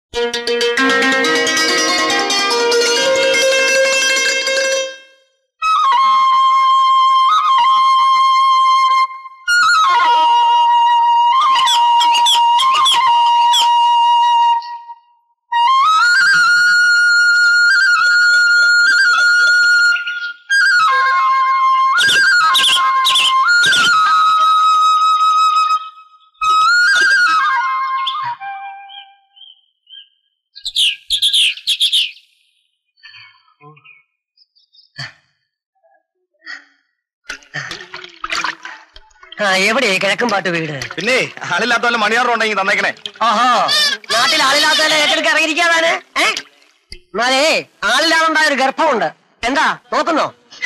എവിടെ കിഴക്കും പാട്ട് വീട്? പിന്നെ ആളില്ലാത്ത മണിയാറുണ്ടെങ്കിൽ തന്നേക്കണേ. ഓഹോ, നാട്ടിൽ ആളില്ലാത്ത ഏറ്റെടുക്കാൻ ഇറങ്ങിയിരിക്കാതാണ്. എന്നാലേ ആളില്ലാതുണ്ടായ ഒരു ഗർഭമുണ്ട്. എന്താ നോക്കുന്നോ?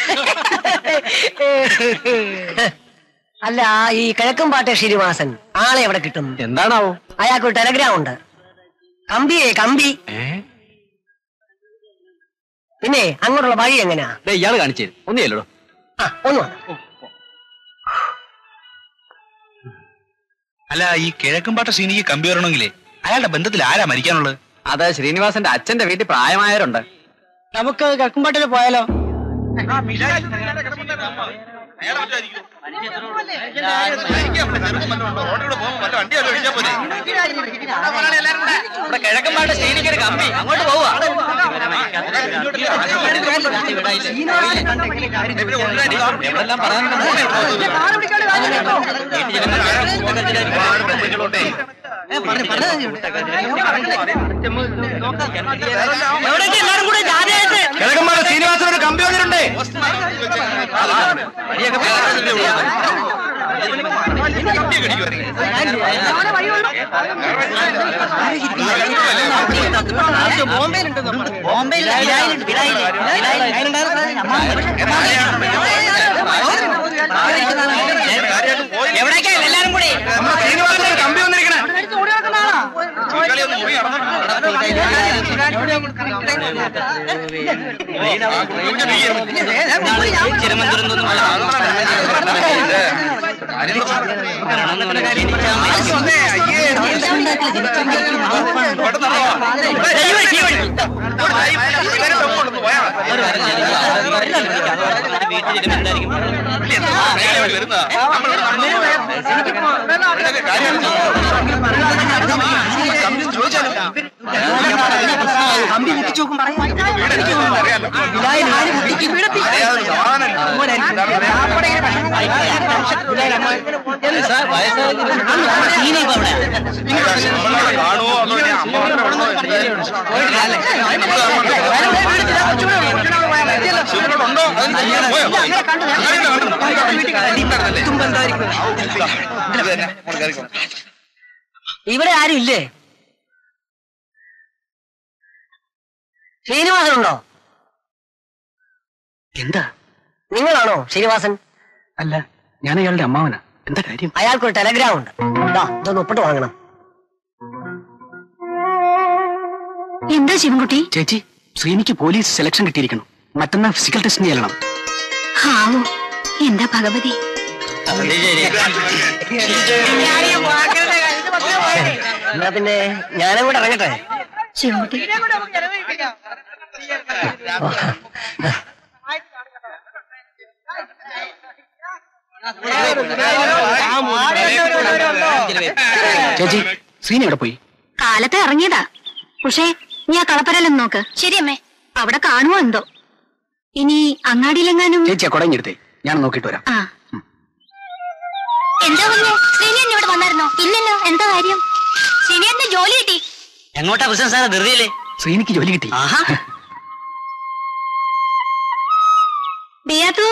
അല്ല, ഈ കിഴക്കും പാട്ട് ശ്രീനിവാസൻ ആളെ എവിടെ കിട്ടും? എന്താണാവോ? അയാൾക്കൊരു ടെലഗ്രാം ഉണ്ട്. കമ്പിയേ കമ്പി. പിന്നെ അങ്ങോട്ടുള്ള വഴി എങ്ങനെയാ? ഇയാള് കാണിച്ചു തരും. ഒന്നുമില്ലല്ലോ. ഒന്നു. അല്ല, ഈ കിഴക്കുംപാട്ട ശ്രീനിക്ക് കമ്പി വരണമെങ്കിലേ അയാളുടെ ബന്ധത്തിൽ ആരാ മരിക്കാനുള്ളത്? അത് ശ്രീനിവാസന്റെ അച്ഛന്റെ വീട്ടിൽ പ്രായമായവരുണ്ട്. നമുക്ക് കിഴക്കുംപാട്ടിൽ പോയാലോ? കിഴക്കുംപാട്ട് ശ്രീനിക്കൊരു കമ്പി, അങ്ങോട്ട് പോവാ. എവിടെല്ലാം പറയാനുണ്ട്? കിഴക്കുംപാട്ട ശ്രീനിവാസൻ ഒരു കമ്പി വന്നിട്ടുണ്ട്. എവിടേക്കാ എല്ലാരും കൂടി? ശ്രീനിവാസൻ ഒരു കമ്പി വന്നിരിക്കണേ. കമ്പി കുത്തിച്ചോക്കും പറയാം. ഇവിടെ ആരും ഇല്ലേ? ശ്രീനിവാസനുണ്ടോ? എന്താ? നിങ്ങളാണോ ശ്രീനിവാസൻ? അല്ല, ഞാൻ അയാളുടെ അമ്മാവനാ. എന്താ കാര്യം? അയാൾക്കൊരു ടെലഗ്രാം ഉണ്ട്. ഇതൊന്ന് ഒപ്പിട്ട് വാങ്ങണം. എന്താ ശിവൻകുട്ടി? ചേച്ചി, ശ്രീനിക്ക് പോലീസ് സെലക്ഷൻ കിട്ടിയിരിക്കണം. മറ്റന്നാൾ ഫിസിക്കൽ ടെസ്റ്റിന് ചെല്ലണം. ഹാവോ, എന്താ ഭഗവതി. എന്നാ പിന്നെ ഞാനും കൂടെ ഇറങ്ങട്ടെ. ശിവൻകുട്ടി, ചേച്ചി, ശ്രീനി എവിടെ പോയി? കാലത്ത് ഇറങ്ങിയതാ. പക്ഷേ നീ ആ കളപ്പരല്ലെന്ന് നോക്ക്. ശരിയമ്മേ, അവിടെ കാണുമോ എന്തോ. ഇനി അങ്ങാടിയിലെങ്ങാനും. ചേച്ചി, കുടഞ്ഞെടുത്തേ, ഞാൻ നോക്കിട്ട് വരാം. ആ, എന്താ പറഞ്ഞേ? ശ്രീനി ഇവിടെ വന്നായിരുന്നോ? ഇല്ലല്ലോ. എന്താ കാര്യം? ശ്രീനി എന്റെ ജോലി കിട്ടി. എങ്ങോട്ടാ ബിസിനസ് സാറേ? ധൃതിയില്ലേ? ശ്രീനിക്ക് ജോലി കിട്ടി. ബിയാത്തു,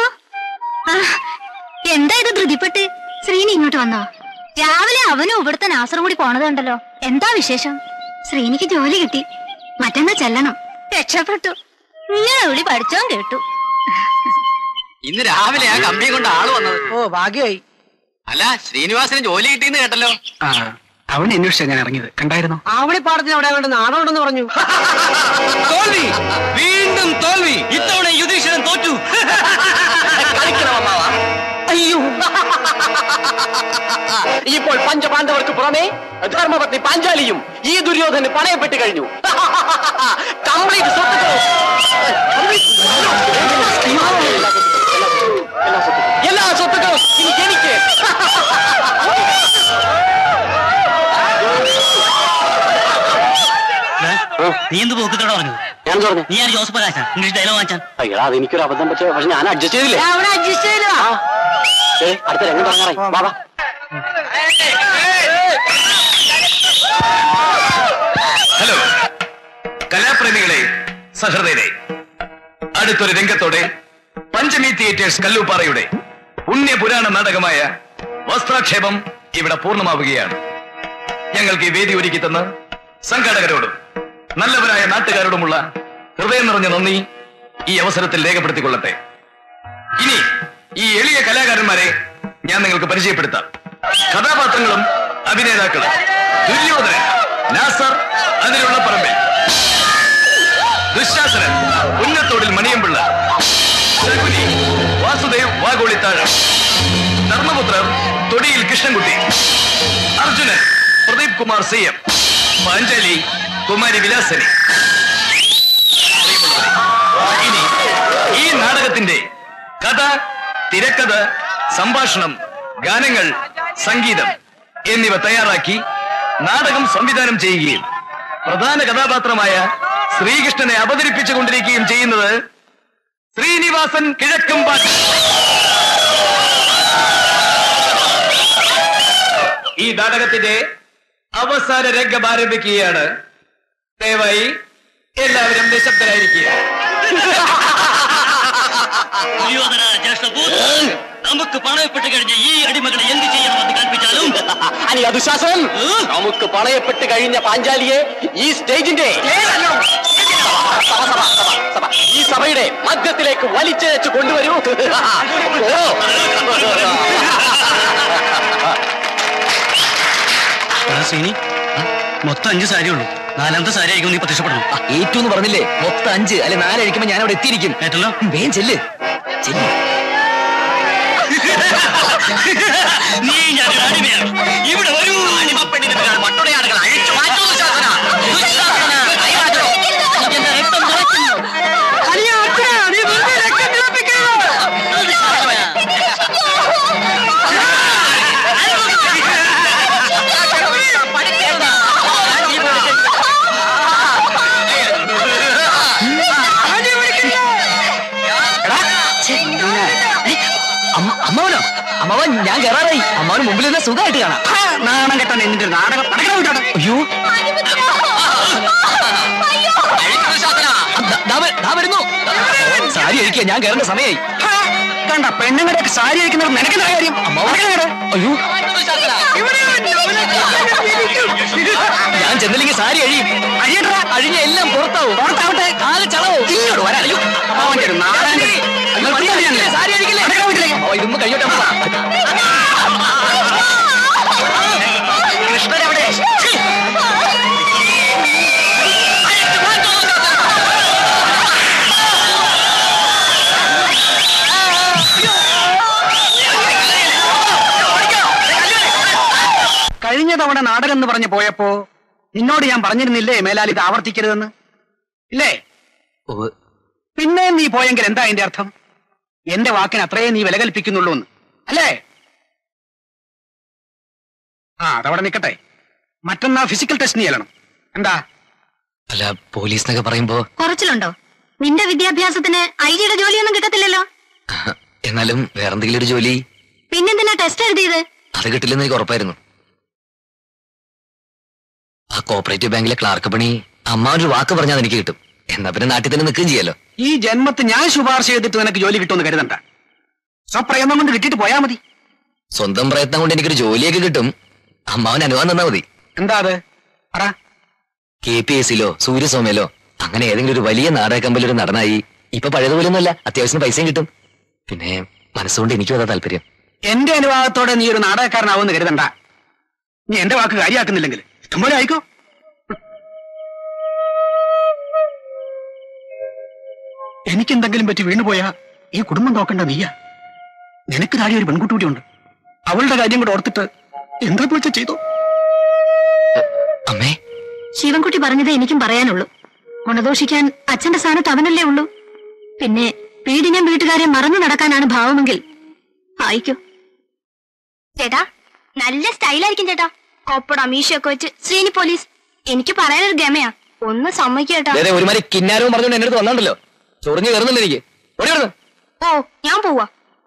എന്താ ഇത് ധൃതിപ്പെട്ട്? ശ്രീനി ഇങ്ങോട്ട് വന്നോ? രാവിലെ അവനും ഇവിടുത്തെ നാസറും കൂടി പോണതുണ്ടല്ലോ. എന്താ വിശേഷം? ശ്രീനിക്ക് ജോലി കിട്ടി. മറ്റന്നാ ചെല്ലണം. രക്ഷപ്പെട്ടു. നിങ്ങളെ വിളി പഠിച്ചോ കേട്ടു. ഇന്ന് രാവിലെ ആ കമ്പിയും കൊണ്ട് ആള് വന്നത്. ഓ, ഭാഗ്യമായി. അല്ല, ശ്രീനിവാസന് ജോലി കിട്ടിയെന്ന് കേട്ടല്ലോ. അവനെ അന്വേഷിച്ചാ ഞാൻ ഇറങ്ങിയത്. കണ്ടായിരുന്നോ? ആവണി പാടത്തിന് അവിടെ വേണ്ട നാടുണ്ടെന്ന് പറഞ്ഞു. തോൽവി, വീണ്ടും തോൽവി. ഇത്തവണ യുധിഷ്ഠിരൻ തോറ്റു. അയ്യോ, ഇപ്പോൾ പഞ്ചപാണ്ഡവർക്ക് പുറമെ ധർമ്മപത്നി പാഞ്ചാലിയും ഈ ദുര്യോധന് പണയപ്പെട്ട് കഴിഞ്ഞു. കംപ്ലീറ്റ് എല്ലാ സ്വത്തുക്കളും എനിക്ക്. നീ എന്ത് പോക്കിത്തോടെ പറഞ്ഞത്? ഞാൻ പറഞ്ഞു നീ ആണ് ജോസഫ് പ്രകാശൻ ഇംഗ്ലീഷ് ഡയലോഗ് വാങ്ങിച്ചാൽ. അയ്യോ അതെനിക്കൊരു അബദ്ധം പറ്റിയ, പക്ഷെ ഞാൻ അഡ്ജസ്റ്റ് ചെയ്തില്ലേ. അഡ്ജസ്റ്റ് ചെയ്തോ? അടുത്ത രംഗം തുടങ്ങാറേ. ബാബാ ഹലോ കലാപ്രേമികളെ, സഹൃദയരെ, അടുത്തൊരു രംഗത്തോടെ പഞ്ചമി തിയേറ്റേഴ്സ് കല്ലൂപ്പാറയുടെ പുണ്യപുരാണ നാടകമായ വസ്ത്രാക്ഷേപം ഇവിടെ പൂർണ്ണമാവുകയാണ്. ഞങ്ങൾക്ക് ഈ വേദി ഒരുക്കി തന്ന സംഘാടകരോടും നല്ലവരായ നാട്ടുകാരോടുമുള്ള ഹൃദയം നിറഞ്ഞ നന്ദി ഈ അവസരത്തിൽ രേഖപ്പെടുത്തിക്കൊള്ളട്ടെ. ഇനി ഈ എളിയ കലാകാരന്മാരെ ഞാൻ നിങ്ങൾക്ക് പരിചയപ്പെടുത്താം. കഥാപാത്രങ്ങളും അഭിനേതാക്കളും: ദുര്യോധനൻ നാസർ അതിലുള്ള പറമ്പിൽ, ദുശാസനൻ ഉന്നത്തോടിൽ മണിയമ്പിള്ള, ശകുനി വാസുദേവ് വാഗോളിത്താഴം, ധർമ്മപുത്രർ തൊടിയിൽ കൃഷ്ണൻകുട്ടി, അർജുനൻ പ്രദീപ് കുമാർ CM, പാഞ്ചാലി കുമാരി വിലാസനി. ഇനി ഈ നാടകത്തിന്റെ കഥ, തിരക്കഥ, സംഭാഷണം, ഗാനങ്ങൾ, സംഗീതം എന്നിവ തയ്യാറാക്കി നാടകം സംവിധാനം ചെയ്യുകയും പ്രധാന കഥാപാത്രമായ ശ്രീകൃഷ്ണനെ അവതരിപ്പിച്ചുകൊണ്ടിരിക്കുകയും ചെയ്യുന്നത് ശ്രീനിവാസൻ കിഴക്കമ്പാട്ട്. ഈ നാടകത്തിന്റെ അവസാന രംഗം ആരംഭിക്കുകയാണ്. ദയവായി എല്ലാവരും നിശബ്ദരായിരിക്കുക. നമുക്ക് പണയപ്പെട്ട് കഴിഞ്ഞ ഈ അടിമകളെ എന്ത് ചെയ്യണമെന്ന് കൽപ്പിച്ചാലും അനി അതുശാസൻ, നമുക്ക് പണയപ്പെട്ട് കഴിഞ്ഞ പാഞ്ചാലിയെ ഈ സ്റ്റേജിന്റെ ഈ സഭയുടെ മധ്യത്തിലേക്ക് വലിച്ചയച്ച് കൊണ്ടുവരൂ. ശ്രീനി, മൊത്തം 5 സാരിയുള്ളൂ. 4ാമത്തെ സാരി ആയിരിക്കും നീ പ്രത്യക്ഷപ്പെടണം. ഏറ്റവും പറഞ്ഞില്ലേ, മൊത്തം 5 അല്ലെ 4 അഴിക്കുമ്പോ ഞാൻ അവിടെ എത്തിയിരിക്കും. കേട്ടല്ലോ? വേഗം ചെല്ല്. നീ ഞാൻ അടിമയാണ്. ഇവിടെ വരൂ. അടിമപ്പെണ്ണിന് മട്ടുടയാടുകൾ അഴിച്ചു മാറ്റൂ. ദുശാസന, എന്റെ രക്തം തിളയ്ക്കുന്നു. അമ്മാവനോ? അമ്മാവൻ ഞാൻ കയറാറായി. അമ്മാവന് മുമ്പിൽ നിന്ന് സുഖമായിട്ട് കാണാം. നാണം കെട്ടാൻ എന്നിട്ട് നാടകം അയ്യോ വരുന്നു. സാരി അഴിക്കുക, ഞാൻ കയറേണ്ട സമയമായി. കണ്ട പെണ്ണുങ്ങളുടെ സാരി അഴിക്കുന്നവർ നിനക്കെന്താ കാര്യം? അയ്യോ ഞാൻ ചെന്നില്ലെങ്കിൽ സാരി അഴിയും. അഴിഞ്ഞ എല്ലാം പുറത്താവും. പുറത്താവട്ടെ, ആകെ ചളവും. ഇങ്ങോട്ട് വരാൻ. അയ്യോ അവന്റെ ഒരു നാടകം സാരി അഴിക്കില്ലേ? ഇതൊന്നും കഴിഞ്ഞോട്ടെ. കൃഷ്ണനെവിടെ? കഴിഞ്ഞ തവണ നാടകം എന്ന് പറഞ്ഞു പോയപ്പോ നിന്നോട് ഞാൻ പറഞ്ഞിരുന്നില്ലേ മേലാൽ ഇത് ആവർത്തിക്കരുതെന്ന്? ഇല്ലേ? പിന്നെ നീ പോയെങ്കിൽ എന്താ അതിന്റെ അർത്ഥം? എന്റെ വാക്കിന് അത്രയേ നീ വില കൽപ്പിക്കുന്നുള്ളൂ എന്ന് അല്ലേ? അതവിടെ നിൽക്കട്ടെ. മറ്റന്നാ ഫിസിക്കൽ ടെസ്റ്റ് ചെയ്യണം. എന്താ? അല്ല, പോലീസ് എന്നൊക്കെ പറയുമ്പോ കുറച്ചിലുണ്ടോ? നിന്റെ വിദ്യാഭ്യാസത്തിന് ഐജിയുടെ ജോലിയൊന്നും കിട്ടത്തില്ലല്ലോ. എന്നാലും വേറെന്തെങ്കിലും ഒരു ജോലി. പിന്നെന്തിനാ ടെസ്റ്റ് എഴുതിയത്? അത് കിട്ടില്ലെന്ന് എനിക്ക് ഉറപ്പായിരുന്നു. ആ കോപ്പറേറ്റീവ് ബാങ്കിലെ ക്ലാർക്ക് പണി അമ്മാവനൊരു വാക്ക് പറഞ്ഞാൽ എനിക്ക് കിട്ടും. എന്നാ പിന്നെ നാട്ടിൽ തന്നെ നിൽക്കുകയും ചെയ്യാലോ. ഈ ജന്മത്ത് ഞാൻ ശുപാർശ ചെയ്തിട്ട് നിനക്ക് ജോലി കിട്ടുമെന്ന് കരുതണ്ട. സ്വപ്രയത്നം കൊണ്ട് കിട്ടിയിട്ട് പോയാ മതി. സ്വന്തം പ്രയത്നം കൊണ്ട് എനിക്കൊരു ജോലിയൊക്കെ കിട്ടും. അമ്മാവൻ അനുവാദം തന്നാ മതി. എന്താ അത്? പറ. KPSCയിലോ സൂര്യസോമയിലോ അങ്ങനെ ഏതെങ്കിലും ഒരു വലിയ നാടക കമ്പനിയിൽ ഒരു നടനായി ഇപ്പൊ പഴയതുപോലൊന്നുമല്ല, അത്യാവശ്യം പൈസയും കിട്ടും. പിന്നെ മനസ്സുകൊണ്ട് എനിക്കും അതാ താല്പര്യം. എന്റെ അനുവാദത്തോടെ നീ ഒരു നാടകക്കാരനാവുമെന്ന് കരുതണ്ട. നീ എന്റെ വാക്ക് കാര്യമാക്കുന്നില്ലെങ്കിൽ ഇഷ്ടംപോലെ ആയിക്കോ. എനിക്കെന്തെങ്കിലും പറ്റി വീണുപോയാ ഈ കുടുംബം നോക്കണ്ട നീയാ. നിനക്ക് താഴെ ഒരു പെൺകുട്ടിയുണ്ട്. അവളുടെ കാര്യം കൂടെ ഓർത്തിട്ട് എന്താ വെച്ച ചെയ്തു. അമ്മേ, ശിവൻകുട്ടി പറഞ്ഞതേ എനിക്കും പറയാനുള്ളൂ. ഗുണദോഷിക്കാൻ അച്ഛന്റെ സ്ഥാനത്ത് അവനല്ലേ ഉള്ളൂ. പിന്നെ വീടിനെയും വീട്ടുകാരെ മറന്നു നടക്കാനാണ് ഭാവമെങ്കിൽ ആയിക്കോ. ചേട്ടാ, നല്ല സ്റ്റൈലായിരിക്കും ചേട്ടാ. കോപ്പട മീശയൊക്കെ വെച്ച് ശ്രീനി പോലീസ്. എനിക്ക് പറയാനൊരു ഗമയാ, ഒന്ന് സമ്മതിക്കേട്ടാ. ഒരുമാതിരി കിന്നാരവും പറഞ്ഞോണ്ട് എന്റെ അടുത്ത് വന്നോണ്ടല്ലോ. ചൊറിഞ്ഞു കയറുന്നില്ല എനിക്ക്. ഓ, ഞാൻ പോവാ.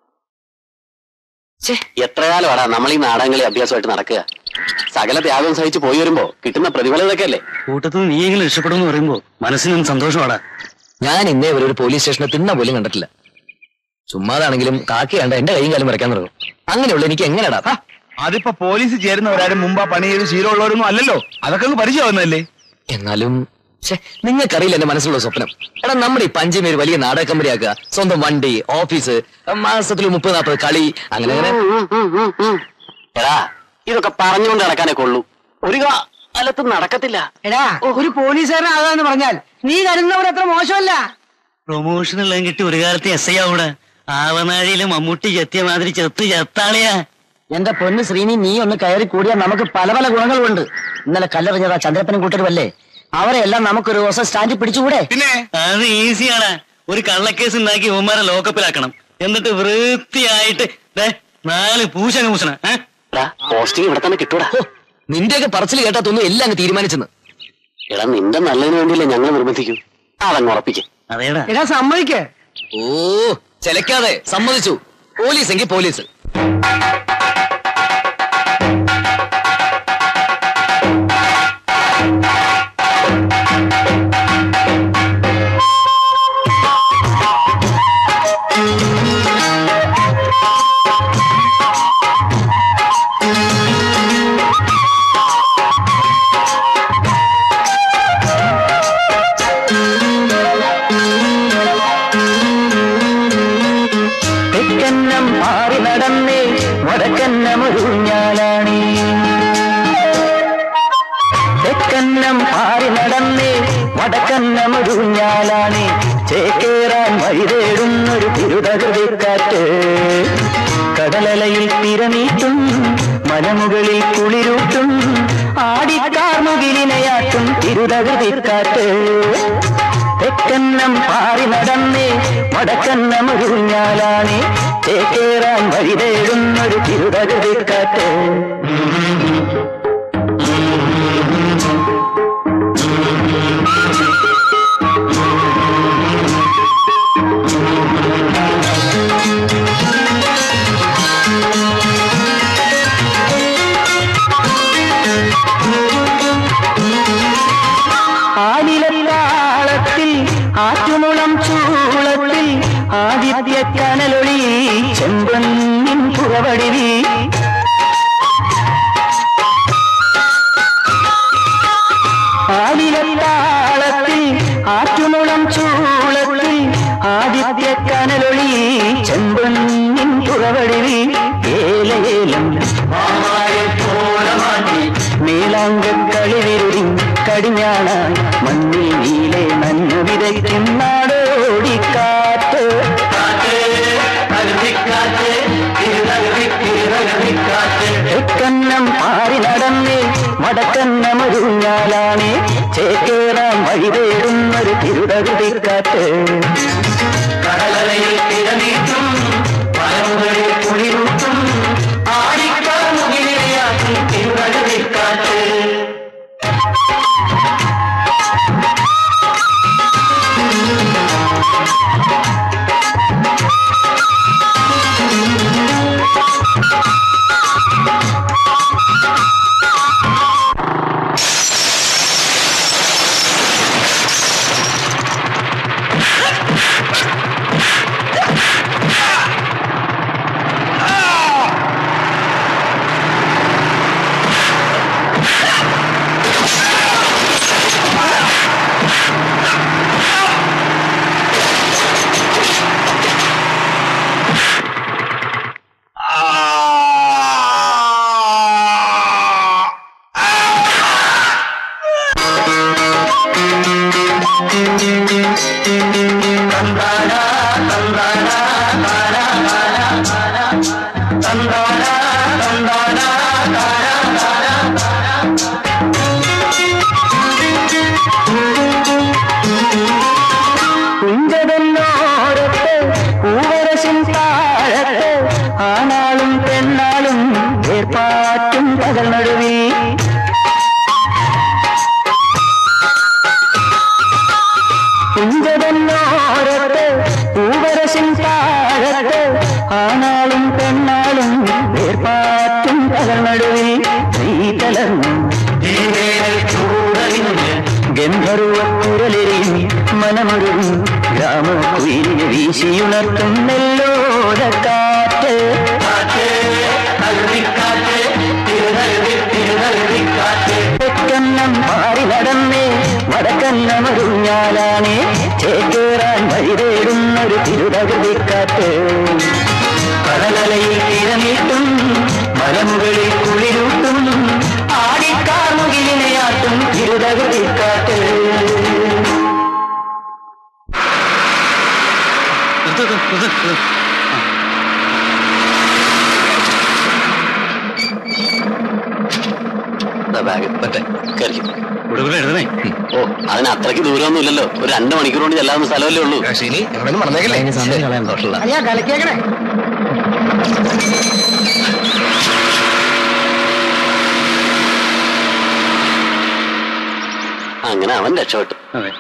എത്ര കാലമാടാ നമ്മൾ ഈ നാടകങ്ങളെ അഭ്യാസമായിട്ട് നടക്കുക. സകല ത്യാഗം സഹിച്ച് പോയി വരുമ്പോ കിട്ടുന്ന പ്രതിഫലം ഇതൊക്കെ അല്ലേ. കൂട്ടത്തിൽ നീ എങ്കിലും രക്ഷപ്പെടുമെന്ന് പറയുമ്പോ മനസ്സിനും സന്തോഷമാടാ. ഞാൻ ഇന്നേ വരെ ഒരു പോലീസ് സ്റ്റേഷനെ തിന്ന പോലും കണ്ടിട്ടില്ല. ചുമ്മാതാണെങ്കിലും കാക്കി കണ്ട എന്റെ കൈയും കാലം വരയ്ക്കാൻ തുടങ്ങും. അങ്ങനെയുള്ള എനിക്ക് എങ്ങനെയാടാ? അതിപ്പോ പോലീസ് ചേരുന്നവരാരും മുമ്പാ പണി ചെയ്ത് ശീലമുള്ളവരൊന്നും അല്ലല്ലോ. അതൊക്കെ അങ്ങ് പരിചയമാവുന്നല്ലേ. എന്നാലും നിങ്ങൾക്കറിയില്ല എന്റെ മനസ്സിലുള്ള സ്വപ്നം. എടാ, നമ്മുടെ ഈ പഞ്ചമി വലിയ നാടക കമ്പനി ആക്കുക, സ്വന്തം വണ്ടി, ഓഫീസ്, മാസത്തിൽ 30-40 കളി, അങ്ങനെ അങ്ങനെ. എടാ, ഇതൊക്കെ പറഞ്ഞുകൊണ്ട് നടക്കാനേ കൊള്ളൂ. ഒരു കാലത്തും നടക്കത്തില്ല. എടാ, ഒരു പോലീസുകാരനാകാന്ന് പറഞ്ഞാൽ നീ കരുതുന്നവർ അത്ര മോശമല്ല. പ്രൊമോഷൻ എല്ലാം കിട്ടി ഒരു കാലത്ത് SI ആവൂടെ. ആവനാഴിയിലും മമ്മൂട്ടി ചെത്തിയ മാതിരി ചെത്താളിയാ. എന്റെ പൊന്ന് ശ്രീനി, നീ ഒന്ന് കയറി കൂടിയാൽ നമുക്ക് പല പല ഗുണങ്ങളുണ്ട്. ഇന്നലെ കല്ലെറിഞ്ഞതാ ചന്ദ്രപ്പനും കൂട്ടരുമല്ലേ, അവരെ എല്ലാം നമുക്കൊരു ദിവസം സ്റ്റാൻഡിൽ പിടിച്ചുകൂടെ? പിന്നെ അത് ഈസിയാണ്. ഒരു കള്ളക്കേസ് ഉണ്ടാക്കി ഉമ്മാരെ ലോക്കപ്പിലാക്കണം. എന്നിട്ട് വൃത്തിയായിട്ട് 4 പൂശങ്ങ് പൂശണം. പോസ്റ്റിംഗ് ഇവിടെ തന്നെ കിട്ടൂടാ. നിന്റെയൊക്കെ പറച്ചിൽ കേട്ടാ തോന്നുന്നു എല്ലാം അങ്ങ് തീരുമാനിച്ചെന്ന്. എടാ, നിന്റെ നല്ലതിന് വേണ്ടിയല്ലേ ഞങ്ങൾ നിർബന്ധിക്കും. അതങ്ങ് ഉറപ്പിക്കും. അതേടാ, എടാ സമ്മതിക്കേ. ഓ, ചെലക്കാതെ സമ്മതിച്ചു. പോലീസ് എങ്കിൽ പോലീസ്. തെക്കന്നം മാറി നടന്നേ വടക്കന്നമൊരുഞ്ഞാലാണി. തെക്കന്നം മാറി നടന്നേ വടക്കന്നമൊരുഞ്ഞാലാണി. ചേക്കേറാൻ വഴി തേടുന്നൊരു തിരുതകൃതിക്കാറ്റ്. കടലലയിൽ തിരനീട്ടും മലമുകളിൽ കുളിരൂട്ടും ആടിക്കാർമുകിലിനയാട്ടും തിരുതകൃതിക്കാറ്റ്. തെക്കന്നം പാറി നടന്നേ വടക്കന്നമൊരുഞ്ഞാലാണി. ചേക്കേറാൻ വഴി തേടുന്നൊരു തിരുതകൃതിക്കാറ്റ്. ആലിലത്താളത്തിൽ ആറ്റുമുളം ചൂളത്തിൽ ആദിത്യ കനലൊളി ചെമ്പൊന്നിൻ പുറവടിവി. ആലിലത്താളത്തിൽ ആറ്റുമുളം ചൂളത്തിൽ ആദിത്യ കനലൊളി ചെമ്പൊന്നിൻ പുറവടിവി. ഏലയേലം മേലാങ്കക്കളിവിരുടി കടിഞ്ഞാണായി മണ്ണിൽ നീലെ നന്നു വിതയ്ക്കും നാടോടിക്കാറ്റ്. തെക്കന്നം പാറി നടന്നേ വടക്കന്നമൊരുഞ്ഞാലാണി. ചേക്കേറാൻ വഴി തേടുന്നൊരു തിരുതകൃതിക്കാറ്റ്. കടലലയിൽ തിരനീട്ടും മലമുകളിൽ കുളിരൂട്ടും ആടിക്കാർമുകിലിനയാട്ടും തിരുതകൃതിക്കാറ്റ്. വേർപാറ്റും പകൽ നടുവിൽ കുഞ്ചതന്നോരത്ത് പൂവരശിൻ താഴത്ത് ആണാളും പെണ്ണാളും വേർപാറ്റും പകൽ നടുവിൽ നീതലർന്നു ഗന്ധർവ കുരലെറിയും മനമൊഴുകും ഗ്രാമക്കുയിലിനെ വീശിയുണർത്തും നെല്ലോടക്കാറ്റ് തെക്കന്നം മാറി നടന്നേ വടക്കന്നമൊരുഞ്ഞാലാണേ ചേക്കേറാൻ വഴി തേടുന്നൊരു തിരുതകൃതിക്കാറ്റ് കടലലയിൽ തിരനീട്ടും മലമുകളിൽ കുളിരൂട്ടും ആടിക്കാർമുകിലിനെയാട്ടും തിരുതകൃതിക്കാറ്റ്. ഓ അതിന് അത്രയ്ക്ക് ദൂരമൊന്നും ഇല്ലല്ലോ, ഒരു 2 മണിക്കൂർ കൊണ്ട് ചെല്ലാവുന്ന സ്ഥലമല്ലേ ഉള്ളൂ. അങ്ങനെ അവൻ രക്ഷപ്പെട്ടു.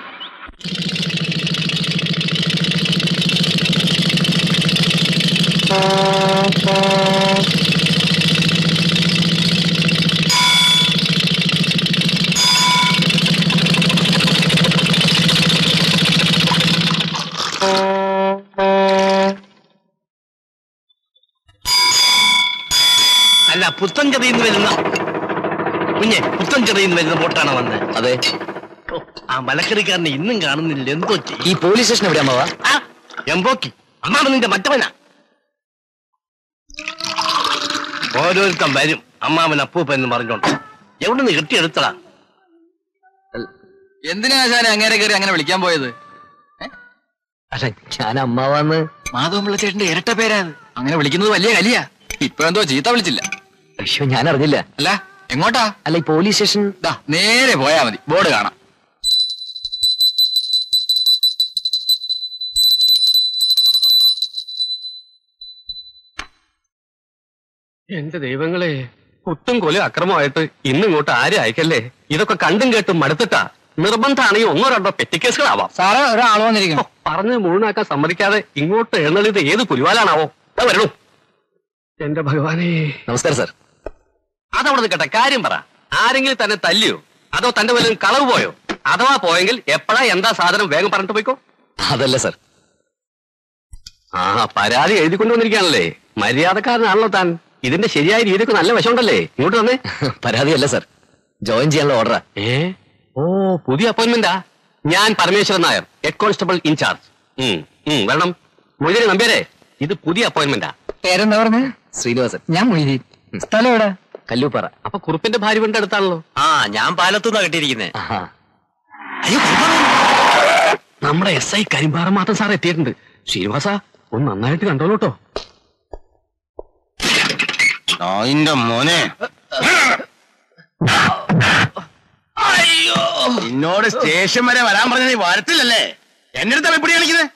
അല്ല, പുത്തൻചെറിയിൽ നിന്ന് വരുന്ന പുത്തൻചെറിയിൽ നിന്ന് വരുന്ന ബോട്ടാണ് വന്നത്. അതെ. ആ മലക്കറിക്കാരനെ ഇന്നും കാണുന്നില്ല. എന്തോ ഈ പോലീസ് സ്റ്റേഷൻ എവിടെ അമ്മാവാ? എമ്പോക്കി അമ്മാണ് നിന്റെ മറ്റവനാ. ഓരോരുത്തൻ വരും അമ്മാവൻ അപ്പൂപ്പൻ എന്ന് പറഞ്ഞോണ്ട്. എവിടെ നിന്ന് കെട്ടിയെടുത്തടാ? എന്തിനാ അങ്ങനെ കയറി അങ്ങനെ വിളിക്കാൻ പോയത്? അല്ല, ഞാൻ അമ്മാവാന്ന് മാധവൻപിള്ള ചേട്ടന്റെ ഇരട്ട പേരാണ്. അങ്ങനെ വിളിക്കുന്നത് വലിയ കലിയാ. ഇപ്പൊ എന്തോ ചീത്ത വിളിച്ചില്ല. അയ്യോ, ഞാൻ അറിഞ്ഞില്ല. അല്ല, എങ്ങോട്ടാ? അല്ല, ഈ പോലീസ് സ്റ്റേഷൻ നേരെ പോയാ മതി, ബോർഡ് കാണാം. എന്റെ ദൈവങ്ങളെ, കുത്തും കൊല അക്രമമായിട്ട് ഇന്നിങ്ങോട്ട് ആരും അയക്കല്ലേ. ഇതൊക്കെ കണ്ടും കേട്ടും മടുത്തിട്ടാ. നിർബന്ധമാണെങ്കിൽ 1-2 പെറ്റിക്കേസുകളാവാം. സാറ് ഒരാൾ വന്നിരിക്കുന്നു. പറഞ്ഞ് മുഴുവനാക്കാൻ സമ്മതിക്കാതെ ഇങ്ങോട്ട് എഴുന്നള്ളിത് ഏത് പുലിവാലാണാവോ? വരണു. എന്റെ ഭഗവാനെ. നമസ്കാരം സാർ. അതവിടെ നിൽക്കട്ടെ, കാര്യം പറ. ആരെങ്കിലും തന്നെ തല്ലിയോ അതോ തന്റെ വല്ലതും കളവ് പോയോ? അഥവാ പോയെങ്കിൽ എപ്പോഴാ എന്താ സാധനം വേഗം പറഞ്ഞിട്ട് പോയിക്കോ. അതല്ല സാർ. പരാതി എഴുതിക്കൊണ്ടുവന്നിരിക്കുകയാണല്ലേ. മര്യാദക്കാരനാണല്ലോ താൻ. ഇതിന്റെ ശരിയായ രീതിക്ക് നല്ല വശമുണ്ടല്ലേ. ഇങ്ങോട്ട് വന്നേ. പരാതിയല്ല സാർ, ജോയിൻ ചെയ്യാനുള്ള ഓർഡറാ. ഓ, പുതിയ അപ്പോയിന്റ്മെന്റാ. ഞാൻ Parameswaran Nair, head constable incharge. വരണം. മൊയ്തീൻ നമ്പ്യാരെ, ഇത് പുതിയ അപ്പോയിന്റ്മെന്റാ. പേരെന്താ പറഞ്ഞ്? ശ്രീനിവാസൻ. ഞാൻ മൊയ്തീൻ. സ്ഥലം എവിടെ? കല്ലൂപ്പാറ. അപ്പൊ കുറുപ്പിന്റെ ഭാര്യ വീടിന്റെ അടുത്താണല്ലോ. ഞാൻ പാലത്തുനിന്നാ കെട്ടിയിരിക്കുന്നേ. അയ്യോ, നമ്മുടെ SI കരിമ്പാറ മാത്രം സാർ എത്തിയിട്ടുണ്ട്. ശ്രീനിവാസ, ഒന്ന് നന്നായിട്ട് കണ്ടോളൂട്ടോ. മോനെ, അയ്യോ, എന്നോട് സ്റ്റേഷൻ വരെ വരാൻ പറഞ്ഞ നീ വരത്തില്ലല്ലേ? എന്റെ അടുത്ത് എപ്പിടി കളിക്കുന്നത്?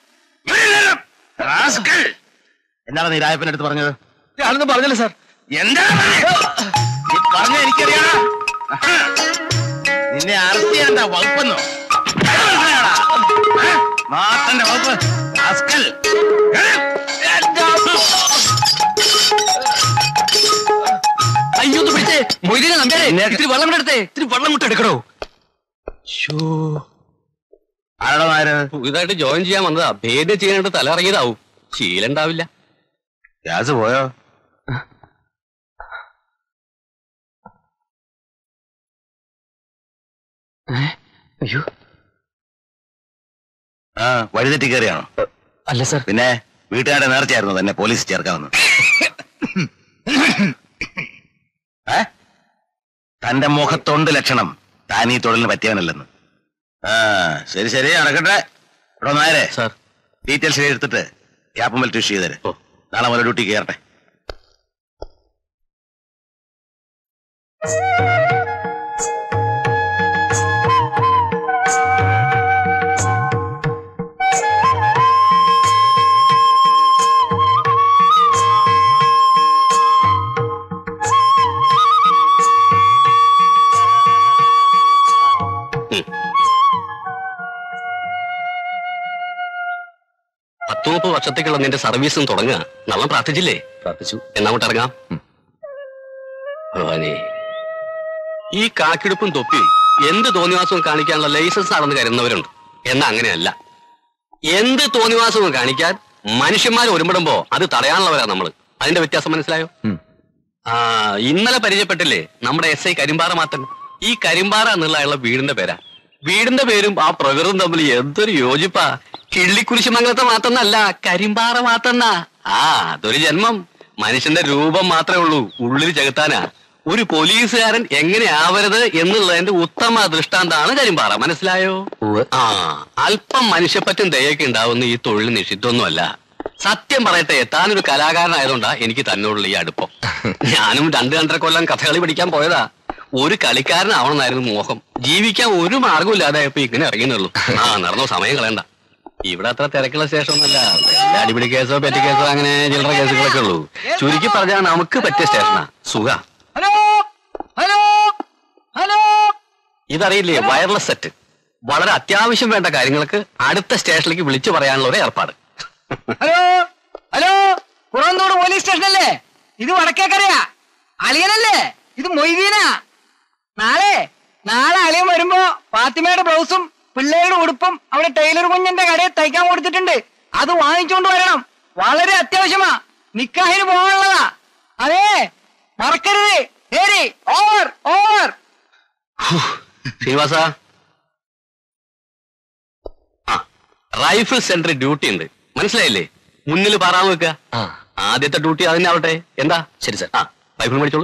എന്താണ് നീ രായപ്പന്റെ അടുത്ത് പറഞ്ഞത്? ആളൊന്നും പറഞ്ഞില്ല സാർ. എന്താണ് പറഞ്ഞ? എനിക്കറിയാടാ. നിന്നെ അറസ്റ്റ് ചെയ്യേണ്ട വകുപ്പെന്നോ? മാത്തന്റെ വകുപ്പ്. അയ്യോ, പിടിച്ചേ. മൊയ്തീനെ നമ്പ്യാരെ, ഇത്തിരി വെള്ളം എടുത്തേ. ഇത്തിരി വെള്ളം കൂട്ട് എടുക്കണോ? ആരാടോ നായര്? പുതിയതായിട്ട് ജോയിൻ ചെയ്യാൻ വന്നതാ. ഭേദം ചെയ്യാനായിട്ട് തല ഇറങ്ങിയതാവും. ശീലം ഉണ്ടാവില്ല. ഗ്യാസ് പോയോ? അയ്യോ, വഴിതെറ്റി കയറിയാണോ? അല്ല സാർ. പിന്നെ വീട്ടുകാരുടെ നേർച്ചയായിരുന്നു തന്നെ പോലീസ് ചേർക്കാമെന്ന്. തന്റെ മുഖത്തൊണ്ട് ലക്ഷണം താൻ ഈ തൊഴിലിന് പറ്റിയവനല്ലെന്ന്. ശരി ശരി, നടക്കട്ടെ. ഇവിടെ നായരെ സാർ, ഡീറ്റെയിൽസ് എടുത്തിട്ട് ക്യാപ്പും ബെൽറ്റ് ഇഷ്യൂ ചെയ്തേരെ. നാളെ മുതൽ ഡ്യൂട്ടി കയറട്ടെ. വർഷത്തേക്കുള്ള നിന്റെ സർവീസും തുടങ്ങുക. നമ്മൾ പ്രാർത്ഥിച്ചില്ലേ? പ്രാർത്ഥിച്ചു. എന്നങ്ങോട്ട് ഇറങ്ങാം. ഭവാനി, ഈ കാക്കിടുപ്പും തൊപ്പിയും എന്ത് തോന്നിവാസവും കാണിക്കാനുള്ള ലൈസൻസ് ആണെന്ന് കരുതുന്നവരുണ്ട്. എന്നാ അങ്ങനെയല്ല. എന്ത് തോന്നിവാസവും കാണിക്കാൻ മനുഷ്യന്മാർ ഒരുമിടുമ്പോ അത് തടയാനുള്ളവരാ നമ്മള്. അതിന്റെ വ്യത്യാസം മനസ്സിലായോ? ഇന്നലെ പരിചയപ്പെട്ടില്ലേ നമ്മുടെ SI കരിമ്പാറ മാത്തൻ? ഈ കരിമ്പാറ എന്നുള്ള അയാളുടെ വീടിന്റെ പേരാ. വീടിന്റെ പേരും ആ പ്രകൃതം തമ്മിൽ എന്തൊരു യോജിപ്പാ. കിള്ളിക്കുരിശുമംഗലത്തെ മാത്തന്നല്ല, കരിമ്പാറ മാത്തന്ന. അതൊരു ജന്മം. മനുഷ്യന്റെ രൂപം മാത്രമേ ഉള്ളൂ, ഉള്ളിൽ ചെകുത്താനാ. ഒരു പോലീസുകാരൻ എങ്ങനെ ആവരുത് എന്നുള്ളതിന്റെ ഉത്തമ ദൃഷ്ടാന്താണ് കരിമ്പാറ. മനസ്സിലായോ? അല്പം മനുഷ്യപ്പറ്റും ദയൊക്കെ ഉണ്ടാവുന്ന ഈ തൊഴിൽ നിഷിദ്ധമൊന്നുമല്ല. സത്യം പറയട്ടെ, താനൊരു കലാകാരനായതുകൊണ്ടാ എനിക്ക് തന്നോടുള്ള ഈ അടുപ്പം. ഞാനും 2-2.5 കൊല്ലം കഥകളി പഠിക്കാൻ പോയതാ. ഒരു കളിക്കാരനാവണമെന്നായിരുന്നു മോഹം. ജീവിക്കാൻ ഒരു മാർഗവും ഇല്ലാതായപ്പോ ഇങ്ങനെ ഇറങ്ങിയുള്ളൂ. നടന്നോ, സമയം കളയണ്ട. ഇവിടെ അത്ര തിരക്കുള്ള സ്റ്റേഷനൊന്നുമല്ല. അടിപിടി കേസോ പെറ്റി കേസോ അങ്ങനെ ചില്ലറ കേസുകളൊക്കെ ഉള്ളൂ. ചുരുക്കി പറഞ്ഞാൽ നമുക്ക് പറ്റിയ സ്റ്റേഷനാ. സുഖ. ഇതറിയില്ലേ, വയർലെസ് സെറ്റ്. വളരെ അത്യാവശ്യം വേണ്ട കാര്യങ്ങൾക്ക് അടുത്ത സ്റ്റേഷനിലേക്ക് വിളിച്ചു പറയാനുള്ള ഒരു ഏർപ്പാട്. ഹലോ, പുറന്തോട് പോലീസ് സ്റ്റേഷനല്ലേ? ഇത് വടക്കേക്കരയാ. അളിയനല്ലേ? ഇത് മൊയ്തീനാ. നാളെ അളിയൻ വരുമ്പോ ഫാത്തിമയുടെ ബ്ലൗസും പിള്ളേരുടെ ഉടുപ്പും അവിടെ ടൈലർ കുഞ്ഞിന്റെ കടയിൽ തയ്ക്കാൻ കൊടുത്തിട്ടുണ്ട്. അത് വാങ്ങിച്ചോണ്ട് വരണം. വളരെ അത്യാവശ്യമാ. നിക്കാഹിന് പോകാനുള്ളതാ. അതെ, മറക്കരുത്. ശരി, over. Srinivasa, rifle centre duty ഉണ്ട്, മനസ്സിലായില്ലേ? മുന്നിൽ പാറാൻ വെക്കുക. ആദ്യത്തെ ഡ്യൂട്ടി അതിനെ ആവട്ടെ. എന്താ? ശരി സാർ. റൈഫിൾ മേടിച്ചോളൂ.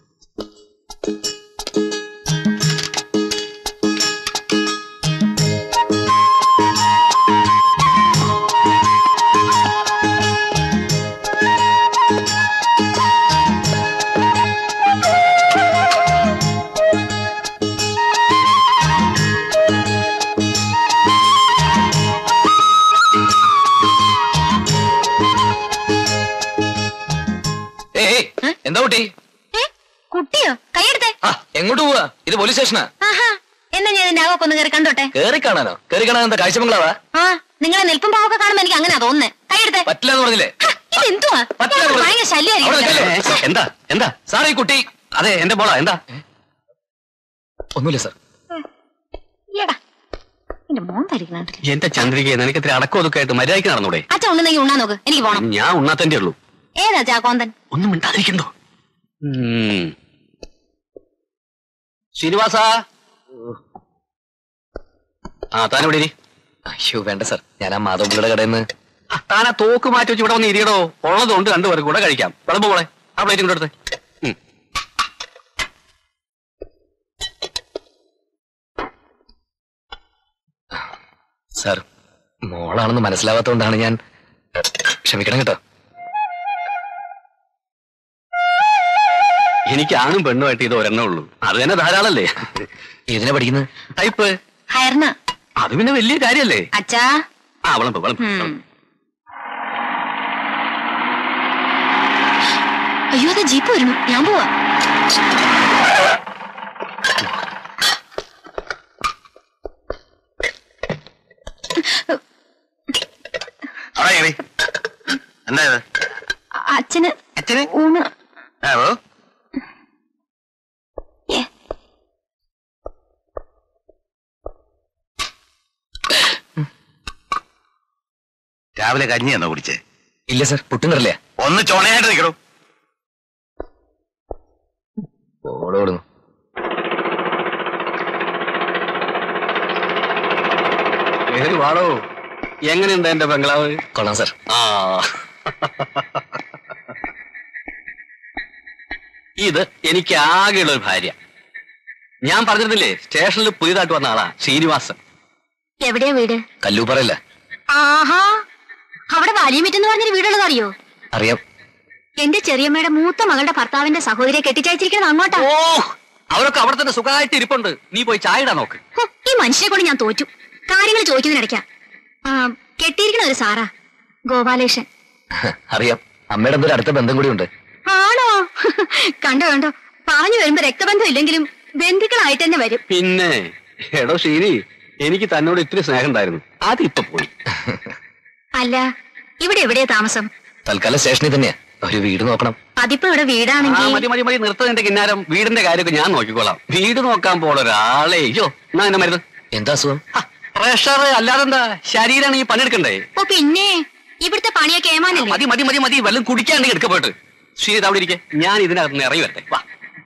എന്താ കുട്ടി? കുട്ടിയോ? കൈയെടുത്തേ. എങ്ങോട്ട് പോവാ? ഇത് പോലീസ് സ്റ്റേഷനാ. എന്നാ ഞാൻ ഇതിന്റെ ആകൊക്കെ ഒന്ന് കയറി കണ്ടോട്ടെ. കേറി കാണാനോ? കേറി കാണാൻ എന്താ കാഴ്ചമംഗളാവാ? നിങ്ങളെ നിൽപ്പും പാവൊക്കെ കാണുമ്പോ എനിക്ക് അങ്ങനെ തോന്നുന്നേ. കൈയെടുത്തേ. പറ്റില്ല എന്ന് പറഞ്ഞില്ലേ? ഇതെന്തുവാ? ഭയങ്കര ശല്യമായിരിക്കും. എന്താ സാറേ ഈ കുട്ടി? അതെ, എന്റെ മോളാ. എന്താ? ഒന്നുമില്ല സാർ. എന്റെ ചന്ദ്രിക, നിനക്ക് ഇത്ര അടക്കം ഒതുക്കെ ആയിട്ട് മര്യാദയ്ക്ക് നടന്നൂടെ? അച്ഛൻ ഉണ്ടെങ്കിൽ ഉണ്ണാൻ നോക്ക്. എനിക്ക് പോണം. ഞാൻ ഉണ്ണാത്തന്റെ ഉള്ളൂ. ഏതാ ചാക്കോന്തൻ? ഒന്നും മിണ്ടാതിരിക്കണ്ടോ? ശ്രീനിവാസ, താനെവിടെ ഇരി. അയ്യോ വേണ്ട സാർ, ഞാൻ ആ മാധവപിള്ളയുടെ കടയിൽ നിന്ന്. താനാ തോക്ക് മാറ്റി വെച്ച് ഇവിടെ വന്ന് ഇരിയടോ. ഉള്ളതുകൊണ്ട് 2 പേർക്ക് കൂടെ കഴിക്കാം. വിളമ്പ് പോളെ, ആ പ്ലേറ്റും കൂടെ എടുത്ത്. സാർ, മോളാണെന്ന് മനസ്സിലാവാത്തോണ്ടാണ് ഞാൻ. ക്ഷമിക്കണം കേട്ടോ. എനിക്ക് ആണും പെണ്ണുമായിട്ട് ഇത് ഒരെണ്ണേ ഉള്ളൂ. അത് തന്നെ ധാരാളല്ലേ. ഏതിനാ പഠിക്കുന്നത്? ടൈപ്പ്. അത് പിന്നെ വലിയ കാര്യല്ലേ അച്ഛാ. വിളമ്പ്. അയ്യോ, അത് ജീപ്പ് വരുന്നു. ഞാൻ പോവാ. എന്താ അച്ഛന് ഊണ്. രാവിലെ കഞ്ഞി എന്നോ കുടിച്ചേ? ഇല്ല സാർ, പുട്ടും കറില്ല. ഒന്ന് ചോണയായിട്ട് നിൽക്കണോ? ഓടോടുന്നു. വാടോ, എങ്ങനെയുണ്ട് എന്റെ ബംഗ്ലാവ്? കൊള്ളാം സാർ. ഇത് എനിക്ക് ആകെയുള്ള ഒരു ഭാര്യ. ഞാൻ പറഞ്ഞിരുന്നില്ലേ, സ്റ്റേഷനിൽ പുതിയതായിട്ട് വന്ന ആളാ ശ്രീനിവാസൻ. എവിടെയാ വീട്? കല്ലൂപ്പറയില്ല. ആഹാ, അവിടെ വാലിയമിറ്റെന്ന് പറഞ്ഞൊരു വീടുള്ളത് അറിയോ? അറിയാം. എന്റെ ചെറിയമ്മയുടെ മൂത്ത മകളുടെ ഭർത്താവിന്റെ സഹോദരിയെ കെട്ടിച്ചയച്ചിരിക്കുന്നത് അങ്ങോട്ടാ. ഓ, അവരൊക്കെ അവിടെ തന്നെ സുഖമായിട്ട് ഇരിപ്പുണ്ട്. നീ പോയി ചായ ഇടാൻ നോക്ക്. ഈ മനുഷ്യനെ കൊണ്ട് ഞാൻ തോറ്റു. കാര്യങ്ങൾ ചോദിക്കുന്നതിനിടയ്ക്കാ. കെട്ടിയിരിക്കണ ഒരു സാറാ, ഗോപാലേഷൻ. അറിയാം. അമ്മയുടെ എന്തൊരു അടുത്ത ബന്ധം കൂടി ഉണ്ട്. ആണോ? കണ്ടോ പറഞ്ഞു വരുമ്പോ രക്തബന്ധം ഇല്ലെങ്കിലും ബന്ധുക്കളായിട്ട് തന്നെ വരും. പിന്നെ എടോ ശ്രീനി, എനിക്ക് തന്നോട് ഇത്തിരി സ്നേഹം ഉണ്ടായിരുന്നു. അതിപ്പോ പോയി. അല്ല, ഇവിടെ എവിടെയാ താമസം? തൽക്കാലം സ്റ്റേഷനിൽ തന്നെയാ. ഒരു വീട് നോക്കണം. അതിപ്പോ ഇവിടെ ആ, വീടാണെങ്കിൽ മതി മതി മതി നിർത്തതിന്റെ കിന്നാരം. വീടിന്റെ കാര്യമൊക്കെ ഞാൻ നോക്കിക്കോളാം. വീട് നോക്കാൻ പോണ ഒരാളെ അയ്യോ എന്നാ എന്നെ മരുന്ന്. എന്താ അസുഖം? പ്രഷർ അല്ലാതെന്താ, ശരീരമാണ് ഈ പണിയെടുക്കണ്ടേ. ഓ പിന്നെ ഇവിടുത്തെ പണിയൊക്കെ ഏമാനല്ലേ? മതി മതി മതി മതി വല്ലതും കുടിക്കാണ്ടെങ്കിൽ എടുക്ക പോയിട്ട്. ശ്രീ അവിടെ ഇരിക്കെ, ഞാൻ ഇതിനകത്ത് ഇറങ്ങി വരട്ടെ. വാ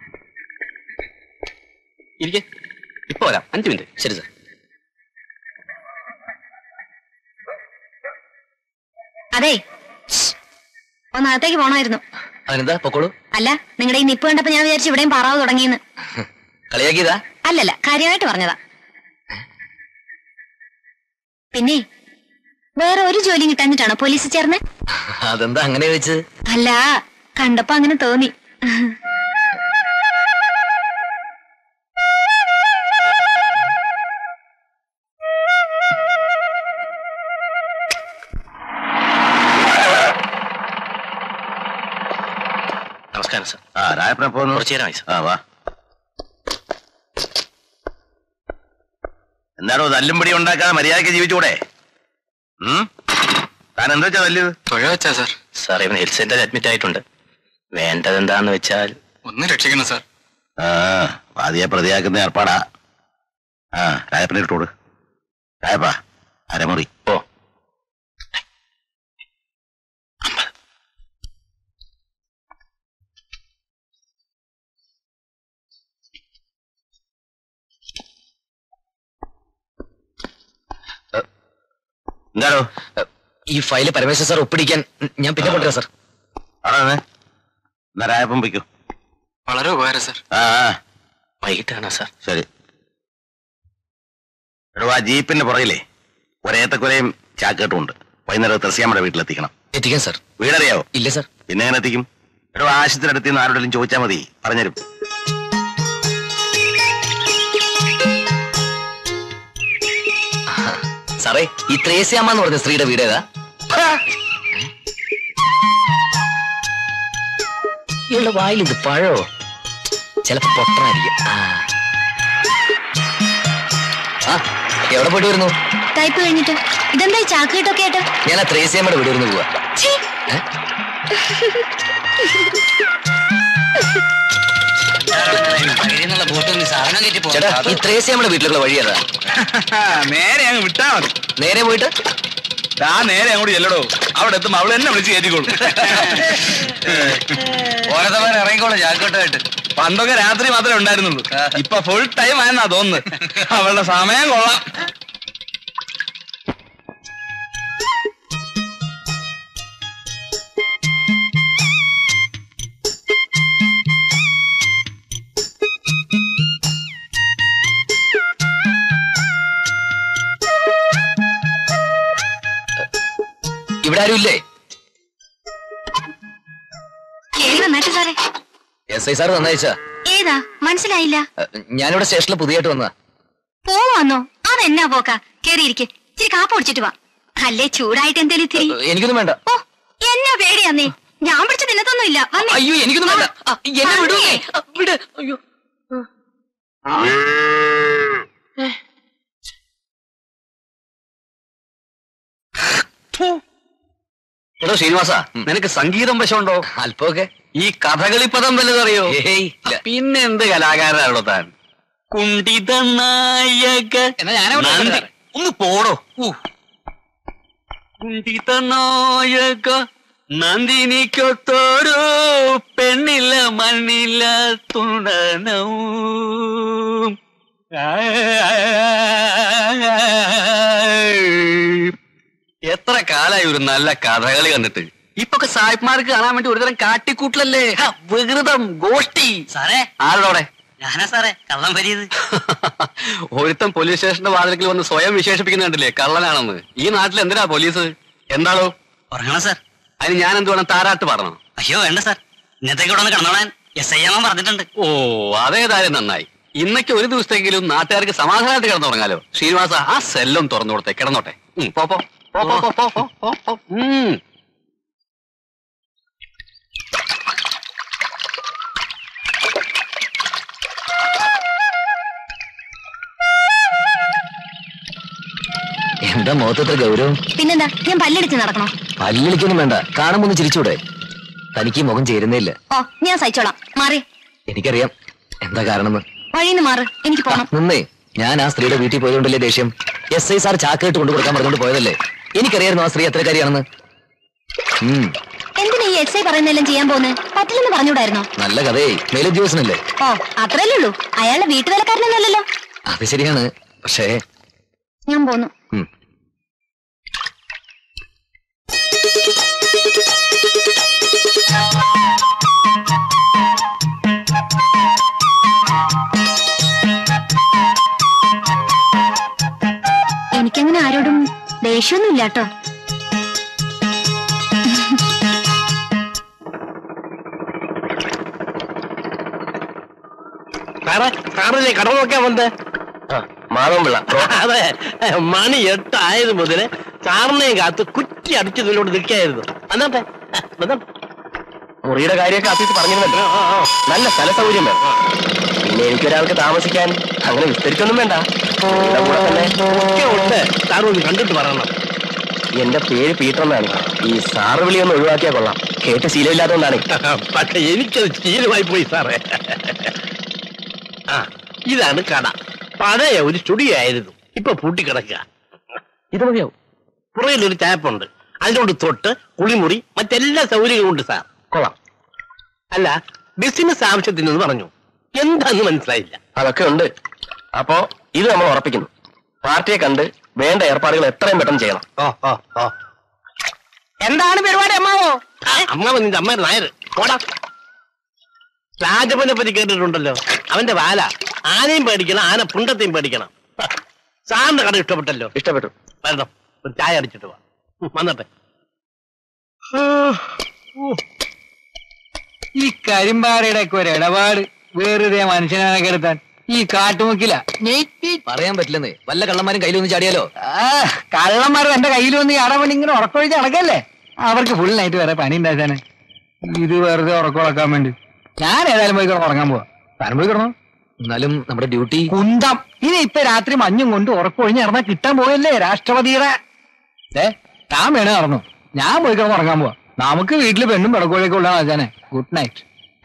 ഇരിക്കെ, ഇപ്പൊ വരാം. 5 മിനിറ്റ്. ശരി സാർ. അതെ, ഒന്നകത്തേക്ക് പോണമായിരുന്നു. അതിനെന്താ, പൊക്കോളൂ. അല്ല, നിങ്ങളുടെ ഈ നിപ്പ് കണ്ടപ്പോ ഞാൻ വിചാരിച്ചു ഇവിടെയും പാറാവ് തുടങ്ങിയെന്ന്. കളിയാക്കിയതാ? അല്ലല്ല, കാര്യമായിട്ട് പറഞ്ഞതാ. പിന്നെ വേറെ ഒരു ജോലിയും കിട്ടാഞ്ഞിട്ടാണോ പോലീസിൽ ചേർന്ന്? അതെന്താ അങ്ങനെ ചോദിച്ചത്? അല്ല, കണ്ടപ്പോ അങ്ങനെ തോന്നി. നമസ്കാരം സാർ. രായപ്പനെ പോകുന്നു. കുറച്ചു നേരമായി സാർ. വാ. എന്താണോ തല്ലുംപടി ഉണ്ടാക്കാതെ മര്യാദയ്ക്ക് ജീവിച്ചൂടെ? താൻ എന്താ വെച്ചാ തല്ലിയത്? തുഴ വെച്ചാ സാർ. സാർ ഇവൻ ഹെൽത്ത് സെന്ററിൽ അഡ്മിറ്റ് ആയിട്ടുണ്ട്. വേണ്ടത് എന്താന്ന് വെച്ചാൽ ഒന്ന് രക്ഷിക്കണം സാർ. വാദിയെ പ്രതിയാക്കുന്ന ഏർപ്പാടാ. രായപ്പനെ ഇട്ടോട്. രായപ്പാ, അരമുറി പോ. എന്താണോ ഈ ഫയല് പരമേശ്വർ സാർ ഒപ്പിടിക്കാൻ ഞാൻ പിന്നെ കൊണ്ടുവരാം സാർ. ആണോ? എന്നാ രായപ്പം വയ്ക്കൂ. വളരെ ഉപകാരം സാർ. വൈകിട്ടാണോ സാർ? ശരി. എടോ, ആ ജീപ്പിന്റെ പുറകിലേ ഒരേത്തക്കൊലയും ചാക്കേട്ടും ഉണ്ട്. വൈകുന്നേരം തെർസിയാമ്മയുടെ വീട്ടിലെത്തിക്കണം. എത്തിക്കാം സാർ. വീടറിയാവോ? ഇല്ല സാർ. പിന്നെ എങ്ങനെ എത്തിക്കും? എടോ, ആശുപത്രിയുടെ നിന്ന് ആരോടെങ്കിലും ചോദിച്ചാൽ മതി, പറഞ്ഞുതരും. സാറേ, ഈ ത്രേസ്യാമ്മ എന്ന് പറഞ്ഞ സ്ത്രീയുടെ വീട് ഏതാ? ഇയാളുടെ വായിൽ ഇത് പഴോ? ചിലപ്പോ പൊട്ടനായിരിക്കും. എവിടെ പോയിട്ട് വരുന്നു? ടൈപ്പ് കഴിഞ്ഞിട്ട്. ഇതെന്താ ചാക്കിട്ടൊക്കെ ആയിട്ട്? ഞാൻ ആ ത്രേസ്യാമ്മയുടെ വീട് വരുന്നു പോവാ. ചേട്ടാ, ഈ ത്രേസ്യാമ്മയുടെ വീട്ടിലുള്ള വഴി ഏതാ? നേരെ അങ്ങ് വിട്ടാ മതി. നേരെ പോയിട്ട് നേരെ അങ്ങോട്ട് ചെല്ലടോ. അവിടെ എത്തുമ്പോ അവള് എന്നെ വിളിച്ച് കയറ്റിക്കോളൂ. ഓരോ ഇറങ്ങിക്കോളൂ ചാക്കോട്ടായിട്ട്. പണ്ടൊക്കെ രാത്രി മാത്രമേ ഉണ്ടായിരുന്നുള്ളൂ. ഇപ്പൊ ഫുൾ ടൈം ആയെന്നാ തോന്നുന്നത്. അവളുടെ സമയം കൊള്ളാം. ഇവിടെ ആരും ഇല്ലേ? സാറേ, SI സാർ നന്നായിച്ചാ. ഏതാ മനസ്സിലായില്ല? ഞാനിവിടെ സ്റ്റേഷനിൽ പുതിയതായിട്ട് വന്നതാ. പോവാന്നോ? അതെന്നാ പോക്കാ? കേറിയിരിക്കെ, ഇച്ചിരി കാപ്പ് കുടിച്ചിട്ട് വാ. അല്ലേ ചൂടായിട്ട് എന്തേലും ഇത്തിരി. എനിക്കൊന്നും വേണ്ട. ഓ, എന്നാ പേടിയാന്നേ. ഞാൻ പിടിച്ച് തിന്നത്തൊന്നുമില്ല. അയ്യോ, എനിക്കൊന്നും വേണ്ട. എന്നെ വിടൂന്നേ. വിട്. അയ്യോ. എടോ ശ്രീനിവാസ, നിനക്ക് സംഗീതം വശമുണ്ടോ? അല്പമൊക്കെ. ഈ കഥകളിപ്പദം വല്ലതറിയോ? ഇല്ല. പിന്നെ എന്ത് കലാകാരനാണോ താൻ? കുണ്ടിത നായക ഒന്ന് പോടോ. കുണ്ടിത നായക നന്ദിനിക്കൊത്തോരോ പെണ്ണില്ല മണ്ണില്ല തുണനവും. എത്ര കാലായി ഒരു നല്ല കഥകളി കണ്ടിട്ട്. ഇപ്പൊക്കെ സായിപ്മാർക്ക് കാണാൻ വേണ്ടി ഒരുതരം കാട്ടിക്കൂട്ടലല്ലേ, വികൃതം, ഗോഷ്ടി. സാറേ, ആരോടെ? ഞാനാ സാറേ കള്ളം വരിയത്. ഒരുത്തൻ പോലീസ് സ്റ്റേഷന്റെ വാതിൽക്കൽ വന്ന് സ്വയം വിശേഷിപ്പിക്കുന്ന കണ്ടില്ലേ കള്ളനാണെന്ന്. ഈ നാട്ടിൽ എന്തിനാ പോലീസ്? എന്താണോ? ഉറങ്ങണം സാർ. അതിന് ഞാൻ എന്ത് വേണം? താരാട്ട് പറഞ്ഞോ? അയ്യോ വേണ്ട സാർ, ഇന്നത്തേക്ക് ഇവിടെ കിടന്നോളാൻ SI അമ്മ പറഞ്ഞിട്ടുണ്ട്. ഓ, അതേതായാലും നന്നായി. ഇന്നൊക്കെ ഒരു ദിവസത്തെങ്കിലും നാട്ടുകാർക്ക് സമാധാനമായിട്ട് കിടന്നുറങ്ങാലോ. ശ്രീനിവാസ, ആ സെല്ലും തുറന്നു കൊടുത്തേ, കിടന്നോട്ടെ. പോ പോ പോ പോ പോ പോ പോ പോ. എന്താ മുഖത്തത്ര ഗൗരവം? പിന്നെന്താ, ഞാൻ പല്ലെടുത്ത് നടക്കണം. പല്ലിളിക്കൊന്നും വേണ്ട, കാണുമ്പോ ഒന്ന് ചിരിച്ചൂടെ? തനിക്ക് മുഖം ചേരുന്നില്ല. ഓ ഞാൻ സഹിച്ചോളാം, മാറി. എനിക്കറിയാം എന്താ കാരണം. വഴിന്ന് മാറ്, എനിക്ക് പോണം. നിന്നേ, ഞാൻ ആ സ്ത്രീയുടെ വീട്ടിൽ പോയതുകൊണ്ടല്ലേ ദേഷ്യം. SI സാർ ചാക്കേട്ട് കൊണ്ടു കൊടുക്കാൻ പറഞ്ഞുകൊണ്ട് പോയതല്ലേ. എനിക്കറിയായിരുന്നു ആ സ്ത്രീ എത്രക്കാരിയാണെന്ന്. എന്തിനാ ഈ SI പറയുന്നതെല്ലാം ചെയ്യാൻ പോകുന്നത്? പറ്റില്ലെന്ന് പറഞ്ഞൂടായിരുന്നോ? നല്ല കഥയെ, മേലുദ്യോഗസ്ഥനല്ലേ. ഓ അത്രയല്ലേ ഉള്ളൂ, അയാളുടെ വീട്ടുവേലക്കാരനല്ലല്ലോ. അത് ശരിയാണ്, പക്ഷേ ഞാൻ പോന്നു. എനിക്കങ്ങനെ ആരോടും ദേഷ്യമൊന്നുമില്ല കേട്ടോ. സാറില്ലേ കട നോക്കാൻ വന്നേ? മാധവൻപിള്ള. അതെ, മണി 8 ആയത് മുതല് സാറിനെയും കാത്ത് കുറ്റി അടിച്ചതിലോട് നിൽക്കായിരുന്നു. അന്നത്തെ മുറിയുടെ കാര്യമൊക്കെ ആഫീസ് പറഞ്ഞിരുന്നല്ലോ. നല്ല സ്ഥല സൗകര്യം വേണം. പിന്നെ എനിക്കൊരാൾക്ക് താമസിക്കാൻ അങ്ങനെ വിസ്തരിക്കൊന്നും വേണ്ട. ഒക്കെ ഉണ്ട്, സാർ ഒന്ന് കണ്ടിട്ട് പറയണം. എന്റെ പേര് പീറ്റർ എന്നാണ്. ഈ സാറ് വിളി ഒന്ന് ഒഴിവാക്കിയാൽ കൊള്ളാം. കേട്ട് ശീലമില്ലാത്തതുകൊണ്ടാണ്. പക്ഷെ എനിക്കത് ശീലമായി പോയി സാറേ. ഇതാണ് കട. പഴയ ഒരു സ്റ്റുഡിയോ ആയിരുന്നു, ഇപ്പൊ പൂട്ടിക്കിടക്കുക. ഇത് മതിയാവും. പുറകിലൊരു ടാപ്പുണ്ട്, അതിനോട് തൊട്ട് കുളിമുറി മറ്റെല്ലാ സൗകര്യങ്ങളും ഉണ്ട് സാർ. കൊള്ളാം. അല്ല, ബിസിനസ് ആവശ്യത്തിനെന്ന് പറഞ്ഞു, എന്താന്ന് മനസ്സിലായില്ല. അതൊക്കെ ഉണ്ട്. അപ്പോ ഇത് നമ്മൾ ഉറപ്പിക്കുന്നു. പാർട്ടിയെ കണ്ട് വേണ്ട ഏർപ്പാടുകൾ എത്രയും പെട്ടെന്ന് ചെയ്യണം. എന്താണ് പരിപാടി അമ്മാവോ? അമ്മാവ നിന്റെ അമ്മ നായർ പോടാ. രാജപ്പനെ പറ്റി കേട്ടിട്ടുണ്ടല്ലോ, അവന്റെ വാല. ആനയും പേടിക്കണം, ആന പുണ്ടത്തെയും പേടിക്കണം. സാറിന്റെ കട ഇഷ്ടപ്പെട്ടല്ലോ? ഇഷ്ടപ്പെട്ടു. വരണം, ഒരു ചായ അടിച്ചിട്ട് വാ. വന്നട്ടെ. ഈ കരിമ്പാറയുടെ ഒക്കെ ഒരു ഇടപാട് വെറുതെ മനുഷ്യനെ കെടുത്താൻ ഈ കാട്ടുമുക്കില. പറയാൻ പറ്റില്ലെന്നേ, വല്ല കള്ളന്മാരും കയ്യിലൊന്ന് ചാടിയാലോ? കള്ളന്മാരും എന്റെ കയ്യിൽ വന്ന് ചാടാൻ വേണ്ടി ഇങ്ങനെ ഉറക്കൊഴിച്ച് നടക്കല്ലേ? അവർക്ക് ഫുൾ നൈറ്റ് വരെ പണി ഉണ്ടാക്കാന്. ഇത് വെറുതെ ഉറക്കുളക്കാൻ വേണ്ടി ഞാൻ ഏതായാലും പോയി ഉറങ്ങാൻ പോവാ. താനും പോയി കിടന്നോ. എന്നാലും നമ്മുടെ ഡ്യൂട്ടി കുന്തം. ഇനി ഇപ്പൊ രാത്രി മഞ്ഞും കൊണ്ട് ഉറക്കൊഴിഞ്ഞ് നടന്നാൽ കിട്ടാൻ പോയല്ലേ രാഷ്ട്രപതിയുടെ. താൻ വേണേ നടന്നു, ഞാൻ പോയി കിടന്ന് ഉറങ്ങാൻ പോവാ. നമുക്ക് വീട്ടില് പെണ്ണും പിടക്കോഴിയൊക്കെ ഉള്ള ആചാനെ. Good night.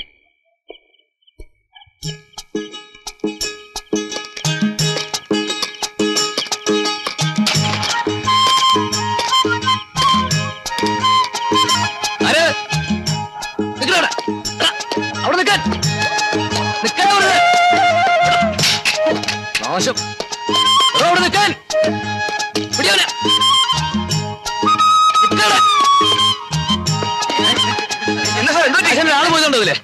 അവിടെ നിൽക്കാൻ മോശം. അവിടെ നിൽക്കാൻ ആള് പോയതുണ്ടല്ലേ?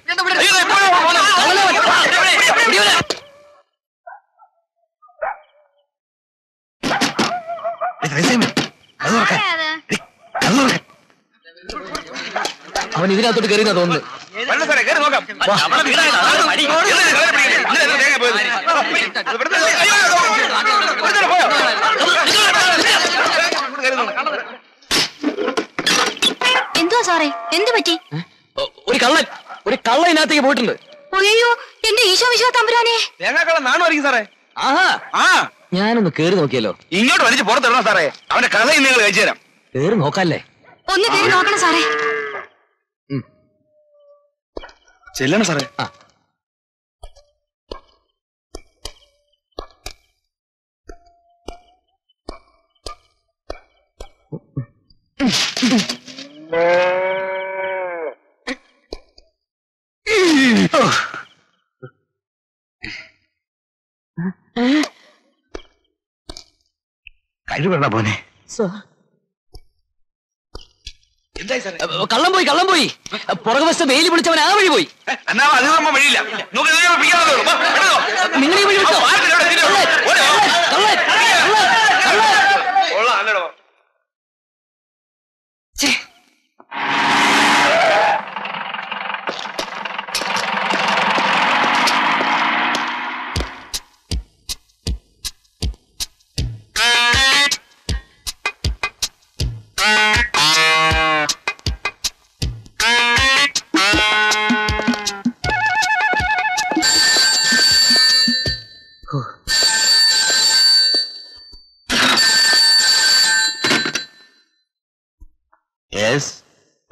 അവൻ ഇതിനകത്തോട്ട് കയറിയെന്നാ തോന്നുന്നു. എന്തുവാ സാറേ, എന്ത് പറ്റി? ഒരു കള്ളൻ ഇതിനകത്തേക്ക് പോയിട്ടുണ്ട്. അയ്യോ, എന്റെ ഈശോ വിശ്വ തമ്പുരാനെ. സാറേ. ഞാനൊന്ന് കേറി നോക്കിയല്ലോ. ഇങ്ങോട്ട് വലിച്ച് പുറത്തിടണം സാറേ, അവന്റെ കഥ നിങ്ങൾ കഴിച്ചു തരാം. കേറി നോക്കാല്ലേ? ഒന്ന് കേറി നോക്കണം സാറേ. ചെല്ലണം സാറേ. കഴിവണ്ട പോനെ. കള്ളം പോയി. പുറകു വശത്ത് വെയിൽ പിടിച്ചവൻ ആ വഴി പോയി. വഴിയില്ല. നിങ്ങൾ ഈ വഴി വിട്ടോ.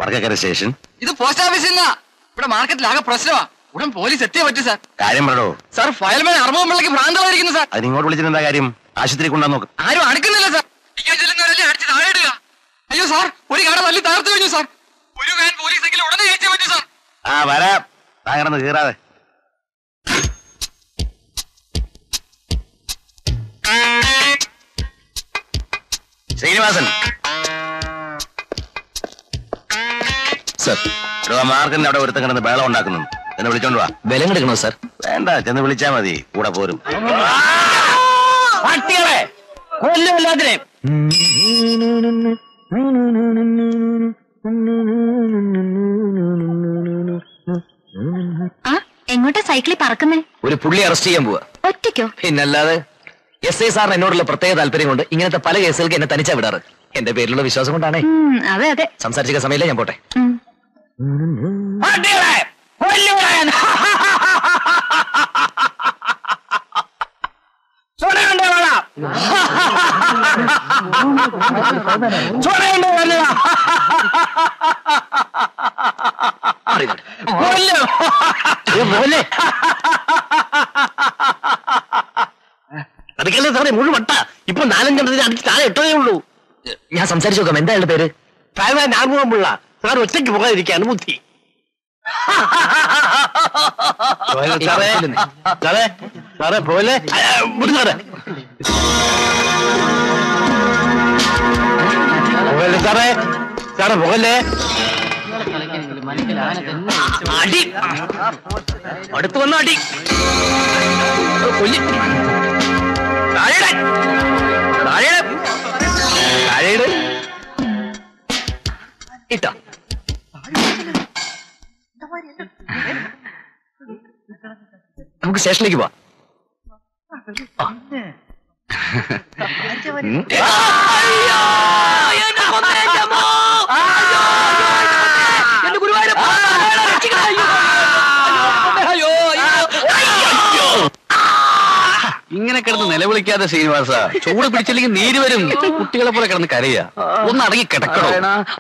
വടക്കേക്കര സ്റ്റേഷൻ. ഇത് പോസ്റ്റ് ഓഫീസിൽ നിന്നാ. ഇവിടെ മാർക്കറ്റിൽ ആകെ പ്രശ്നമാ. ഉടൻ പോലീസ് എത്തിയേ പറ്റൂ സാർ. കാര്യം പറയോ? സാർ ഫയൽമാൻ അറുപതിലേക്ക് ഭ്രാന്തമായിരിക്കുന്നു സാർ. അതിന് ഇങ്ങോട്ട് വിളിച്ചിട്ട് എന്താ കാര്യം? ആശുപത്രി കൊണ്ടാ നോക്ക്. ആരും അടുക്കുന്നില്ല സാർ. അടിച്ച് താഴെ ഇടുക. അയ്യോ സാർ, ഒരു കട തല്ലി തകർത്തു കഴിഞ്ഞു സാർ. ഒരു വാൻ പോലീസെങ്കിലും ഉടനെ കയറ്റിയേ പറ്റൂ സാർ. ആ വരാം. താങ്കളൊന്ന് കീറാതെ. ശ്രീനിവാസൻ സാർ, മാർക്കിന്റെ അവിടെ ഒരുത്തം കിടന്ന് ബേളം ഉണ്ടാക്കുന്നു. എന്നെ വിളിച്ചോണ്ട് വാ. ബലം എടുക്കണോ സാർ? വേണ്ട, ചെന്ന് വിളിച്ചാ മതി, കൂടെ പോരും. കൊല്ലുമില്ലാതിനെ എങ്ങോട്ടാ സൈക്കിളിൽ പറക്കുന്നേ? ഒരു പുള്ളി അറസ്റ്റ് ചെയ്യാൻ പോവാ. ഒറ്റയ്ക്കോ? പിന്നല്ലാതെ. എസ് ഐ സാറിന് എന്നോടുള്ള പ്രത്യേക താല്പര്യം കൊണ്ട് ഇങ്ങനത്തെ പല കേസുകൾക്ക് എന്നെ തനിച്ചാ വിടാറ്. എന്റെ പേരിലുള്ള വിശ്വാസം കൊണ്ടാണേ. അതെ അതെ. സംസാരിച്ച സമയമില്ല, ഞാൻ പോട്ടെ. അടിക്കല്ലേ സാറേ, മുഴുവൻ വട്ട. ഇപ്പൊ 4-5 അടിച്ച് താഴെ ഇട്ടതേ ഉള്ളൂ. ഞാൻ സംസാരിച്ചു നോക്കാം. എന്താ അയാളുടെ പേര്? ഫയൽമാൻ ആർമുഖമുള്ള. സാർ ഒറ്റയ്ക്ക് പോകാതിരിക്കാണ് ബുദ്ധി. സാറേ സാറേ സാറേ പോലെ സാറേ സാറേ സാറേ പോകല്ലേ. അടി അടുത്ത് വന്ന അടി കൊല്ലി. താഴെ താഴെ താഴെ ഇട്ട. നമുക്ക് സ്റ്റേഷനിലേക്ക് പോവാം. ഇങ്ങനെ കിടന്ന് നിലവിളിക്കാതെ ശ്രീനിവാസ, ചൂട് പിടിച്ചില്ലെങ്കിൽ നീര് വരും. കുട്ടികളെ പോലെ കിടന്ന് കരയാ. ഒന്ന് അടങ്ങി കിടക്കണോ?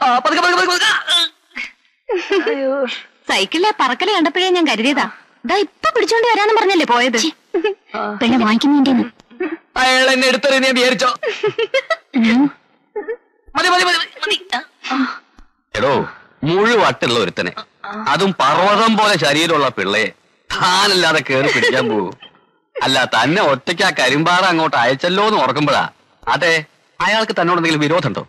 സൈക്കിളിലെ പറക്കല് കണ്ടപ്പോഴേ ഞാൻ കരുതിയതാ. ഇതാ ഇപ്പൊ പിടിച്ചോണ്ട് വരാന്ന് പറഞ്ഞല്ലേ പോയത്. പിന്നെ വാങ്ങിക്കുന്നതിന്റെ അയാൾ എന്നെ എടുത്തെറിയ ഞാൻ വിചാരിച്ചോ? എടോ, മുഴുവട്ടുള്ള ഒരുത്തനെ, അതും പർവ്വതം പോലെ ശരീരമുള്ള പിള്ളയെ താനല്ലാതെ കേറി പിടിക്കാൻ പോകും. അല്ല, തന്നെ ഒറ്റയ്ക്ക് ആ കരിമ്പാറ അങ്ങോട്ട് അയച്ചല്ലോ എന്ന് ഓർക്കുമ്പോഴാ. അതെ, അയാൾക്ക് തന്നോട് എന്തെങ്കിലും വിരോധമുണ്ടോ?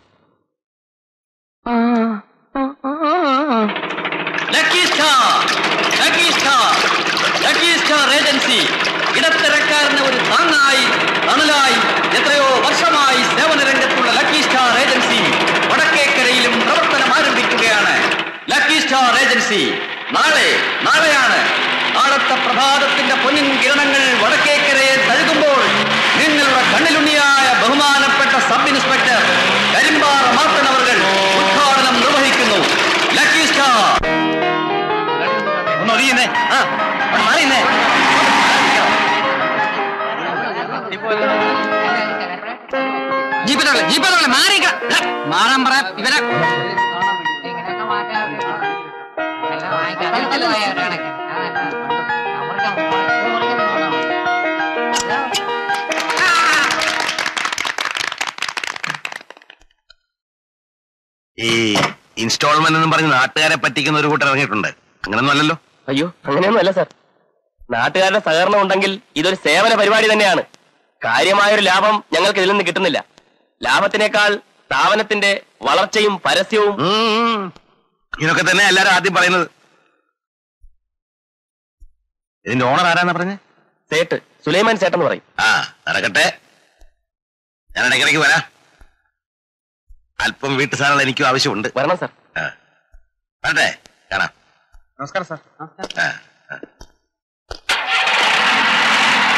ഇടത്തരക്കാരന് ഒരു താങ്ങായി തണലായി എത്രയോ വർഷമായി സേവന രംഗത്തുള്ള ലക്കി സ്റ്റാർ ഏജൻസി വടക്കേക്കരയിലും പ്രവർത്തനം ആരംഭിക്കുകയാണ്. ലക്കി സ്റ്റാർ ഏജൻസി നാളെയാണ്. നാളത്തെ പ്രഭാതത്തിന്റെ പൊന്നിൻ കിരണങ്ങൾ വടക്കേക്കരയെ തഴുകുമ്പോൾ നിങ്ങളുടെ കണ്ണിലുണ്ണിയായ ബഹുമാനപ്പെട്ട സബ് ഇൻസ്പെക്ടർ കരിമ്പാറ മാത്തൻ അവർ ഉദ്ഘാടനം നിർവഹിക്കുന്നു. ലക്കി സ്റ്റാർ ഒന്നൊഴിയുന്നേ, മാറിയുന്നേ. ജീപ്പേ മാറിക്ക മാറാൻ പറയാം. ഇവരെ ഈ ഇൻസ്റ്റാൾമെന്റ് എന്നും പറഞ്ഞ് നാട്ടുകാരെ പറ്റിക്കുന്ന ഒരു കൂട്ടർ ഇറങ്ങിയിട്ടുണ്ട്. അങ്ങനൊന്നും അല്ലല്ലോ. അയ്യോ, അങ്ങനെയൊന്നും അല്ല സാർ. നാട്ടുകാരുടെ സഹകരണം ഉണ്ടെങ്കിൽ ഇതൊരു സേവന പരിപാടി തന്നെയാണ്. കാര്യമായൊരു ലാഭം ഞങ്ങൾക്ക് ഇതിൽ നിന്ന് കിട്ടുന്നില്ല. ലാഭത്തിനേക്കാൾ സ്ഥാപനത്തിന്റെ വളർച്ചയും പരസ്യവും. ഇതൊക്കെ തന്നെ എല്ലാരും ആദ്യം പറയുന്നത്. ഇതിന്റെ ഓണർ ആരാന്നാ പറഞ്ഞേ? സേട്ട്, സുലൈമാൻ സേട്ടെന്ന് പറയും. ആ, നടക്കട്ടെ. ഞാൻ ഇടയ്ക്കിടയ്ക്ക് വരാം. അല്പം വീട്ടു സാധനങ്ങൾ എനിക്കും ആവശ്യമുണ്ട്. വരണം സാർ. വരട്ടെ, കാണാം. നമസ്കാരം സാർ.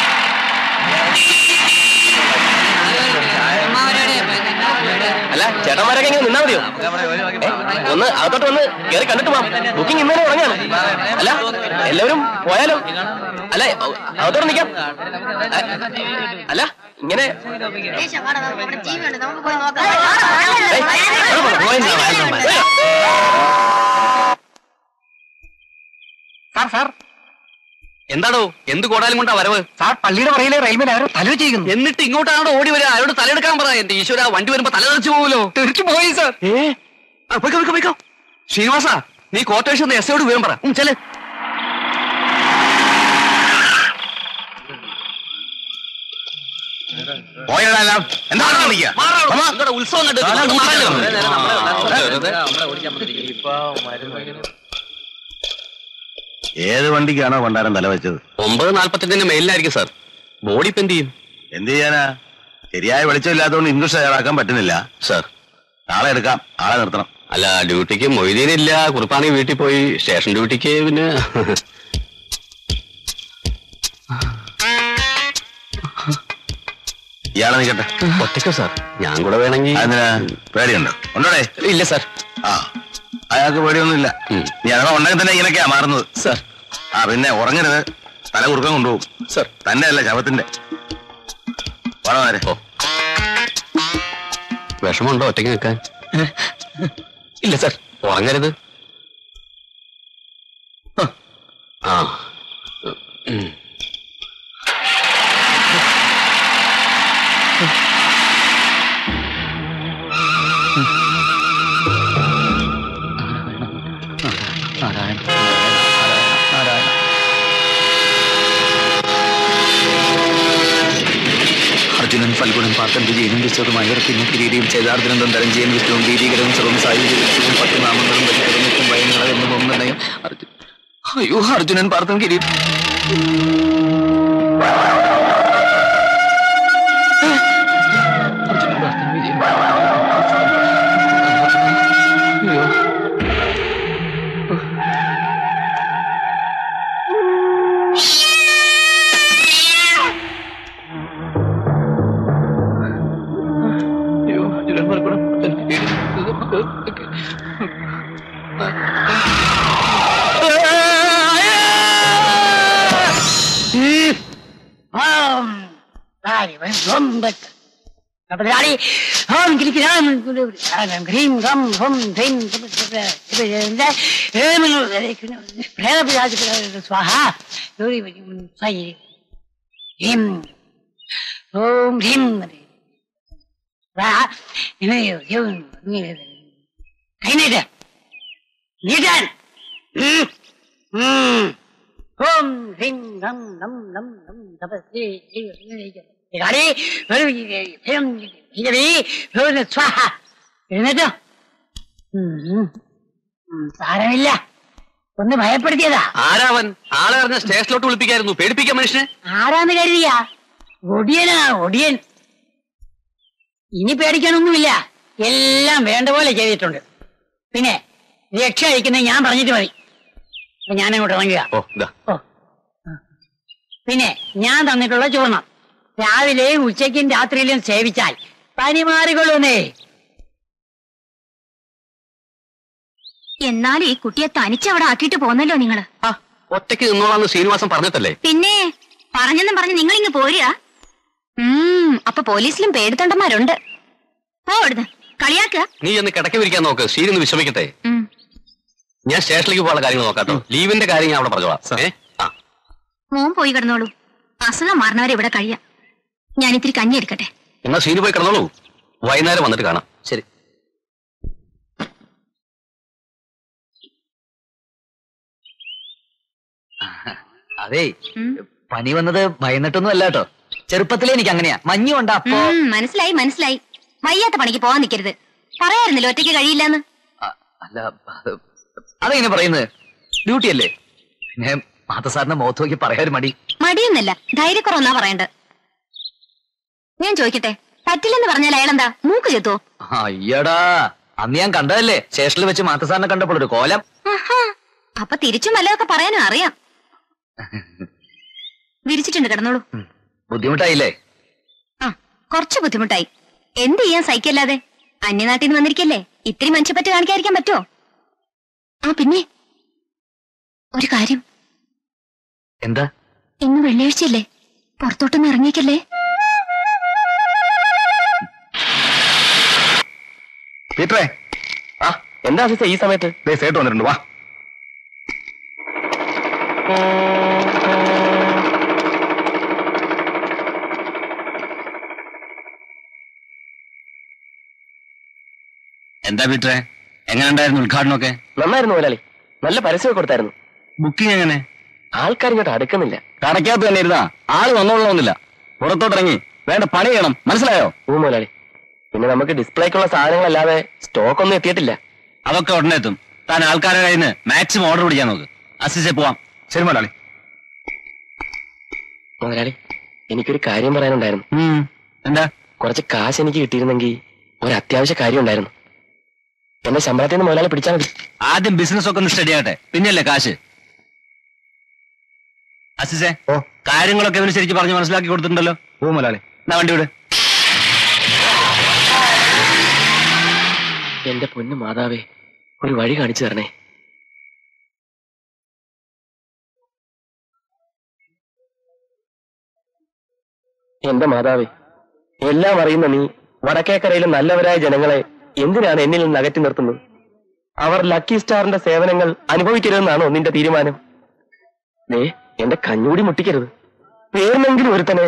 അല്ല, ചേട്ടന്മാരൊക്കെ ഇങ്ങനെ നിന്നാ മതിയോ? ഒന്ന് അകത്തോട്ട് വന്ന് കയറി കണ്ടിട്ട് പോവാം. ബുക്കിംഗ് ഇന്നലെ തുടങ്ങിയാണ്. അല്ല എല്ലാവരും പോയാലോ? അല്ല അകത്തോട്ട് നിൽക്കാം. അല്ല ഇങ്ങനെ സാർ സാർ എന്താണോ എന്ത് കോടാലും കൊണ്ടാ വരവ്? സാർ പള്ളിയുടെ പുറകിലെ റെയിൽവേ ആരോ തല വെച്ചിരിക്കുന്നു. എന്നിട്ട് ഇങ്ങോട്ടാണോ ഓടി വരിക? അവരോട് തലയെടുക്കാൻ പറ. എന്റെ ഈശ്വര, വണ്ടി വരുമ്പോ തല തെറിച്ചു പോവുമല്ലോ. തെറിച്ചു പോയി സാർ. പോയിക്കോ. ശ്രീനിവാസ, നീ ക്വാർട്ടേഴ്സ് എസ്ഐയോട് വിവരം പറ. ചെല്. ഉത്സവം ഏത് വണ്ടിക്കാണോ പണ്ടാരം തല വെച്ചത്? 9:45 മെയിലായിരിക്കും സാർ. ബോഡി ഇപ്പൊ എന്ത് ചെയ്യും? എന്ത് ചെയ്യാനാ? ശരിയായ വെളിച്ചമില്ലാത്തതുകൊണ്ട് ഇൻക്വസ്റ്റ് തയ്യാറാക്കാൻ പറ്റുന്നില്ല സാർ. നാളെ എടുക്കാം, ആളെ നിർത്തണം. അല്ല, ഡ്യൂട്ടിക്ക് മൊയ്തീനില്ല. കുറുപ്പാണി വീട്ടിൽ പോയി. സ്റ്റേഷൻ ഡ്യൂട്ടിക്ക് പിന്നെ ഇയാളെ നിൽക്കട്ടെ. ഒറ്റയ്ക്കോ സാർ? ഞാൻ കൂടെ വേണമെങ്കിൽ. അതിന് പേടിയുണ്ടോ? ഉണ്ടോടെ? ഇല്ല സാർ. ആ, അയാൾക്ക് പേടിയൊന്നുമില്ല. നീ അഥവാ ഉണ്ടെങ്കിൽ തന്നെ ഇങ്ങനെയൊക്കെയാ മാറുന്നത് സാർ. ആ പിന്നെ ഉറങ്ങരുത്, തല കുറുക്കം കൊണ്ടുപോകും സാർ. തന്നെ അല്ല, ശവത്തിന്റെ. വളരെ വിഷമമുണ്ടോ ഒറ്റയ്ക്ക് നിൽക്കാൻ? ഇല്ല സാർ. ഉറങ്ങരുത്. ആ അർജുനൻ ഫൽഗുണൻ പാർത്തൻ വിജയനും വിശ്വതും അയർപ്പിനും കിരീടിയും ചേതാർജുനന്ദം ധരഞ്ജയൻ വിഷ്ണുവും ഭീതികരവും സർവം സായുജ്യവും 10 നാമങ്ങളും വെച്ചിട്ടും ഭയങ്ങളെ എന്ന് പോകുന്നുണ്ടെങ്കിൽ അയ്യോ, അർജുനൻ പാർത്തൻ കിരീടം. അർജുനൻ പാർത്തൻ വിജയൻ. അയ്യോ, എഴുന്നേറ്റോ? സാരമില്ല, ഒന്ന് ഭയപ്പെടുത്തിയതാ. ആരാവൻ? ആളെ അറിഞ്ഞ സ്റ്റേഷനിലോട്ട് വിളിപ്പിക്കായിരുന്നു. പേടിപ്പിക്കാൻ മനുഷ്യനെ. ആരാന്ന് കരുതിയാ? ഒടിയനാ, ഒടിയൻ. ഇനി പേടിക്കാനൊന്നുമില്ല, എല്ലാം വേണ്ട പോലെ ചെയ്തിട്ടുണ്ട്. പിന്നെ രക്ഷ അയക്കുന്നത് ഞാൻ പറഞ്ഞിട്ട് മതി. അപ്പൊ ഞാനങ്ങോട്ട് ഇറങ്ങുക. പിന്നെ ഞാൻ തന്നിട്ടുള്ള ചൂർണം രാവിലെയും ഉച്ചയ്ക്കും രാത്രിയിലും സേവിച്ചാൽ പനി മാറിക്കൊള്ളുന്നേ. എന്നാലും ഈ കുട്ടിയെ തനിച്ചവിടെ ആക്കിയിട്ട് പോന്നല്ലോ നിങ്ങള്. ഒറ്റയ്ക്ക് നിന്നോളാന്ന് ശ്രീനിവാസൻ പറഞ്ഞിട്ടല്ലേ? പിന്നെ പറഞ്ഞെന്നും പറഞ്ഞ് നിങ്ങൾ ഇങ്ങ് പോരുക. അപ്പൊ പോലീസിലും പേടിത്തൊണ്ടന്മാരുണ്ട്. അവിടുന്ന് കളിയാക്കുക. നീ ഒന്ന് കിടക്കി വിരിക്കാൻ നോക്ക്. ശ്രീനൊന്ന് വിശ്രമിക്കട്ടെ. ഞാൻ സ്റ്റേഷനിലേക്ക് പോകാനുള്ള കാര്യങ്ങൾ നോക്കാട്ടോ. ലീവിന്റെ കാര്യം ഞാൻ അവിടെ പറഞ്ഞോളാം. മോൻ പോയി കിടന്നോളൂ. അസുഖം മാറുന്നവരെ ഇവിടെ കഴിയാം. ഞാനിത്തിരി കഞ്ഞി എടുക്കട്ടെ. എന്നാ ശ്രീന് പോയി കിടന്നോളൂ. വൈകുന്നേരം വന്നിട്ട് കാണാം. ശരി. അതെ, പനി വന്നത് ഭയന്നിട്ടൊന്നും അല്ല കേട്ടോ. ചെറുപ്പത്തിലേ എനിക്ക് അങ്ങനെയാ. മഞ്ഞുണ്ട്. അപ്പൊ മനസ്സിലായി മനസ്സിലായി. വയ്യാത്ത പണിക്ക് പോകാൻ നിൽക്കരുത്. പറയാറുന്നില്ല ഒറ്റയ്ക്ക് കഴിയില്ലെന്ന്. അല്ല, അതെങ്ങനെ പറയുന്നത്? ഡ്യൂട്ടി അല്ലേ. പിന്നെ മാതസാറിന്റെ മുഖത്ത് നോക്കി പറയാൻ മടി. മടിയൊന്നല്ല, ധൈര്യക്കുറവെന്നാ പറയണ്ടത്. ഞാൻ ചോദിക്കട്ടെ, പറ്റില്ലെന്ന് പറഞ്ഞാൽ അയാളെന്താ മൂക്ക് ചെത്തോ? അയ്യടാ, അന്ന് ഞാൻ കണ്ടതല്ലേ സ്റ്റേഷനിൽ വെച്ച് മാതസാറിനെ കണ്ടപ്പോൾ ഒരു കോലം. അപ്പൊ തിരിച്ചും വല്ലതൊക്കെ പറയാനും അറിയാം. വിരിച്ചിട്ടുണ്ട്, കിടന്നോളൂ. ബുദ്ധിമുട്ടായില്ലേ? കുറച്ച് ബുദ്ധിമുട്ടായി. എന്ത് ചെയ്യാൻ സഹിക്കല്ലാതെ. അന്യനാട്ടിൽ നിന്ന് വന്നിരിക്കല്ലേ, ഇത്തിരി മനുഷ്യപ്പറ്റ് കാണിക്കാതിരിക്കാൻ പറ്റുമോ? ആ പിന്നെ ഒരു കാര്യം. എന്താ? ഇന്ന് വെള്ളിയാഴ്ചയല്ലേ, പുറത്തോട്ടൊന്നും ഇറങ്ങിക്കല്ലേ. പീറ്ററേ, ആ എന്താ ആശിസേ ഈ സമയത്ത്? സേട്ട് വന്നിട്ടുണ്ട്, വാ. എന്താ പീറ്ററേ, എങ്ങനെ ഉണ്ടായിരുന്നു ഉദ്ഘാടനമൊക്കെ? നന്നായിരുന്നു മുതലാളി, നല്ല പരസ്യമൊക്കെ കൊടുത്തായിരുന്നു. ബുക്കിംഗ് എങ്ങനെ? ആൾക്കാർ ഇങ്ങോട്ട് അടുക്കുന്നില്ല. കടക്കകത്ത് തന്നെ ഇരുന്നാ ആള് വന്നോളണമെന്നില്ല. പുറത്തോട്ടിറങ്ങി വേണ്ട പണി ചെയ്യണം, മനസ്സിലായോ? ഓ മുതലാളി, പിന്നെ നമുക്ക് ഡിസ്പ്ലേക്കുള്ള സാധനങ്ങളല്ലാതെ സ്റ്റോക്ക് ഒന്നും എത്തിയിട്ടില്ല. അതൊക്കെ ഉടനെ എത്തും. താൻ ആൾക്കാരുടെ കയ്യിൽ നിന്ന് മാക്സിമം ഓർഡർ പിടിക്കാൻ നോക്ക്. അസിസ്റ്റേ പോവാം. ശരി മുതലാളി. മുതലാളി, എനിക്കൊരു കാര്യം പറയാനുണ്ടായിരുന്നു. എന്താ? കുറച്ച് കാശ് എനിക്ക് കിട്ടിയിരുന്നെങ്കിൽ ഒരു അത്യാവശ്യ കാര്യം ഉണ്ടായിരുന്നു. എന്റെ ശമ്പളത്തിൽ നിന്ന് മുതലാളി പിടിച്ചാൽ മതി. ആദ്യം ബിസിനസ് ഒക്കെ ഒന്ന് സ്റ്റഡി ആകട്ടെ, പിന്നെയല്ലേ കാശ്. അസിസേ, കാര്യങ്ങളൊക്കെ ഇവന് ശരിക്കും പറഞ്ഞ് മനസ്സിലാക്കി കൊടുത്തിട്ടുണ്ടല്ലോ. ഓ മുതലാളി. എന്നാ വണ്ടി വിട്. എന്റെ പൊന്നു മാതാവേ, ഒരു വഴി കാണിച്ചു തരണേ. എന്റെ മാതാവേ, എല്ലാം അറിയുന്ന നീ വടക്കേക്കരയിലെ നല്ലവരായ ജനങ്ങളെ എന്തിനാണ് എന്നിൽ നിന്ന് അകറ്റി നിർത്തുന്നത്? അവർ ലക്കി സ്റ്റാറിന്റെ സേവനങ്ങൾ അനുഭവിക്കരുതെന്നാണോ നിന്റെ തീരുമാനം? എന്റെ കഞ്ഞൂടി മുട്ടിക്കരുത്. പേരിനെങ്കിലും ഒരുത്തനെ.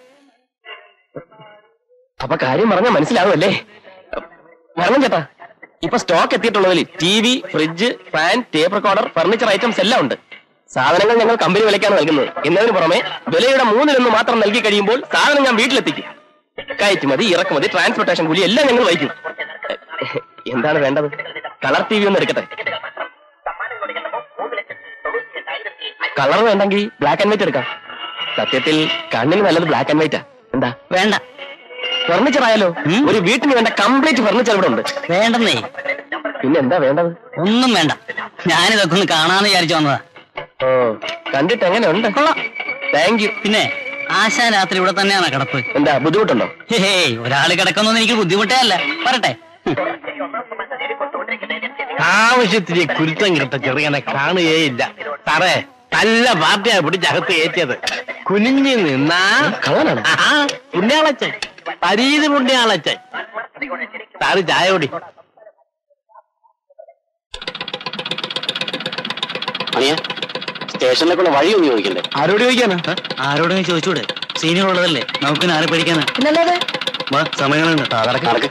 അപ്പൊ കാര്യം പറഞ്ഞാൽ മനസ്സിലാവുമല്ലേ? വരണം ചേട്ടാ. ഇപ്പൊ സ്റ്റോക്ക് എത്തിയിട്ടുള്ളതിൽ TV, fridge, fan, tape recorder, furniture items എല്ലാം ഉണ്ട്. സാധനങ്ങൾ ഞങ്ങൾ കമ്പനി വിലയ്ക്കാണ് നൽകുന്നത്. എന്നതിന് പുറമെ വിലയുടെ 1/3 മാത്രം നൽകി കഴിയുമ്പോൾ സാധനം ഞാൻ വീട്ടിലെത്തിക്കും. കയറ്റുമതി, ഇറക്കുമതി, ട്രാൻസ്പോർട്ടേഷൻ കൂലി എല്ലാം ഞങ്ങൾ വഹിക്കും. എന്താണ് വേണ്ടത്? കളർ TV ഒന്ന് എടുക്കട്ടെ. കളർ വേണ്ടെങ്കിൽ ബ്ലാക്ക് ആൻഡ് വൈറ്റ് എടുക്കാം. സത്യത്തിൽ കണ്ണിന് നല്ലത് ബ്ലാക്ക് ആൻഡ് വൈറ്റാ. എന്താ? വേണ്ട. ഫർണിച്ചർ ആയാലോ? ഒരു വീട്ടിന് വേണ്ട കംപ്ലീറ്റ് ഫർണിച്ചർ ഇവിടെ ഉണ്ട്. വേണ്ടെന്നേ. പിന്നെ എന്താ വേണ്ടത്? ഒന്നും വേണ്ട, ഞാനിതൊക്കെ ഒന്ന് കാണാന്ന് വിചാരിച്ചു വന്നതാ. ഓ, കണ്ടിട്ട് എങ്ങനെ ഉണ്ട്? Thank you. പിന്നെ ആശാ രാത്രി ഇവിടെ തന്നെയാണ് കിടപ്പ്. എന്താ ബുദ്ധിമുട്ടുണ്ടോ? ഹേയ്, ഒരാള് കിടക്കുന്നൊന്നും എനിക്ക് ബുദ്ധിമുട്ടേ അല്ല. പറട്ടെ. ആവശ്യത്തിന് കുരുത്തം കിട്ട ചെറുങ്ങനെ കാണുകയില്ല സാറേ. നല്ല പാർട്ടിയാണ് പിടിച്ചകത്ത് കയറ്റിയത്. കുനിഞ്ഞു നിന്നാ കളനാണ്. പുണ്യാളച്ചൻ, പരീതി പുണ്യാളച്ചൻ. സാറ് ചായ കൂടി. സ്റ്റേഷനിലേക്കുള്ള വഴി ഒന്ന് ചോദിക്കണ്ടേ? ആരോട് ചോദിക്കാനാ? ആരോടെങ്കിലും ചോദിച്ചൂടെ? സീനിയർ ഉള്ളതല്ലേ, നമുക്ക് ആരെ പഠിക്കാനാ? പിന്നല്ലാതെ സമയങ്ങളുണ്ട്. നടക്ക്.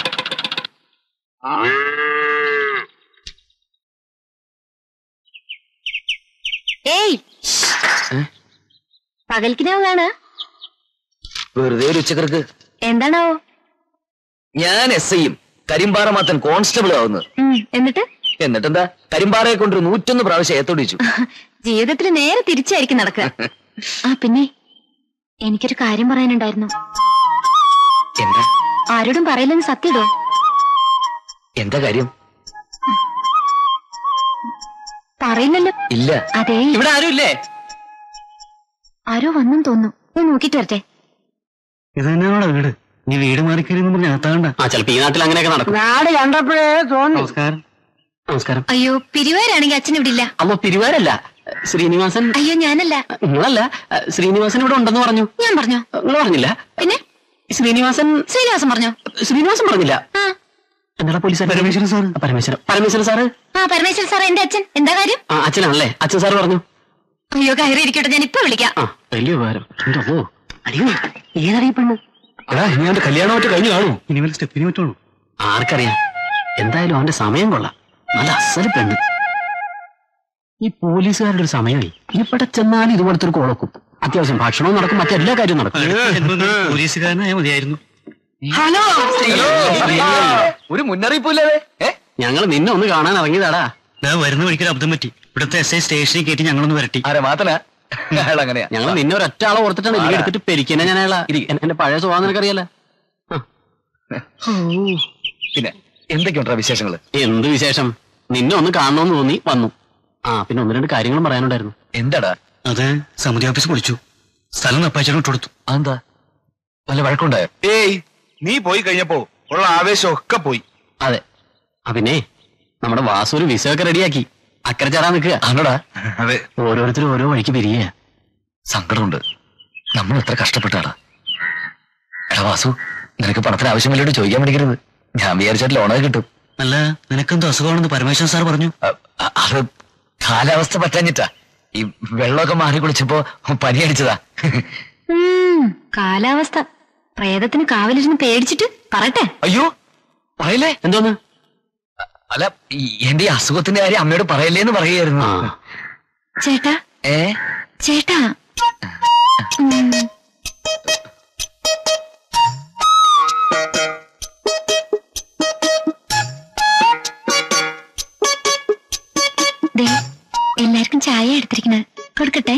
ഏയ്, പകൽക്കിനാവാണ്. വെറുതെ ഒരു ഉച്ചക്കർക്ക്. എന്താണാവോ? ഞാൻ SI-യും കരിമ്പാറ മാത്തൻ കോൺസ്റ്റബിൾ ആവുന്നത്. എന്നിട്ടെന്താ, കരിമ്പാറയെ കൊണ്ടൊരു 101 പ്രാവശ്യം ഏത്തോടിച്ചു. ജീവിതത്തിൽ നേരെ തിരിച്ചായിരിക്കും നടക്കുക. ആ പിന്നെ എനിക്കൊരു കാര്യം പറയാനുണ്ടായിരുന്നു. എന്താ? ആരോടും പറയില്ലെന്ന് സത്യടോ. എന്താ കാര്യം? പറയില്ലല്ലോ. ഇല്ല. അതെ, ഇവിടെ ആരും ഇല്ലേ? ആരോ വന്നും തോന്നുന്നു. ഞാൻ നോക്കിട്ട് വരട്ടെ. ഇത് തന്നെയാണോ വീട്? നീ വീട് മാറിക്കഴിയുന്ന പറഞ്ഞ അകത്താകണ്ട. ചിലപ്പോ ഈ നാട്ടിൽ അങ്ങനെയൊക്കെ നടക്കും. നാട് കണ്ടപ്പോഴേ തോന്നി. നമസ്കാരം. നമസ്കാരം. അയ്യോ, പിരിവാരാണെങ്കിൽ അച്ഛൻ ഇവിടെ ഇല്ല. അപ്പൊ പിരിവാരല്ല, ശ്രീനിവാസൻ. അയ്യോ, ഞാനല്ല. നിങ്ങളല്ല, ശ്രീനിവാസൻ ഇവിടെ ഉണ്ടെന്ന് പറഞ്ഞു. ഞാൻ പറഞ്ഞോ? നിങ്ങൾ പറഞ്ഞില്ല. പിന്നെ ശ്രീനിവാസൻ പറഞ്ഞോ? ശ്രീനിവാസൻ പറഞ്ഞില്ല. എന്താ police? Parameswaran sir. Parameswaran sir. Parameswaran sir എന്റെ അച്ഛൻ. എന്താ കാര്യം? അച്ഛനാണല്ലേ? അച്ഛൻ സാറ് പറഞ്ഞു. അയ്യോ, കയറി ഇരിക്കട്ടെ, ഞാൻ ഇപ്പൊ വിളിക്കാം. വലിയ ഉപകാരം. അയ്യോ, ഏതറിയപ്പെണ്ണ്? ഇനി അവന്റെ കല്യാണമായിട്ട് കഴിഞ്ഞു കാണൂ. ഇനി വല്ല സ്റ്റെപ്പിന് പറ്റുള്ളൂ. ആർക്കറിയാം. എന്തായാലും അവന്റെ സമയം കൊള്ളാം. നല്ല അസല് പെണ്ണ്. ഈ പോലീസുകാരുടെ ഒരു സമയമായി. ഇവിടെ ചെന്നാലും ഇതുപോലത്തെ ഒരു കോളക്കും. അത്യാവശ്യം ഭക്ഷണവും നടക്കും, മറ്റെല്ലാ കാര്യവും നടക്കും. പോലീസുകാരനായ മതിയായിരുന്നു. ഹലോ, ഒരു മുന്നറിയിപ്പില്ലേ? ഞങ്ങൾ നിന്നെ ഒന്ന് കാണാൻ ഇറങ്ങിയതാടാ. വരുന്ന വഴിക്കൊരു അബദ്ധം പറ്റി. ഇവിടുത്തെ SI സ്റ്റേഷനിൽ കയറ്റി ഞങ്ങളൊന്ന് വരട്ടി. ആരെ മാത്തനാ? അങ്ങനെയാ. ഞങ്ങൾ നിന്നെ ഒരൊറ്റ ആളെ ഓർത്തിട്ടാണ് ഇതിൽ എടുത്തിട്ട് പെരിക്കന്നെ. ഞാൻ അയാളാ. എന്റെ പഴയ സ്വഭാവം നിനക്കറിയാലോ. പിന്നെ എന്തൊക്കെയുണ്ടാ വിശേഷങ്ങള്? എന്ത് വിശേഷം? നിന്നെ ഒന്ന് കാണണമെന്ന് തോന്നി വന്നു. പിന്നെ 1-2 കാര്യങ്ങളും പറയാനുണ്ടായിരുന്നു. എന്താടാ? അത് സമിതി ഓഫീസ് പൊളിച്ചു. സ്ഥലം നപ്പാച്ചോട്ട് കൊടുത്തു. അതെന്താ? വല്ല വഴക്കുണ്ടായോ? ഏയ്, നീ പോയി കഴിഞ്ഞപ്പോ ഉള്ള ആവേശം ഒക്കെ പോയി. അതെ. പിന്നെ നമ്മുടെ വാസു ഒരു വിസ ഒക്കെ റെഡിയാക്കി അക്കരെ ചേരാൻ നിൽക്കുക. ആണോടാ? അതെ. ഓരോരുത്തരും ഓരോ വഴിക്ക് പിരിയ. സങ്കടമുണ്ട്. നമ്മൾ എത്ര കഷ്ടപ്പെട്ടാടാ. എടാ വാസു, നിനക്ക് പണത്തിന് ആവശ്യമില്ലോട്ട് ചോദിക്കാൻ പഠിക്കരുത്. ഞാൻ വിചാരിച്ചിട്ട് ലോണൊക്കെ കിട്ടും. അല്ല, നിനക്കെന്തോ അസുഖമാണെന്ന് പരമേശ്വരൻ സാർ പറഞ്ഞു. അത് കാലാവസ്ഥ പറ്റാഞ്ഞിട്ടാ. ഈ വെള്ളമൊക്കെ മാറി കുളിച്ചപ്പോ പനി അടിച്ചതാ. കാലാവസ്ഥ പ്രേതത്തിന് കാവലിരുന്ന് പേടിച്ചിട്ട് പറയട്ടെ. അയ്യോ പറയല്ലേ. എന്തോന്ന്? അല്ല, എന്റെ ഈ അസുഖത്തിന്റെ കാര്യം അമ്മയോട് പറയല്ലേന്ന് പറയുകയായിരുന്നു. ചേട്ടാ ചേട്ടാ എല്ലാവർക്കും ചായ എടുത്തിരിക്കണ കൊടുക്കട്ടെ.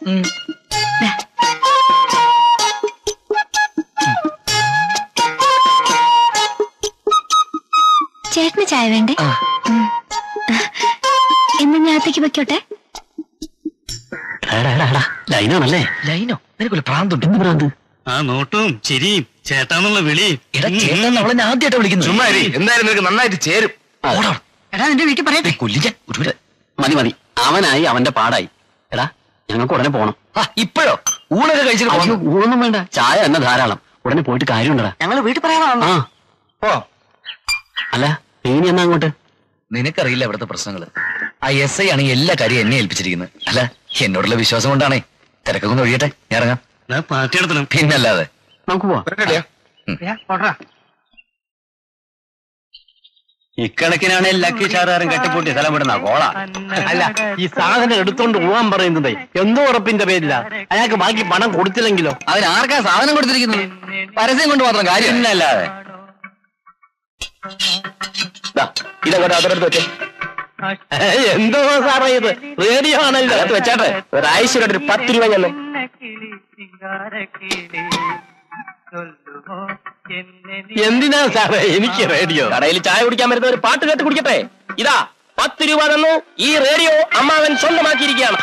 ചേട്ടന് ചായ വേണ്ടേ? എന്നാ ഞാത്തേക്ക് വെക്കോട്ടെ. ലൈനാണല്ലേ? ലൈനോ? നിനക്കൊരു പ്രാന്തുണ്ട്. എന്ത് പ്രാന്ത്? ആ നോട്ടും ചിരിയും ചേട്ടാന്നുള്ള വിളിയും. എടാ ചേട്ടൻ അവളെ ഞാൻ ആദ്യമായിട്ട് വിളിക്കുന്നു. എന്തായാലും നിനക്ക് നന്നായിട്ട് ചേരും. എടാ നിന്റെ വീട്ടിൽ പറയട്ടെ. കൊല്ലിക്കാൻ മതി. അവനായി അവന്റെ പാടായി. എടാ ഞങ്ങൾക്ക് ഉടനെ പോണം. ഇപ്പോഴോ? ഊണൊക്കെ കഴിച്ചിട്ട്? ഊണൊന്നും വേണ്ട, ചായ തന്നെ ധാരാളം. ഉടനെ പോയിട്ട് കാര്യമുണ്ടടാ. ഞങ്ങൾ വീട്ടിൽ പറയാനാണ്. അല്ല ഇനി എന്നാ അങ്ങോട്ട്? നിനക്കറിയില്ല ഇവിടുത്തെ പ്രശ്നങ്ങള്. ആ SI ആണ് എല്ലാ കാര്യം എന്നെ ഏൽപ്പിച്ചിരിക്കുന്നത്. അല്ല, എന്നോടുള്ള വിശ്വാസം കൊണ്ടാണേ. തിരക്കൊക്കെ ഒന്ന് ഒഴിയട്ടെ, ഞാൻ ഇറങ്ങാം. പാർട്ടി എടുത്തണം. പിന്നല്ലാതെ. നമുക്ക് പോവാം. ഇക്കണക്കിനാണ് ലക്കി ഷാറുകാരൻ കെട്ടിപ്പൂട്ടി സ്ഥലം വിടുന്ന കോള. അല്ല, ഈ സാധനം എടുത്തോണ്ട് പോവാൻ പറയുന്നതേ എന്തോ ഉറപ്പിന്റെ പേരില്ല. അയാൾക്ക് ബാക്കി പണം കൊടുത്തില്ലെങ്കിലോ? അതിനാർക്കാ സാധനം കൊടുത്തിരിക്കുന്നത്? പരസ്യം കൊണ്ട് മാത്രം കാര്യം. പിന്നല്ലാതെ. ഇതങ്ങോട്ട് അതിനടുത്ത് വെച്ചേ. എന്തോ സാറേ ഇത്? റേഡിയോ ആണല്ലോ. അകത്ത് വെച്ചാട്ടെ. ഒരാഴ്ചയുടെ ഒരു 10 രൂപ ഞാൻ. എന്തിനാ സാറേ എനിക്ക് റേഡിയോ? കടയിൽ ചായ കുടിക്കാൻ വരുന്ന ഒരു പാട്ട് കേട്ട് കുടിക്കട്ടെ. ഇതാ 10 രൂപ തന്നു. ഈ റേഡിയോ അമ്മാവൻ സ്വന്തമാക്കിയിരിക്കുകയാണ്.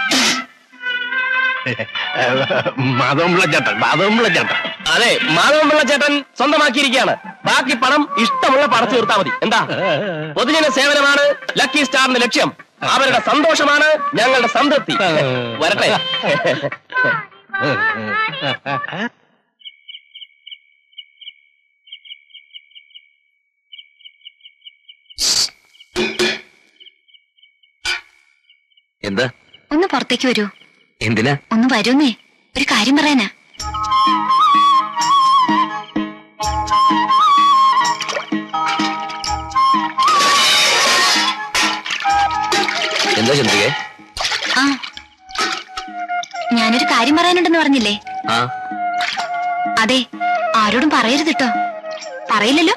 മാധവൻപിള്ള ചേട്ടൻ. അതെ, മാധവൻപിള്ള ചേട്ടൻ സ്വന്തമാക്കിയിരിക്കുകയാണ്. ബാക്കി പണം ഇഷ്ടമുള്ള പടച്ചു തീർത്താൽ മതി. എന്താ? പൊതുജന സേവനമാണ് ലക്കി സ്റ്റാറിന്റെ ലക്ഷ്യം. അവരുടെ സന്തോഷമാണ് ഞങ്ങളുടെ സംതൃപ്തി. വരട്ടെ. എന്താ? ഒന്ന് പുറത്തേക്ക് വരൂ. എന്തിനാ? ഒന്ന് വരൂന്നേ, ഒരു കാര്യം പറയാനാ. എന്താ ചന്ദ്രികേ? ഞാനൊരു കാര്യം പറയാനുണ്ടെന്ന് പറഞ്ഞില്ലേ? അതെ, ആരോടും പറയരുത് കേട്ടോ. പറയില്ലല്ലോ?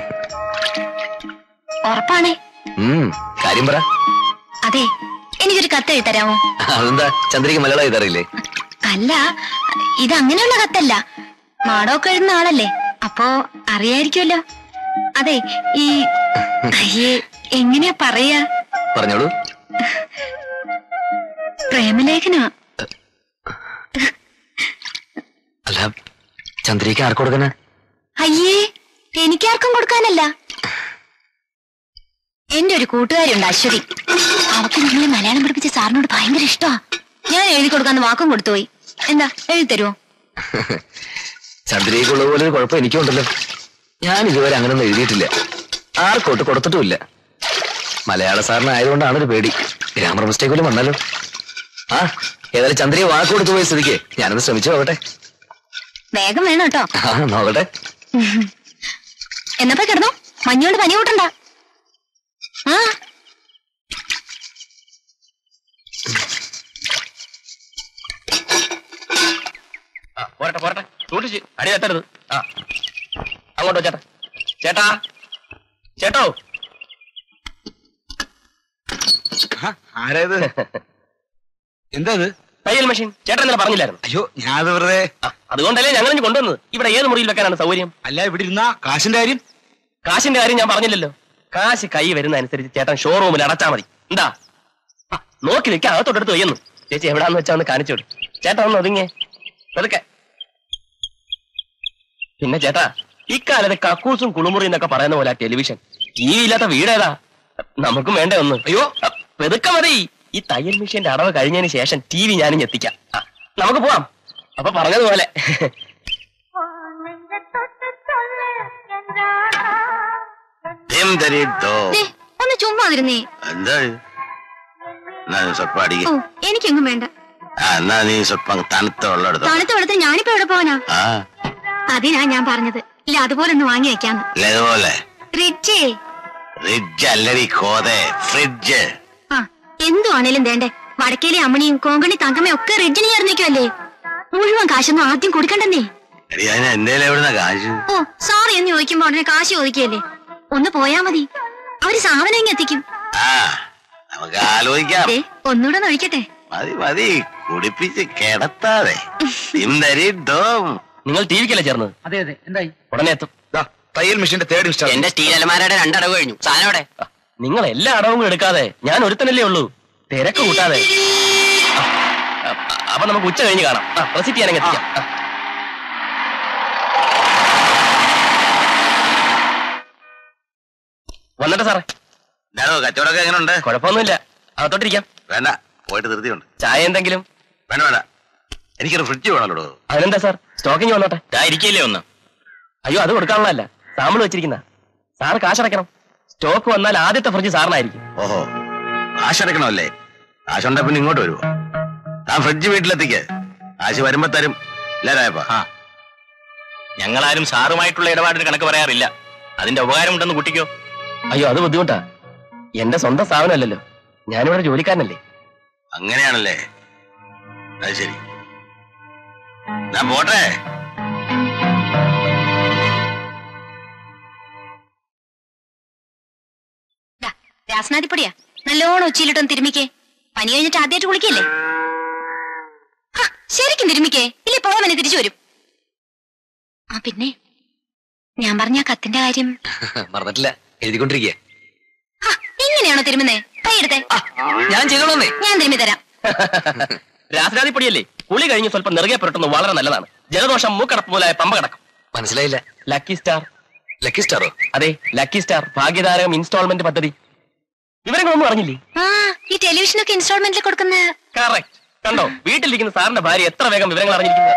ഉറപ്പാണേ? കാര്യം പറ. അതെ, എനിക്കൊരു കത്ത് എഴുതരാമോ? അതെന്താ, ചന്ദ്രിക മലയാളം എഴുതാറില്ലേ? അല്ല, ഇത് അങ്ങനെയുള്ള കത്തല്ല. നാടകമൊക്കെ എഴുതുന്ന ആളല്ലേ, അപ്പോ അറിയായിരിക്കുമല്ലോ. അതെ, ഈ എങ്ങനെയാ പറയാ? പറഞ്ഞോളൂ. പ്രേമലേഖന. അല്ല, ചന്ദ്രിക ആർക്ക് കൊടുക്കാനാ? അയ്യേ, എനിക്കാർക്കും കൊടുക്കാനല്ല. എന്റെ ഒരു കൂട്ടുകാരുണ്ട്, അശ്വതി. അവക്ക് നിങ്ങളെ മലയാളം പഠിപ്പിച്ച സാറിനോട് ഭയങ്കര ഇഷ്ടമാ. ഞാൻ എഴുതി കൊടുക്കാന്ന് വാക്കും കൊടുത്തുപോയി. എന്താ, എഴുതി തരുമോ? ചന്ദ്രികയ്ക്കുള്ള പോലെ ഒരു കുഴപ്പം എനിക്കുണ്ടല്ലോ. ഞാൻ ഇതുവരെ അങ്ങനൊന്നും എഴുതിയിട്ടില്ല, ആർക്കോട്ട് കൊടുത്തിട്ടുമില്ല. മലയാള സാറിനായതുകൊണ്ടാണ് ഒരു പേടി, ഗ്രാമർ മിസ്റ്റേക്ക് പോലും വന്നാലോ. ഏതായാലും ചന്ദ്രിക വാക്ക് കൊടുത്തു പോയ സ്ഥിതിക്ക് ഞാനൊന്ന് ശ്രമിച്ചു നോക്കട്ടെ. വേഗം വേണം കേട്ടോ. നോക്കട്ടെ. എന്നപ്പോ കിടന്നു, മഞ്ഞോണ്ട് പനി കൂട്ടണ്ട. പോരട്ടെ, സൂക്ഷിച്ച് അടി തട്ടരുത്. അങ്ങോട്ടോ ചേട്ടാ. ചേട്ടോ. ആരായത്? എന്താ തയ്യൽ മെഷീൻ. ചേട്ടൻ ഇന്നലെ പറഞ്ഞില്ലായിരുന്നു? അയ്യോ, ഞാനത് വെറുതെ. അതുകൊണ്ടല്ലേ ഞങ്ങൾ കൊണ്ടുവന്നത്. ഇവിടെ ഏത് മുറിയിൽ വെക്കാനാണ് സൗകര്യം? അല്ല, ഇവിടെ ഇരുന്ന കാശിന്റെ കാര്യം. കാശിന്റെ കാര്യം ഞാൻ പറഞ്ഞില്ലല്ലോ. കാശ് കൈ വരുന്ന അനുസരിച്ച് ചേട്ടൻ ഷോറൂമിൽ അടച്ചാൽ മതി. എന്താ? നോക്കി നിൽക്കാൻ അകത്തോട്ടെടുത്ത് വയ്യുന്നു. ചേച്ചി എവിടാന്ന് വെച്ചാ ഒന്ന് കാണിച്ചു കൊടുക്കും. ചേട്ടാ ഒന്ന് ഒതുങ്ങേ, അതൊക്കെ. പിന്നെ ചേട്ടാ, ഇക്കാലത്ത് കക്കൂസും കുളിമുറി എന്നൊക്കെ പറയുന്ന പോലെ ടെലിവിഷൻ ടി വി ഇല്ലാത്ത വീടേതാ? നമുക്കും വേണ്ടേ ഒന്ന്? അയ്യോ പെതുക്കെ മതി. ഈ തയ്യൽ മെഷീന്റെ അടവ് കഴിഞ്ഞതിന് ശേഷം ടി വി ഞാനും എത്തിക്കാം. നമുക്ക് പോവാം. അപ്പൊ പറഞ്ഞതുപോലെ ഒന്ന് ചുമ്മാതിരുന്നേ. എനിക്കെങ്ങും വേണ്ട. തണുത്ത വെള്ളത്തിൽ ഞാനിപ്പോ എവിടെ പോവാനാ? അതിനാ ഞാൻ പറഞ്ഞത്. ഇല്ല അതുപോലെ ഒന്ന് വാങ്ങി വെക്കാന്ന്. എന്തുവാണേലും വേണ്ടേ. വടക്കേലെ അമ്മണിയും കോങ്കണി തങ്കമ്മയും ഒക്കെ റിഡ്ജിന് ചേർന്നിക്കുമല്ലേ. മുഴുവൻ കാശൊന്നും ആദ്യം കൊടുക്കണ്ടെന്നേ. ഓ സോറി എന്ന് ചോദിക്കുമ്പോ ഉടനെ കാശ് ചോദിക്കല്ലേ. ഒന്ന് പോയാ മതി, അവര് സാധനം ഇങ്ങ് എത്തിക്കും. ഒന്നുകൂടെ ഒഴിക്കട്ടെ. നിങ്ങൾ ടി വിക്കല്ലേ ചേർന്നത്? അതെ അതെ. എന്തായി? ഉടനെ എത്തും. തയ്യൽ മെഷീന്റെ തേർഡ് ഇൻസ്റ്റാൾ. എന്റെ സ്റ്റീൽ അലമാരയുടെ 2 അടവ് കഴിഞ്ഞു. സാധനം നിങ്ങൾ എല്ലാ അടവും എടുക്കാതെ ഞാൻ ഒരുത്തനല്ലേ ഉള്ളൂ. തിരക്ക് കൂട്ടാതെ. അപ്പൊ നമുക്ക് ഉച്ച കഴിഞ്ഞ് കാണാം. റെസിപ്റ്റ് ചെയ്യാൻ എത്തിക്കാം. വന്നിട്ട് സാറേ. കച്ചവടമൊക്കെ എങ്ങനെയുണ്ട്? കുഴപ്പമൊന്നുമില്ല. അകത്തോട്ടിരിക്കാം. വേണ്ട, പോയിട്ട് ധൃതിയുണ്ട്. ചായ എന്തെങ്കിലും? വേണ്ട വേണ്ട, എനിക്കൊരു ഫ്രിഡ്ജ് വേണമല്ലോ. അതിനെന്താ സാർ, സ്റ്റോക്കിങ് വന്നോട്ടെ. ഇരിക്കില്ലേ ഒന്ന്? അയ്യോ അത് കൊടുക്കാനുള്ളതല്ല, സാമ്പിൾ വെച്ചിരിക്കുന്ന. സാറ് കാശടക്കണം. സ്റ്റോക്ക് വന്നാൽ ആദ്യത്തെ ഫ്രിഡ്ജ് സാറിനായിരിക്കും. ഓഹോ, കാശടക്കണമല്ലേ? കാശുണ്ടെ പിന്നെ ഇങ്ങോട്ട് വരുമോ? താൻ ഫ്രിഡ്ജ് വീട്ടിലെത്തിക്ക്. കാശ് വരുമ്പോ തരും. ഞങ്ങളാരും സാറുമായിട്ടുള്ള ഇടപാടിന് കണക്ക് പറയാറില്ല. അതിന്റെ ഉപകാരം ഉണ്ടെന്ന് കുട്ടിക്കോ? അയ്യോ അത് ബുദ്ധിമുട്ടാ. എന്റെ സ്വന്തം സ്ഥാപനമല്ലല്ലോ, ഞാനിവിടെ ജോലിക്കാരനല്ലേ. അങ്ങനെയാണല്ലേ? അത് ശരി, ഞാൻ പോട്ടെ. രാസനാദിപ്പൊടിയാ, നല്ലോണം ഉച്ചയിലിട്ടൊന്ന് തിരുമിക്കേ. പനി കഴിഞ്ഞിട്ട് ആദ്യമായിട്ട് കുളിക്കല്ലേ? ശരിക്കും തിരുമിക്കേ, ഇല്ലേ പോവാൻ തിരിച്ചു വരും. ആ പിന്നെ ഞാൻ പറഞ്ഞ കത്തിന്റെ കാര്യം മറന്നിട്ടില്ല, എഴുതിക്കൊണ്ടിരിക്കുക. ഇങ്ങനെയാണോ തിരുമുന്നേ? കൈയെടുത്തേ. ഞാൻ ചെയ്തോളന്നേ. ഞാൻ തിരുമ്മി തരാം. രാസനാദിപ്പൊടിയല്ലേ, കുളി കഴിഞ്ഞ് സ്വല്പം നിറകെ പുരട്ടുന്നത് വളരെ നല്ലതാണ്. ജലദോഷം മൂക്കടപ്പ് പോലായ പമ്പ കിടക്കും. മനസ്സിലായില്ല. Lucky star. ലക്കി സ്റ്റാറോ? അതെ, ലക്കി സ്റ്റാർ ഭാഗ്യതാരകം ഇൻസ്റ്റാൾമെന്റ് പദ്ധതി. വിവരങ്ങളൊന്നും അറിഞ്ഞില്ലേ? ഈ ടെലിവിഷനൊക്കെ ഇൻസ്റ്റാൾമെന്റിൽ കൊടുക്കുന്ന. കറക്റ്റ്. കണ്ടോ, വീട്ടിലിരിക്കുന്ന സാറിന്റെ ഭാര്യ എത്ര വേഗം വിവരങ്ങൾ അറിഞ്ഞിരിക്കുന്നത്.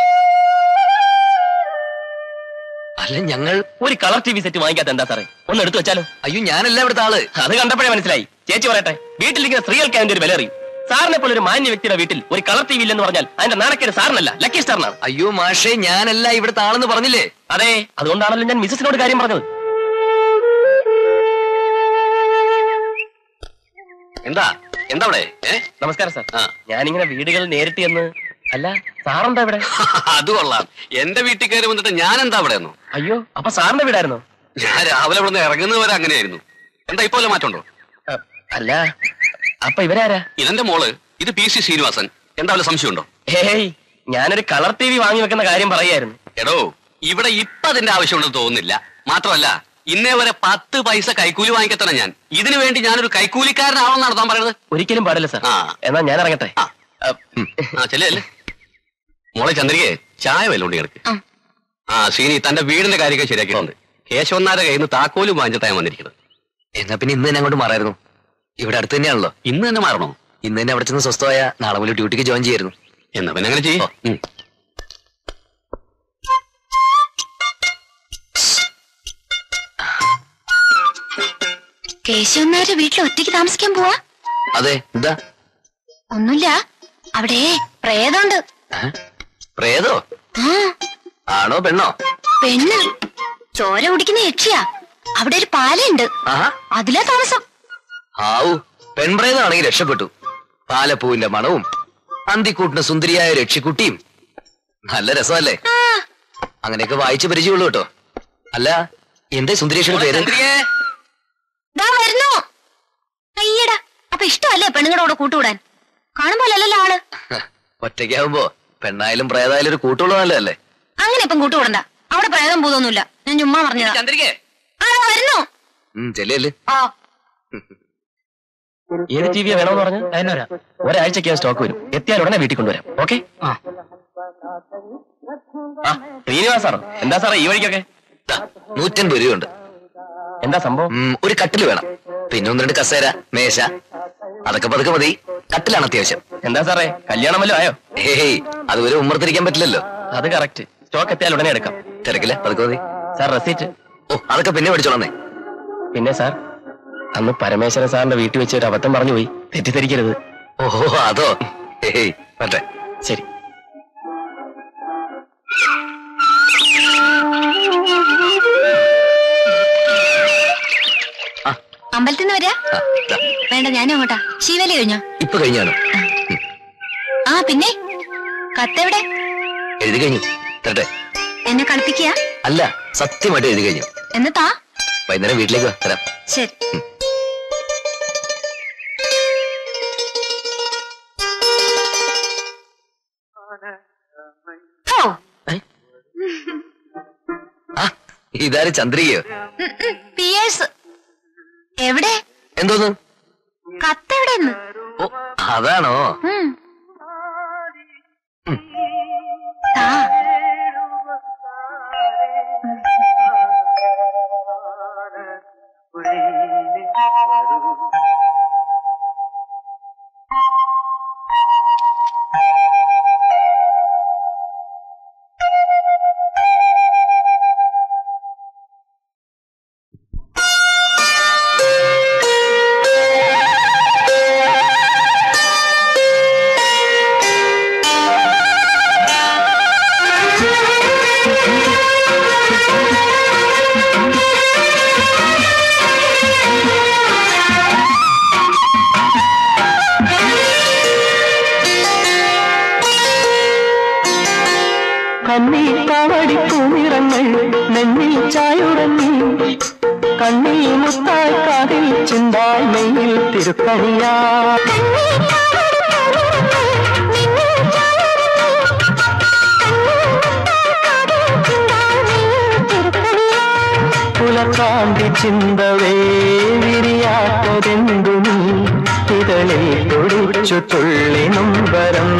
അല്ല, ഞങ്ങൾ ഒരു കളർ ടി വി സെറ്റ് വാങ്ങിക്കാത്ത എന്താ സാറേ? ഒന്ന് എടുത്തു വെച്ചാലോ? അയ്യോ, ഞാനല്ല ഇവിടുത്തെ ആള്. അത് കണ്ടപ്പോഴേ മനസ്സിലായി. ചേച്ചി പറയട്ടെ, വീട്ടിലിരിക്കുന്ന സ്ത്രീകൾക്ക് അതിന്റെ ഒരു വില അറിയും. സാറിനെ പോലെ ഒരു മാന്യ വ്യക്തിയുടെ വീട്ടിൽ ഒരു കളർ ടി വി ഇല്ലെന്ന് പറഞ്ഞാൽ അതിന്റെ നാണക്കേട് സാറിനല്ല, ലക്കി സ്റ്റാറിനാണ്. അയ്യോ മാഷേ, ഞാനല്ല ഇവിടുത്തെ ആളെന്ന് പറഞ്ഞില്ലേ? അതെ, അതുകൊണ്ടാണല്ലോ ഞാൻ മിസ്സസിനോട് കാര്യം പറഞ്ഞത്. എന്താ എന്താ അവിടെ? നമസ്കാരം സാർ. ഞാനിങ്ങനെ വീടുകൾ നേരിട്ട് എന്ന്. അല്ല, സാറെന്താ ഇവിടെ? അത് കൊള്ളാം. എന്റെ വീട്ടിൽ കയറി വന്നിട്ട് ഞാൻ എന്താ അവിടെ? അയ്യോ, അപ്പൊ സാറിന്റെ വീടായിരുന്നോ? ഞാൻ രാവിലെ ഇവിടെ നിന്ന് ഇറങ്ങുന്നത് വരെ അങ്ങനെയായിരുന്നു. എന്താ ഇപ്പോലെ മാറ്റമുണ്ടോ? അല്ല, അപ്പൊ ഇവരാരാ? ഇതെന്റെ മോള്, ഇത് PC ശ്രീനിവാസൻ. എന്താ വല്ല സംശയമുണ്ടോ? ഹേയ്, ഞാനൊരു കളർ ടി വി വാങ്ങി വെക്കുന്ന കാര്യം പറയായിരുന്നു. എടോ, ഇവിടെ ഇപ്പൊ അതിന്റെ ആവശ്യമുണ്ടെന്ന് തോന്നുന്നില്ല. മാത്രമല്ല, ഇന്നേ വരെ 10 പൈസ കൈക്കൂലി വാങ്ങിക്കത്തണം ഞാൻ. ഇതിനു വേണ്ടി ഞാനൊരു കൈക്കൂലിക്കാരനാവണമെന്നാണ് താൻ പറയുന്നത്? ഒരിക്കലും പാടില്ല സാർ. എന്നാ ഞാൻ ഇറങ്ങട്ടെ. ചെല്ലേ മോളെ ചന്ദ്രികയെ ചായ വല്ലോണ്ട് കിടക്ക്. ശ്രീനി തന്റെ വീടിന്റെ കാര്യമൊക്കെ ശരിയാക്കിയിട്ടുണ്ട്. കേശവന്നാരുടെ കയ്യിൽ നിന്ന് താക്കോലും വാങ്ങിച്ചിട്ടാണ് വന്നിരിക്കുന്നത്. എന്നാ പിന്നെ ഇന്ന് തന്നെ അങ്ങോട്ട് മാറായിരുന്നു. ഇവിടെ അടുത്ത് തന്നെയാണല്ലോ. ഇന്ന് തന്നെ മാറണോ? ഇന്ന് തന്നെ അവിടെ ചെന്ന് സ്വസ്ഥമായ നാളെ മുതൽ ഡ്യൂട്ടിക്ക് ജോയിൻ ചെയ്യായിരുന്നു. എന്നാ പിന്നെ അങ്ങനെ ചെയ്യോ? കേശവന്നാരുടെ വീട്ടിൽ ഒറ്റയ്ക്ക് താമസിക്കാൻ പോവാ? അതെ. എന്താ? ഒന്നുമില്ല, അവിടെ പ്രേതമുണ്ട്. പ്രേതോ? ആണോ പെണ്ണോ? പെണ്ണ്. ചോര കുടിക്കുന്ന യക്ഷിയാ. അവിടെ ഒരു പാലയുണ്ട്, അതിലാ താമസം. ആവൂ, പെൺപ്രേതമാണെങ്കിൽ രക്ഷപ്പെട്ടു. പാലപ്പൂവിന്റെ മണവും അന്തിക്കൂട്ടിന് സുന്ദരിയായ രക്ഷിക്കുട്ടിയും. നല്ല രസമല്ലേ? അങ്ങനെയൊക്കെ വായിച്ചു പരിചയമുള്ളൂ കേട്ടോ. അല്ല, എന്റെ സുന്ദരേഷിയുടെ പേര്? വരുന്നു. അയ്യടാ, അപ്പൊ ഇഷ്ടമല്ലേ പെണ്ണുങ്ങളുടെ കൂടെ കൂട്ടുകൂടാൻ? കാണുമ്പോലല്ലോ ആള്. ഒറ്റയ്ക്കാവുമ്പോ പെണ്ണായാലും പ്രേതായാലും ഒരു കൂട്ടുള്ള നല്ലതല്ലേ? അങ്ങനെ ഇപ്പം കൂട്ടുകൂടണ്ട. അവിടെ പ്രേതം പൂതൊന്നുമില്ല, ഞാൻ ചുമ്മാ പറഞ്ഞതാ. വരുന്നു. ചെല്ലേ. ഏത് ടി വിയാ വേണമെന്ന് പറഞ്ഞു? ഒരാഴ്ചക്ക് സ്റ്റോക്ക് വരും. എത്തിയാൽ ഉടനെ വീട്ടിൽ കൊണ്ടുവരാം. ഓക്കെ. ശ്രീനിവാസ് സാർ, എന്താ സാറേ ഈ വഴിക്കൊക്കെ? 150 രൂപയുണ്ട്. എന്താ സംഭവം? ഒരു കട്ടില് വേണം, പിന്നെ 1-2 കസേര, മേശ, അതൊക്കെ പതുക്കെ മതി. കട്ടിലാണ് അത്യാവശ്യം. എന്താ സാറേ, കല്യാണം വല്ലതും ആയോ? ഹേയ്, അതുവരെ ഉമ്മർത്തിരിക്കാൻ പറ്റില്ലല്ലോ. അത് കറക്റ്റ്. സ്റ്റോക്ക് എത്തിയാൽ ഉടനെ എടുക്കാം. തിരക്കില്ല, പതുക്കെ മതി. Sir receipt? ഓ, അതൊക്കെ പിന്നെ മേടിച്ചോളന്നേ. പിന്നെ സാർ, അന്ന് പരമേശ്വരൻ സാറിന്റെ വീട്ടിൽ വെച്ച് ഒരു അബദ്ധം പറഞ്ഞു പോയി, തെറ്റിദ്ധരിക്കരുത്. ഓഹോ, അതോ? ഹേയ്, പറ്റേ. ശരി. അമ്പലത്തിൽ നിന്ന് വരാ? വേണ്ട, ഞാനും അങ്ങോട്ടാ. ശിവലി കഴിഞ്ഞോ? ഇപ്പൊ കഴിഞ്ഞാണോ? ആ പിന്നെ കത്തെവിടെ? എഴുതി കഴിഞ്ഞു. തരട്ടെ? എന്നെ കളിപ്പിക്കുക? അല്ല, സത്യമായിട്ട് എഴുതി കഴിഞ്ഞു. എന്നിട്ടാ? വൈകുന്നേരം വീട്ടിലേക്ക് വാ, തരാം. ശരി. ഇതാര്, ചന്ദ്രികയോ? പിയേഴ്സ്. എവിടെ? എന്തോന്ന്? കത്തെവിടെന്ന്? ഓ, അതാണോ? പുലക്കാണ്ടി ചിന്തവേ വിരിയാത്തതെന്തു നീ ഇതളിൽ തൊടിച്ചു തുള്ളി നൊമ്പരം.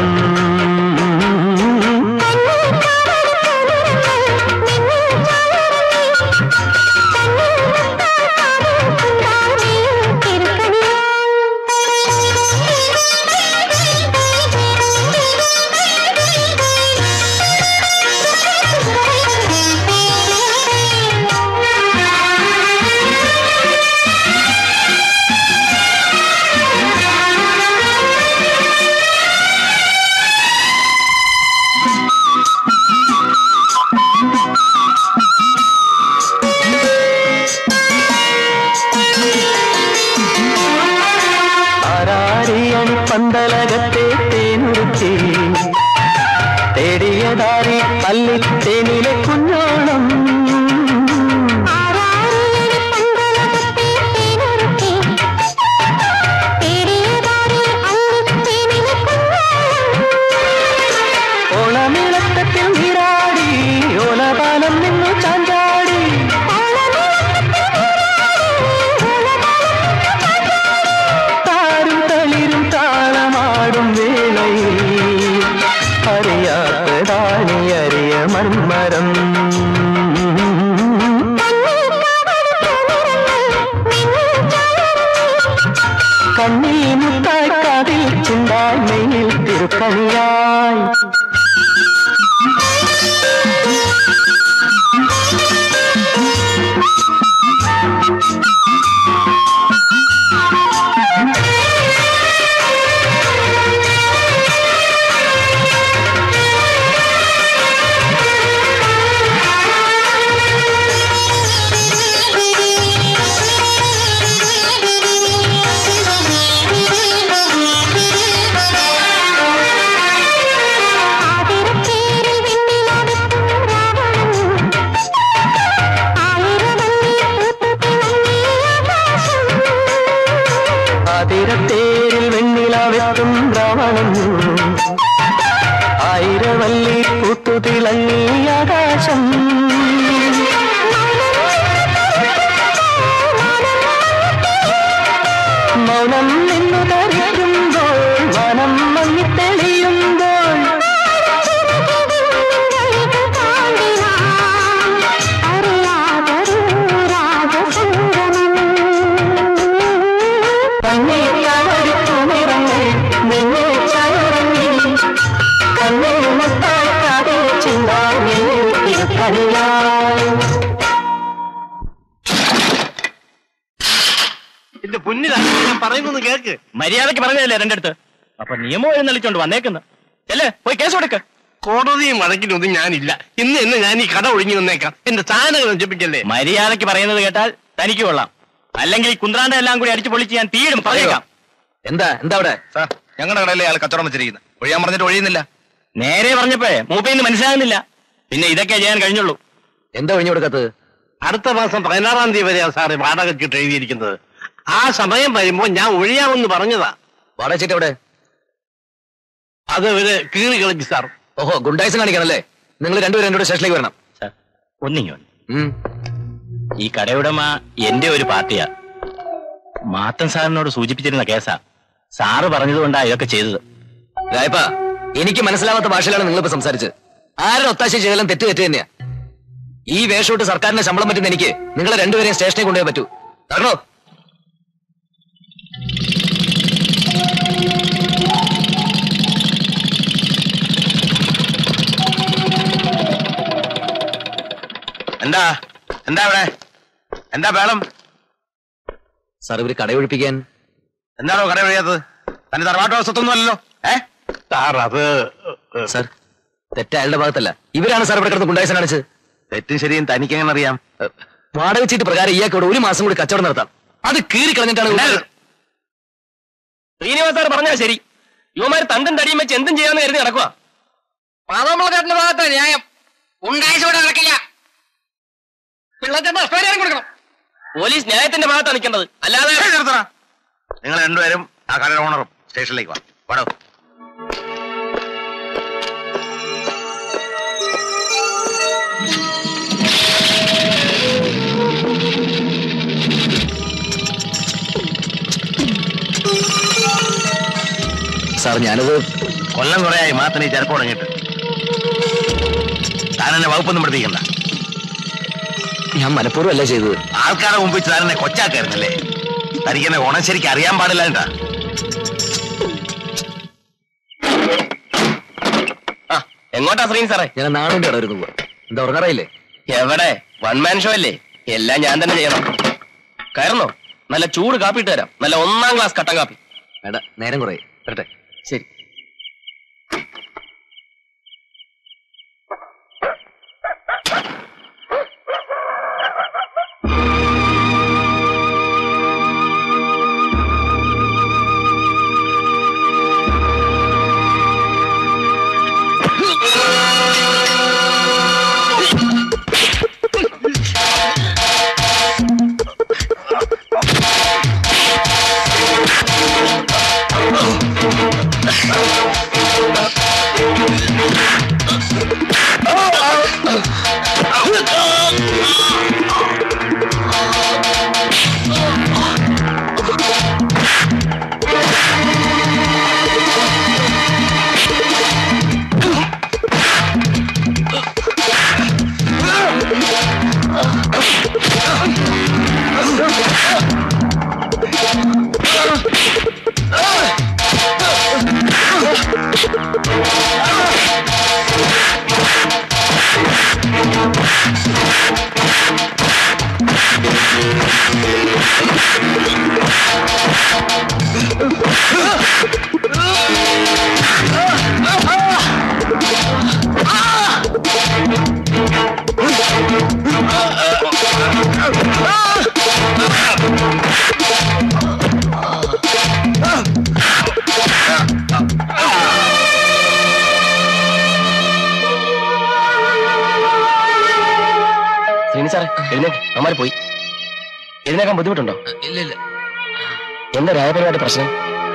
പന്തലകത്തെ തേനുരുത്തി തേടിയതാരി പല്ലി തേനിലെ കുഞ്ഞോളം. ഓളമിളക്കത്തിൽ നീരാടി ഓലപാലം നിന്നു ചാഞ്ചാടി. താരും തളിരും താളമാടും വേളയിൽ അറിയാത്തതാണി അറിയ മർമരം. കണ്ണീ മുത്തായി കാതിൽ ചിന്താൽ മെയിൽ തിരുക്കണിയായി. ആതിരത്തേരിൽ വെണ്ണിലാവെത്തും രാവണൻ ആയിരവല്ലി പൂത്തുതിളങ്ങി ആകാശം. മൗനം നിന്നു ധരിക്കുമ്പോൾ വനം മങ്ങി തെളിയുമ്പോൾ അറിയാതൊരു രാജസംഗ പറയുന്നു കേക്ക്. മര്യാദക്ക് പറഞ്ഞതല്ലേ എന്റെ അടുത്ത്. അപ്പൊ നിയമം എഴുന്നള്ളിച്ചോണ്ട് വന്നേക്കുന്നു. അല്ലേ പോയി കേസ് കൊടുക്ക. കോടതിയും വഴക്കിനൊന്നും ഞാനില്ല. ഇന്ന് ഞാൻ ഈ കട ഒഴിഞ്ഞു വന്നേക്കാം. എന്റെ സാധനങ്ങൾ നശിപ്പിക്കല്ലേ. മര്യാദക്ക് പറയുന്നത് കേട്ടാൽ തനിക്ക് കൊള്ളാം. അല്ലെങ്കിൽ ഈ കുന്ത്രാണ്ട എല്ലാം കൂടി അടിച്ചു പൊളിച്ച് ഞാൻ തീയിടും. പറഞ്ഞേക്കാം. എന്താ അവിടെ? സാർ ഞങ്ങളുടെ കടയിലെ ആൾ കച്ചവടം വെച്ചിരിക്കുന്നത്. ഒഴിയാൻ പറഞ്ഞിട്ട് ഒഴിയുന്നില്ല. നേരെ പറഞ്ഞപ്പോഴേ മൂപ്പയിന്ന് മനസ്സിലാകുന്നില്ല. പിന്നെ ഇതൊക്കെ ചെയ്യാൻ കഴിഞ്ഞുള്ളൂ. എന്താ ഒഴിഞ്ഞു കൊടുക്കാത്തത്? അടുത്ത മാസം 16-ാം തീയതി വരെയാണ് സാറ് വാടക ചീട്ട് എഴുതിയിരിക്കുന്നത്. ആ സമയം വരുമ്പോ ഞാൻ ഒഴിയാമെന്ന് പറഞ്ഞതാ. വാടക ചീട്ട് എവിടെ? അത് ഒരു കീറി കളിച്ചു സാർ. ഓഹോ, ഗുണ്ടായിസം കാണിക്കാണല്ലേ? നിങ്ങൾ രണ്ടുപേരും എന്നോട് സ്റ്റേഷനിലേക്ക് വരണം. ഒന്നിങ്ങോ. ഈ കടയുടമ എന്റെ ഒരു പാർട്ടിയാ. മാത്തൻ സാറിനോട് സൂചിപ്പിച്ചിരുന്ന കേസാ. സാറ് പറഞ്ഞതുകൊണ്ടാ ഇതൊക്കെ ചെയ്തത്. രായപ്പ, എനിക്ക് മനസ്സിലാവാത്ത ഭാഷയിലാണ് നിങ്ങളിപ്പോ സംസാരിച്ചത്. ആരുടെ ഒത്താശ ചെയ്താലും തെറ്റ് തന്നെയാ. ഈ വേഷോട്ട് സർക്കാരിന്റെ ശമ്പളം പറ്റുന്ന എനിക്ക് നിങ്ങളെ രണ്ടുപേരെയും സ്റ്റേഷനിൽ കൊണ്ടുപോയി പറ്റൂ. തരണോ? എന്താ അവിടെ എന്താ വേളം? സാർ, ഇവര് കടയൊഴിപ്പിക്കാൻ. എന്താണോ കട ഒഴിയാത്തത്? തന്റെ തറവാട്ടോ സ്വത്തൊന്നും അല്ലല്ലോ. സാർ അത് സാർ, തെറ്റ് അയാളുടെ ഭാഗത്തല്ല. ഇവരാണ് സാർ ഇവിടെ കിടന്ന് ഗുണ്ടായിസം കാണിച്ചത്. തെറ്റും ശരിയും തനിക്ക് എങ്ങനെ അറിയാം? വാടക ചീട്ട് പ്രകാരം ഇയാൾക്ക് ഇവിടെ 1 മാസം കൂടി കച്ചവടം നടത്താം. അത് കീറി കളഞ്ഞിട്ടാണ്. ശ്രീനിവാസ് സാർ പറഞ്ഞാ ശരി. യുവമാര് തണ്ടും തടിയും വെച്ച് എന്തും ചെയ്യാന്ന് കരുതി നടക്കുക. മാതാമ്പളക്കാരന്റെ ഭാഗത്താ ന്യായം. ഉണ്ടായിസോടെ നടക്കില്ല. പിള്ളേരുടെ നഷ്ടപരിഹാരം കൊടുക്കണം. പോലീസ് ന്യായത്തിന്റെ ഭാഗത്താണ് നിൽക്കേണ്ടത്. അല്ലാതെ നിങ്ങൾ രണ്ടുപേരും ആ കടയുടെ ഓണറും സ്റ്റേഷനിലേക്ക് വാടോ. സാർ, ഞാനത് കൊല്ലം കുറയായി മാത്രം ഈ ചെറുപ്പം തുടങ്ങിയിട്ട്. താനെന്നെ വകുപ്പൊന്നും പഠിപ്പിക്കണ്ട. ഞാൻ മനഃപൂർവ്വം അല്ല ചെയ്തത്. ആൾക്കാരെ മുമ്പിൽ താനെന്നെ കൊച്ചാക്കായിരുന്നല്ലേ? തനിക്കെന്നെ ഓണം ശരിക്കും അറിയാൻ പാടില്ല. എന്താ എങ്ങോട്ടാ ശ്രീൻ സാറേ? ഞാൻ നാടിന്റെ ഇടവരുന്നു പോവാ. എന്താ ഉറങ്ങാറായില്ലേ? എവിടെ? 1 മാൻ ഷോ അല്ലേ? എല്ലാം ഞാൻ തന്നെ ചെയ്യണം. കയറുന്നോ? നല്ല ചൂട് കാപ്പി ഇട്ട് തരാം. നല്ല 1-ാം ക്ലാസ് കട്ടൻ കാപ്പി. വേണ്ട, നേരം കുറേ വരട്ടെ. ശരി. സാറേ എഴുന്നേക്ക്. അമ്മാര് പോയി. എഴുന്നേക്കാൻ ബുദ്ധിമുട്ടുണ്ടോ? ഇല്ല ഇല്ല. എന്താ രായപരമായിട്ട് പ്രശ്നം?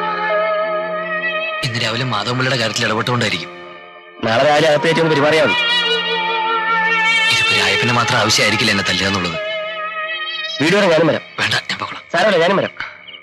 ഇന്ന് രാവിലെ മാധവമുള്ളിയുടെ കാര്യത്തിൽ ഇടപെട്ടുകൊണ്ടായിരിക്കും. നാളെ രാവിലെ അകത്തേറ്റ് ഒന്ന് പെരുമാറിയാ മതി. ഇതിപ്പോ രായപ്പിന് മാത്രം ആവശ്യമായിരിക്കില്ല എന്നെ തല്ലുക എന്നുള്ളത്. വീട് വരെ ഞാനും വരാം. വേണ്ട, ഞാൻ പോകണം. സാരമല്ല, ഞാനും വരാം.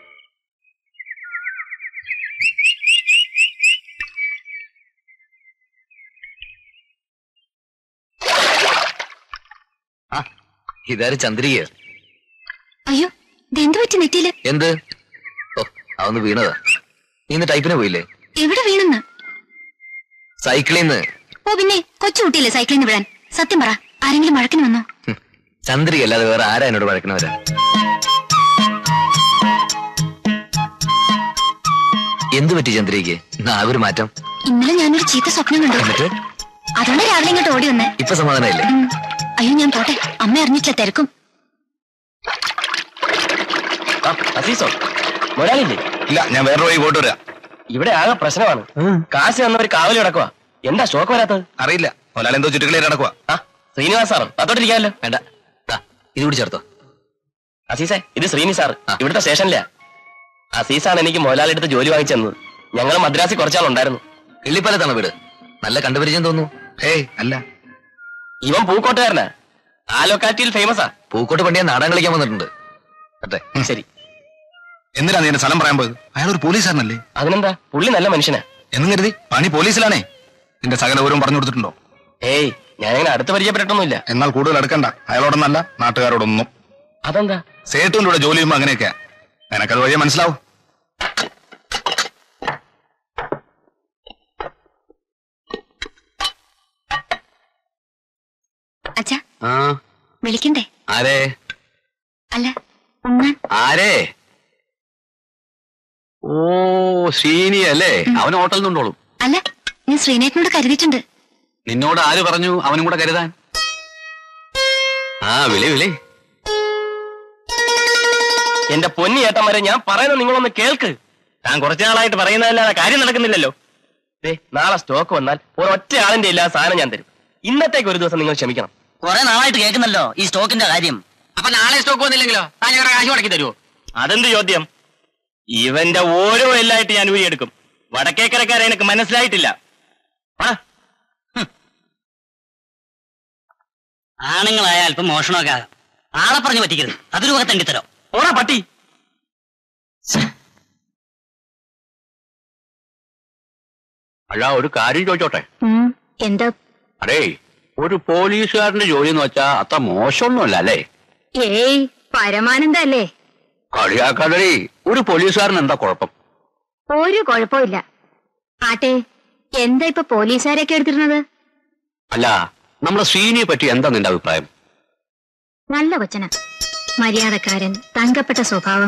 ഇതാര് ചന്ദ്രിക? അയ്യോ, എന്ത് പറ്റി നെറ്റിയില്? എന്ത്? ഓ, അതൊന്ന് വീണതാ. നീ ഇന്ന് ടൈപ്പിന് പോയില്ലേ? എവിടെ വീണെന്ന്? സൈക്കിളിന്ന്. ഓ പിന്നെ, കൊച്ചുകുട്ടിയല്ലേ സൈക്കിളിന് വിടാൻ. സത്യം പറ, ആരെങ്കിലും വഴക്കിന് വന്നോ? ചന്ദ്രിക അല്ലാതെ വേറെ ആരാ എന്നോട് വഴക്കണവരാ? എന്ത് പറ്റി ചന്ദ്രയ്ക്ക്? ഒരു മാറ്റം. ഇന്നലെ ഞാനൊരു ചീത്ത സ്വപ്നം കണ്ടു. എന്നിട്ട് അതുകൊണ്ട് രാവിലെ ഇങ്ങോട്ട് ഓടി വന്നേ. ഇപ്പൊ സമാധാനമില്ലേ? അയ്യോ ഞാൻ പോട്ടെ, അമ്മ അറിഞ്ഞിട്ടില്ല, തിരക്കും. മുതലാളില്ലേ? ഇല്ല, ഞാൻ വേറെ വഴി പോയിട്ട് വരാം. ഇവിടെ ആകെ പ്രശ്നമാണ്. കാശ് തന്നവർ കാവലി കിടക്കുക. എന്താ സ്റ്റോക്ക് വരാത്തത്? അറിയില്ല. മുതലാളി എന്തോ ചുറ്റുകളി നടക്കുക. ശ്രീനിവാസ് സാർ അതോട്ടിരിക്കാമല്ലോ. വേണ്ട, ഇത് കൂടി ചേർത്തോ. അസീസേ, ഇത് ശ്രീനി സാർ, ഇവിടുത്തെ സ്റ്റേഷനില്ല. അസീസാണ് എനിക്ക് മുതലാളി എടുത്ത് ജോലി വാങ്ങിച്ചെന്നത്. ഞങ്ങൾ മദ്രാസിൽ കുറച്ചാളുണ്ടായിരുന്നു. കിള്ളിപ്പാലത്താണ് വീട്. നല്ല കണ്ടുപരിചയം തോന്നുന്നു. അല്ല, ഇവൻ പൂക്കോട്ടുകാരനാ. ആ ലൊക്കാലിറ്റിയിൽ ഫേമസാ. പൂക്കോട്ട് പണ്ടിയാൻ നാടകം കളിക്കാൻ വന്നിട്ടുണ്ട്. അതെ, ശരി. എന്തിനാ നീ എന്റെ സ്ഥലം പറയാൻ പോയത്? അയാൾ ഒരു പോലീസുകാരനല്ലേ? അതിനെന്താ, പുള്ളി നല്ല മനുഷ്യനാ. എന്നും കരുതി പണി പോലീസിലാണേ. നിന്റെ സകല വിവരവും പറഞ്ഞു കൊടുത്തിട്ടുണ്ടോ? ഏയ്, ഞാനിങ്ങനെ അടുത്ത് പരിചയപ്പെട്ടിട്ടൊന്നുമില്ല. എന്നാൽ കൂടുതൽ അടുക്കണ്ട. അയാളോടൊന്നല്ല, നാട്ടുകാരോടൊന്നും. അതെന്താ? സേട്ടുവിന്റെ കൂടെ ജോലി ചെയ്യുമ്പോ അങ്ങനെയൊക്കെയാ. എനക്കത് വഴിയെ മനസ്സിലാവും. അച്ഛാ, വിളിക്കണ്ടേ? ആരേ? അല്ല, ഉണ്ണാൻ. ആരേ? ഓ, ശ്രീനി അല്ലേ? അവൻ ഹോട്ടലിൽ നിന്നുണ്ടോളും. അല്ല, ഞാൻ ശ്രീനേട്ടനോട് കരുതിയിട്ടുണ്ട്. നിന്നോട് ആര് പറഞ്ഞു അവനും കൂടെ കരുതാൻ? വിളി വിളി. എന്റെ പൊന്നി ഏട്ടന്മാരെ, ഞാൻ പറയുന്നത് നിങ്ങളൊന്ന് കേൾക്ക്. താൻ കുറച്ചു നാളായിട്ട് പറയുന്നതല്ലാതെ കാര്യം നടക്കുന്നില്ലല്ലോ. നാളെ സ്റ്റോക്ക് വന്നാൽ ഒരൊറ്റ ആളിന്റെ ഇല്ലാ സാധനം ഞാൻ തരും. ഇന്നത്തേക്ക് ഒരു ദിവസം നിങ്ങൾ ക്ഷമിക്കണം. കുറെ നാളായിട്ട് കേൾക്കുന്നല്ലോ ഈ സ്റ്റോക്കിന്റെ കാര്യം. അപ്പൊ നാളെ സ്റ്റോക്ക് വന്നില്ലെങ്കിലോ? താൻ ഞങ്ങളുടെ കാശ് മുടക്കി തരുമോ? അതെന്ത് ചോദ്യം? ഇവന്റെ ഓരോ എല്ലായിട്ട് ഞാൻ ഊരിയെടുക്കും. വടക്കേക്കരക്കാരെ എനിക്ക് മനസ്സിലായിട്ടില്ല. ആണുങ്ങളായ അല്പം മോഷണമൊക്കെ ആകാം. ആളെ പറഞ്ഞു പറ്റിക്കരുത്. അതൊരു വക തണ്ടിത്തരോ. ഓടാ പട്ടി. അല്ല, ഒരു കാര്യം ചോദിച്ചോട്ടെ? എന്താ? അടേ, ഒരു പോലീസുകാരന്റെ ജോലി എന്ന് വെച്ചാ അത്ര മോശമൊന്നുമല്ല അല്ലേ? ഏയ്, പരമാനന്ദ അല്ലേ? കളിയാക്കാതെ. ഒരു പോലീസുകാരൻ എന്താ കുഴപ്പം? ഒരു കുഴപ്പമില്ല. ആട്ടെ, എന്താ ഇപ്പൊ പോലീസുകാരൊക്കെ എടുത്തിരുന്നത്? അല്ല, നമ്മളെ ശ്രീനിയെ പറ്റി എന്താ നിന്റെ അഭിപ്രായം? നല്ല കൊച്ചന, മര്യാദക്കാരൻ, തങ്കപ്പെട്ട സ്വഭാവം.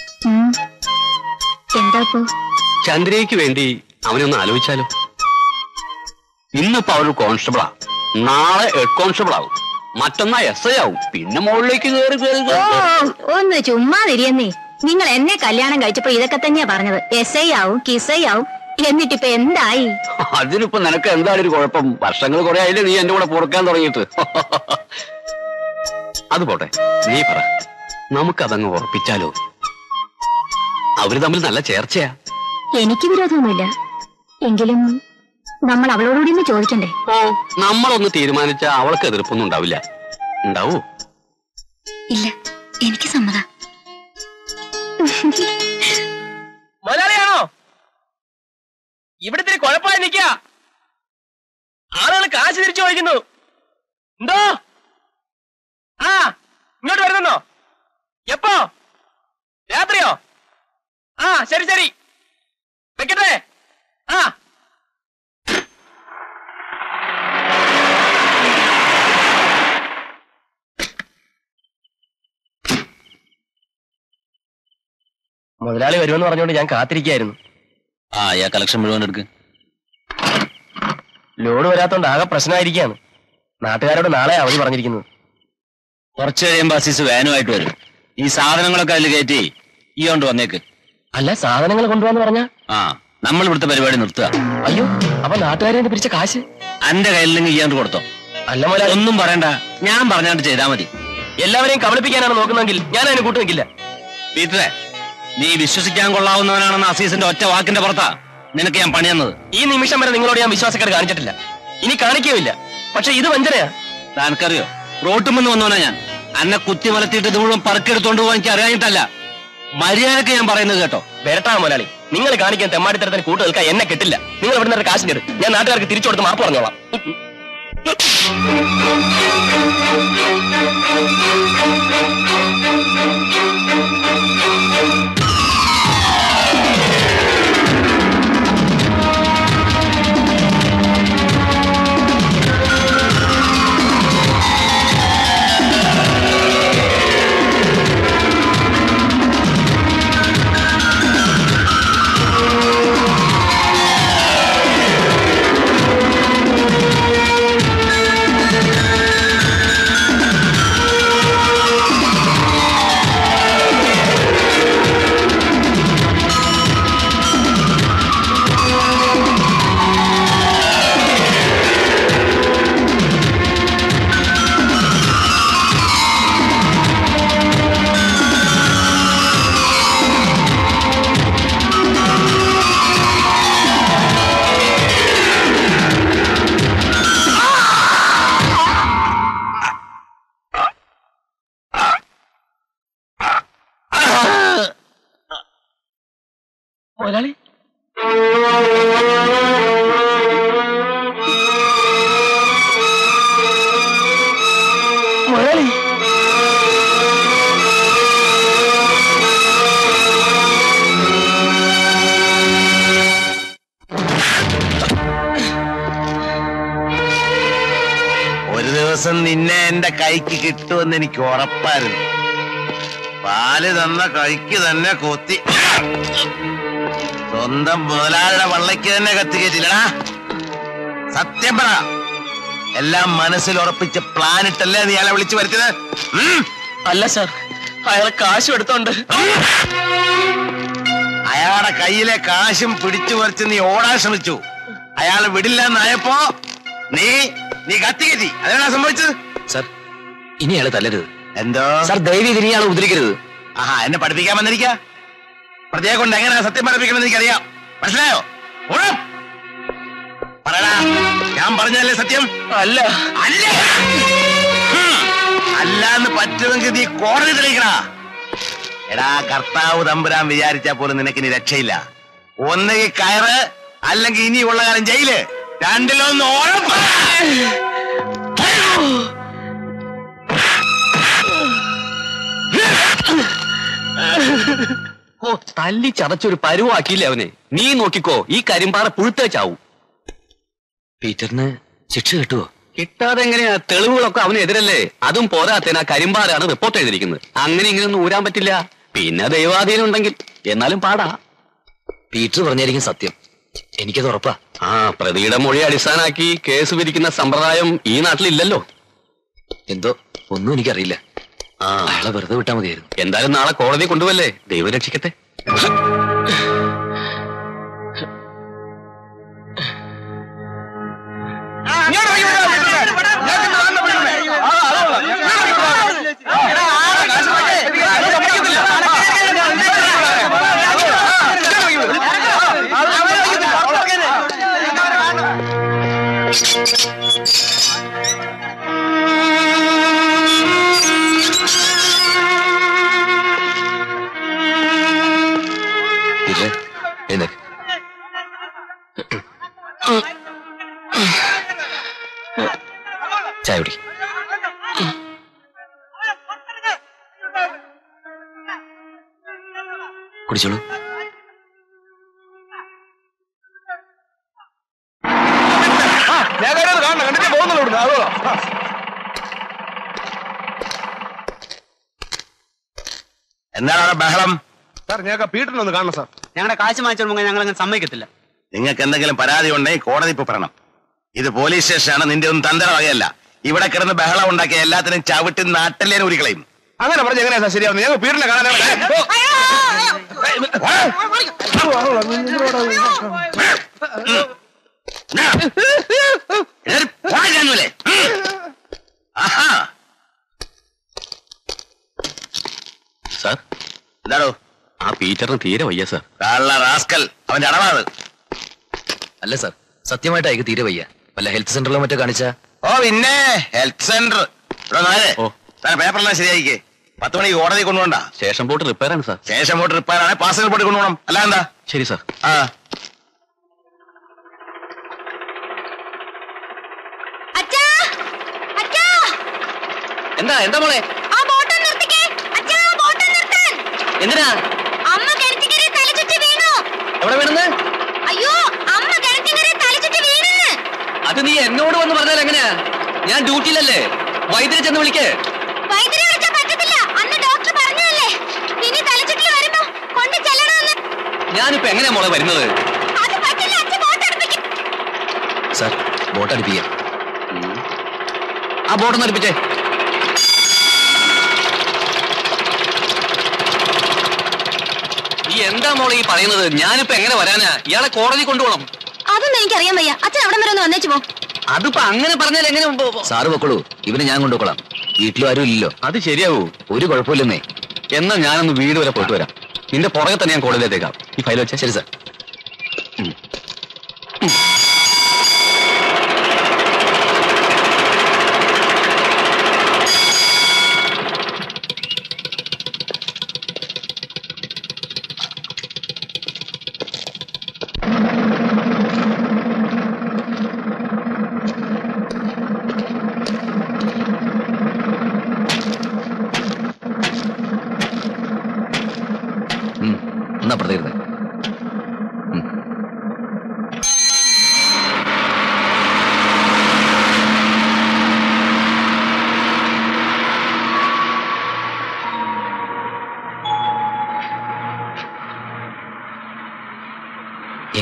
എന്താപ്പോ? ചന്ദ്രയ്ക്ക് വേണ്ടി അവനെ ഒന്ന് ആലോചിച്ചാലോ? ഇന്നിപ്പോ അവര് കോൺസ്റ്റബിളാ, നാളെ ഹെഡ് കോൺസ്റ്റബിൾ ആവും, മറ്റന്നാ SI ആവും, പിന്നെ മുകളിലേക്ക് കയറി. ഒന്ന് ചുമ്മാ തിരിയെന്നേ. നിങ്ങൾ എന്നെ കല്യാണം കഴിച്ചപ്പോ ഇതൊക്കെ തന്നെയാ പറഞ്ഞത്. SI ആവും, കിസൈ ആവും. എന്നിട്ടിപ്പോ എന്തായി? അതിനിപ്പോ നിനക്ക് എന്താണ് ഒരു കുഴപ്പം? വർഷങ്ങൾ കുറെ ആയില്ലേ നീ എന്റെ കൂടെ പൊറുക്കാൻ തുടങ്ങിയിട്ട്. അത് പോട്ടെ, നീ പറ, നമുക്കതങ്ങ് ഉറപ്പിച്ചാലോ? അവര് തമ്മിൽ നല്ല ചേർച്ചയാ. എനിക്ക് വിരോധമൊന്നുമില്ല. എങ്കിലും നമ്മൾ അവളോടുകൂടി ഒന്ന് ചോദിക്കണ്ടേ? നമ്മളൊന്ന് തീരുമാനിച്ചാ അവൾക്ക് എതിർപ്പൊന്നും ഉണ്ടാവില്ല. ഉണ്ടാവൂ? ഇല്ല, എനിക്ക് സമ്മതം. മുതലാളിയാണോ? ഇവിടുത്തെ കുഴപ്പമായി നിൽക്ക. ആളുകൾ കാശ് തിരിച്ചു ചോദിക്കുന്നു. എന്തോ? ഇങ്ങോട്ട് വരുന്നോ? എപ്പോ? രാത്രിയോ? ശരി ശരി, വെക്കട്ടെ. മുതലാളി വരുമെന്ന് പറഞ്ഞുകൊണ്ട് ഞാൻ കാത്തിരിക്കായിരുന്നു. കളക്ഷൻ മുഴുവൻ എടുക്ക്. ലോഡ് വരാത്തോണ്ട് ആകെ പ്രശ്നമായിരിക്കാണ്. നാട്ടുകാരോട് നാളെ അവധി പറഞ്ഞിരിക്കുന്നത്. കുറച്ച് കഴിയുമ്പോ അസീസ് വാനുമായിട്ട് വരും. ഈ സാധനങ്ങളൊക്കെ അതിൽ കയറ്റി ഈ കൊണ്ട് വന്നേക്ക്. അല്ല, സാധനങ്ങൾ കൊണ്ടുപോകാന്ന് പറഞ്ഞ നമ്മൾ ഇവിടുത്തെ പരിപാടി നിർത്തുക. അയ്യോ, അപ്പൊ നാട്ടുകാരെ പിരിച്ച കാശ് എന്റെ കയ്യിലെങ്കിൽ ഈ കൊണ്ട് കൊടുത്തോ. അല്ല മുതലാളി, ഒന്നും പറയണ്ട, ഞാൻ പറഞ്ഞാണ്ട് ചെയ്താൽ മതി. എല്ലാവരെയും കബളിപ്പിക്കാനാണ് നോക്കുന്നെങ്കിൽ ഞാൻ അതിന് കൂട്ടു നിൽക്കില്ല. പീറ്ററെ, നീ വിശ്വസിക്കാൻ കൊള്ളാവുന്നവനാണെന്ന് അസീസിന്റെ ഒറ്റ വാക്കിന്റെ പുറത്താ നിനക്ക് ഞാൻ പണിയെന്നത്. ഈ നിമിഷം വരെ നിങ്ങളോട് ഞാൻ വിശ്വാസക്കേട് കാണിച്ചിട്ടില്ല, ഇനി കാണിക്കുകയില്ല. പക്ഷെ ഇത് വഞ്ചനയാ. താനക്കറിയോ, റോട്ടുമെന്ന് വന്നവനാ ഞാൻ. എന്നെ കുത്തി മലത്തിയിട്ട് ഇത് മുഴുവൻ പറക്കെടുത്തോണ്ട് പോകാൻ എനിക്ക് അറിയാനിട്ടല്ല. മര്യാദക്ക് ഞാൻ പറയുന്നത് കേട്ടോ. വരട്ടാ മുതലാളി, നിങ്ങൾ കാണിക്കാൻ തെമ്മാടിത്തരത്തിന് കൂട്ടു നിൽക്കാൻ എന്നെ കിട്ടില്ല. നിങ്ങൾ ഇവിടെ നിന്ന് കാശിന്റെ എടുത്ത് ഞാൻ നാട്ടുകാർക്ക് തിരിച്ചു കൊടുത്ത് മാപ്പ് പറഞ്ഞോളാം. മുതലാളി മുതലാളി ഒരു ദിവസം നിന്നെ എന്റെ കൈക്ക് കിട്ടുമെന്ന് എനിക്ക് ഉറപ്പായിരുന്നു. പാല് തന്ന കൈക്ക് തന്നെ കൊത്തി സ്വന്തം മുതലാളിയുടെ വള്ളയ്ക്ക് തന്നെ കത്തിക്കേറ്റില്ലടാ. സത്യം പറ, എല്ലാം മനസ്സിൽ ഉറപ്പിച്ച പ്ലാനിട്ടല്ലേ നീ അയാളെ വിളിച്ചു വരുത്തിയത്? അല്ല സാർ, അയാൾ കാശും എടുത്തോണ്ട്. അയാളുടെ കയ്യിലെ കാശും പിടിച്ചു പറിച്ച് നീ ഓടാൻ ശ്രമിച്ചു. അയാൾ വിടില്ല എന്നായപ്പോ നീ കത്തിക്കേറ്റി. അതാണ് സംഭവിച്ചത്. സാർ, ഇനി അയാളെ തല്ലരുത്. എന്തോ സാർ, ദയവ് ഇതിനി അയാളെ ഉദ്ധരിക്കരുത്. ആഹാ, എന്നെ പഠിപ്പിക്കാൻ വന്നിരിക്ക. പ്രതിയെ കൊണ്ട് എങ്ങനെയാ സത്യം പഠിപ്പിക്കണമെന്ന് എനിക്കറിയാം. മനസ്സിലായോ? പറയടാ, ഞാൻ പറഞ്ഞല്ലേ സത്യം? അല്ല അല്ല അല്ലാന്ന് പറ്റുമെങ്കിൽ നീ കോടതി തെളിയിക്കടാ. എടാ, കർത്താവ് തമ്പുരാൻ വിചാരിച്ചാ പോലും നിനക്കിനി രക്ഷയില്ല. ഒന്നുകിൽ കയറ്, അല്ലെങ്കിൽ ഇനിയുള്ള കാലം ജയില്. രണ്ടിലൊന്ന് ഉറപ്പ്. ഓ, തല്ലി ചതച്ചൊരു പരുവാക്കിയില്ലേ അവനെ. നീ നോക്കിക്കോ, ഈ കരിമ്പാറ പുഴുത്തേ ചാവും. പീറ്ററിന് ശിക്ഷ കിട്ടുവോ? കിട്ടാതെ എങ്ങനെയാ? തെളിവുകളൊക്കെ അവനെതിരല്ലേ. അതും പോരാത്തേന കരിമ്പാറാണ് റിപ്പോർട്ട് ചെയ്തിരിക്കുന്നത്. അങ്ങനെ ഇങ്ങനെയൊന്നും ഊരാൻ പറ്റില്ല. പിന്നെ ദൈവാധീനം ഉണ്ടെങ്കിൽ എന്നാലും പാടാ. പീറ്റർ പറഞ്ഞായിരിക്കും സത്യം. എനിക്കത് ഉറപ്പാ. ആ, പ്രതിയുടെ മൊഴി അടിസ്ഥാനാക്കി കേസ് വിധിക്കുന്ന സമ്പ്രദായം ഈ നാട്ടിലില്ലല്ലോ. എന്തോ ഒന്നും എനിക്കറിയില്ല. അയാളെ വെറുതെ വിട്ടാ മതിയായിരുന്നു. എന്തായാലും നാളെ കോടതി കൊണ്ടുപോവല്ലേ. ദൈവം രക്ഷിക്കട്ടെ. ചായ കുടി. കുടിച്ചോളൂ. എന്താണ് അവിടെ ബഹളം? സാർ, ഞങ്ങൾക്ക് പീറ്ററിനൊന്ന് കാണണം സാർ. ഞങ്ങളുടെ കാശ് വാങ്ങിച്ചു ഞങ്ങൾ അങ്ങനെ സമ്മതിക്കത്തില്ല. നിങ്ങൾക്ക് എന്തെങ്കിലും പരാതി ഉണ്ടെങ്കിൽ കോടതി ഇപ്പൊ പറയണം. ഇത് പോലീസ് സ്റ്റേഷനാണ്, നിന്റെ ഒന്നും തന്തര വകയല്ല. ഇവിടെ കിടന്ന് ബഹളം ഉണ്ടാക്കിയ എല്ലാത്തിനും ചവിട്ടി നാട്ടിലേനെ ഉരുക്കളയും. അങ്ങനെ പറഞ്ഞ എങ്ങനെയാ സാർ ശരിയാവുന്നത്? ഞങ്ങൾ പീറ്ററിനെ കാണാൻ സാർ, എന്താണോ? ആ പീറ്ററിന് തീരെ വയ്യ സാർ. കള്ള റാസ്കൽ, അവന്റെ അടവാത്. അല്ല സാർ, സത്യമായിട്ട് അയക്ക് തീരെ വയ്യ. വല്ല ഹെൽത്ത് സെന്ററിലോ മറ്റോ കാണിച്ചാ? ഓ പിന്നെ ഹെൽത്ത് സെന്റർ. പേപ്പറെല്ലാം ശരിയായിക്കേ. 10 മണിക്ക് കോടതി കൊണ്ടുപോകണ്ട. സ്റ്റേഷൻ ബോട്ട് റിപ്പയർ ആണ് സാർ. സ്റ്റേഷൻ ബോട്ട് റിപ്പയർ ആണ്, പാസഞ്ചർ ബോട്ട് കൊണ്ടുപോകണം. അല്ല എന്താ? ശരി സാർ. ആ, എന്താ എന്താ മോളെ? എന്തിനാ? എവിടെ വീണെന്ന്? അത് നീ എന്നോട് വന്ന് പറഞ്ഞാൽ എങ്ങനെയാ? ഞാൻ ഡ്യൂട്ടിയിലല്ലേ. വൈദ്യരെ ചെന്ന് വിളിക്കേ. ഞാനിപ്പോ എങ്ങനെയാ മോളെ വരുന്നത്? സാർ, ബോട്ട് അടുപ്പിക്കാം. ആ ബോട്ടൊന്ന് അടുപ്പിച്ചേ. ഈ എന്താ മോളെ ഈ പറയുന്നത്? ഞാനിപ്പോ എങ്ങനെ വരാനാ? ഇയാളെ കോടതി കൊണ്ടുപോകണം. അതൊന്നും എനിക്കറിയാൻ വയ്യ. അച്ഛൻ അവിടെ വരെ ഒന്ന് വന്നേച്ചു പോ. അതിപ്പോ അങ്ങനെ പറഞ്ഞാൽ എങ്ങനെ? സാറ് പൊക്കോളൂ, ഇവനെ ഞാൻ കൊണ്ടുപോകலாம். വീട്ടിലും ആരും ഇല്ലല്ലോ. അത് ശരിയാവൂ. ഒരു കുഴപ്പമില്ലെന്നേ. എന്നാ ഞാനൊന്ന് വീട് വരെ പോയിട്ട് വരാം. നിന്റെ പുറകെ തന്നെ ഞാൻ കോടതിയിലേക്കാം. ഈ ഫയൽ വെച്ചാൽ. ശരി സാർ.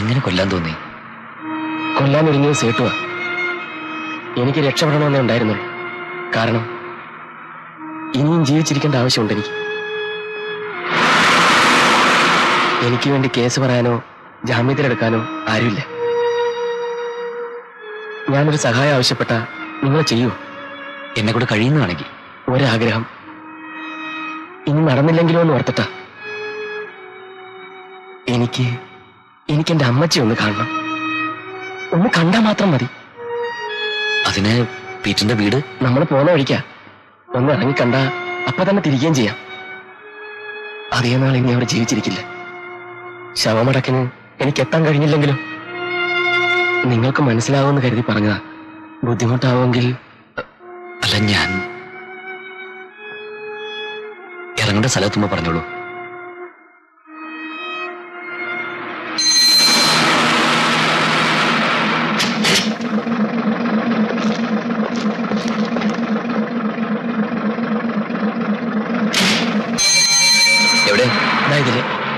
എങ്ങനെ കൊല്ലാൻ തോന്നി? കൊല്ലാൻ ഒരുങ്ങിയത് സേട്ടുവാ. എനിക്ക് രക്ഷപ്പെടണമെന്നേ ഉണ്ടായിരുന്നുള്ളൂ. കാരണം ഇനിയും ജീവിച്ചിരിക്കേണ്ട ആവശ്യമുണ്ട് എനിക്ക്. എനിക്ക് വേണ്ടി കേസ് പറയാനോ ജാമ്യത്തിലെടുക്കാനോ ആരുമില്ല. ഞാനൊരു സഹായം ആവശ്യപ്പെട്ട നിങ്ങൾ ചെയ്യൂ. എന്നെ കൂടെ കഴിയുന്നതാണെങ്കിൽ. ഒരാഗ്രഹം ഇനി നടന്നില്ലെങ്കിലോ എന്ന് ഓർത്തിട്ടാ. എനിക്ക് എന്റെ അമ്മച്ചി ഒന്ന് കാണണം. ഒന്ന് കണ്ടാൽ മാത്രം മതി. അതിന് പീറ്ററിന്റെ വീട് നമ്മൾ പോന്ന വഴിക്കാ. ഒന്ന് ഇറങ്ങിക്കണ്ട അപ്പൊ തന്നെ തിരികെയും ചെയ്യാം. അതേ നാൾ ഇനി അവിടെ ജീവിച്ചിരിക്കില്ല. ശവമടക്കിന് എനിക്ക് എത്താൻ കഴിഞ്ഞില്ലെങ്കിലും നിങ്ങൾക്ക് മനസ്സിലാവുമെന്ന് കരുതി പറഞ്ഞതാ. ബുദ്ധിമുട്ടാവുമെങ്കിൽ. അല്ല, ഞാൻ ഇറങ്ങേണ്ട സ്ഥലത്തുമ്പോ പറഞ്ഞോളൂ. എവിടെ? ഇതില്.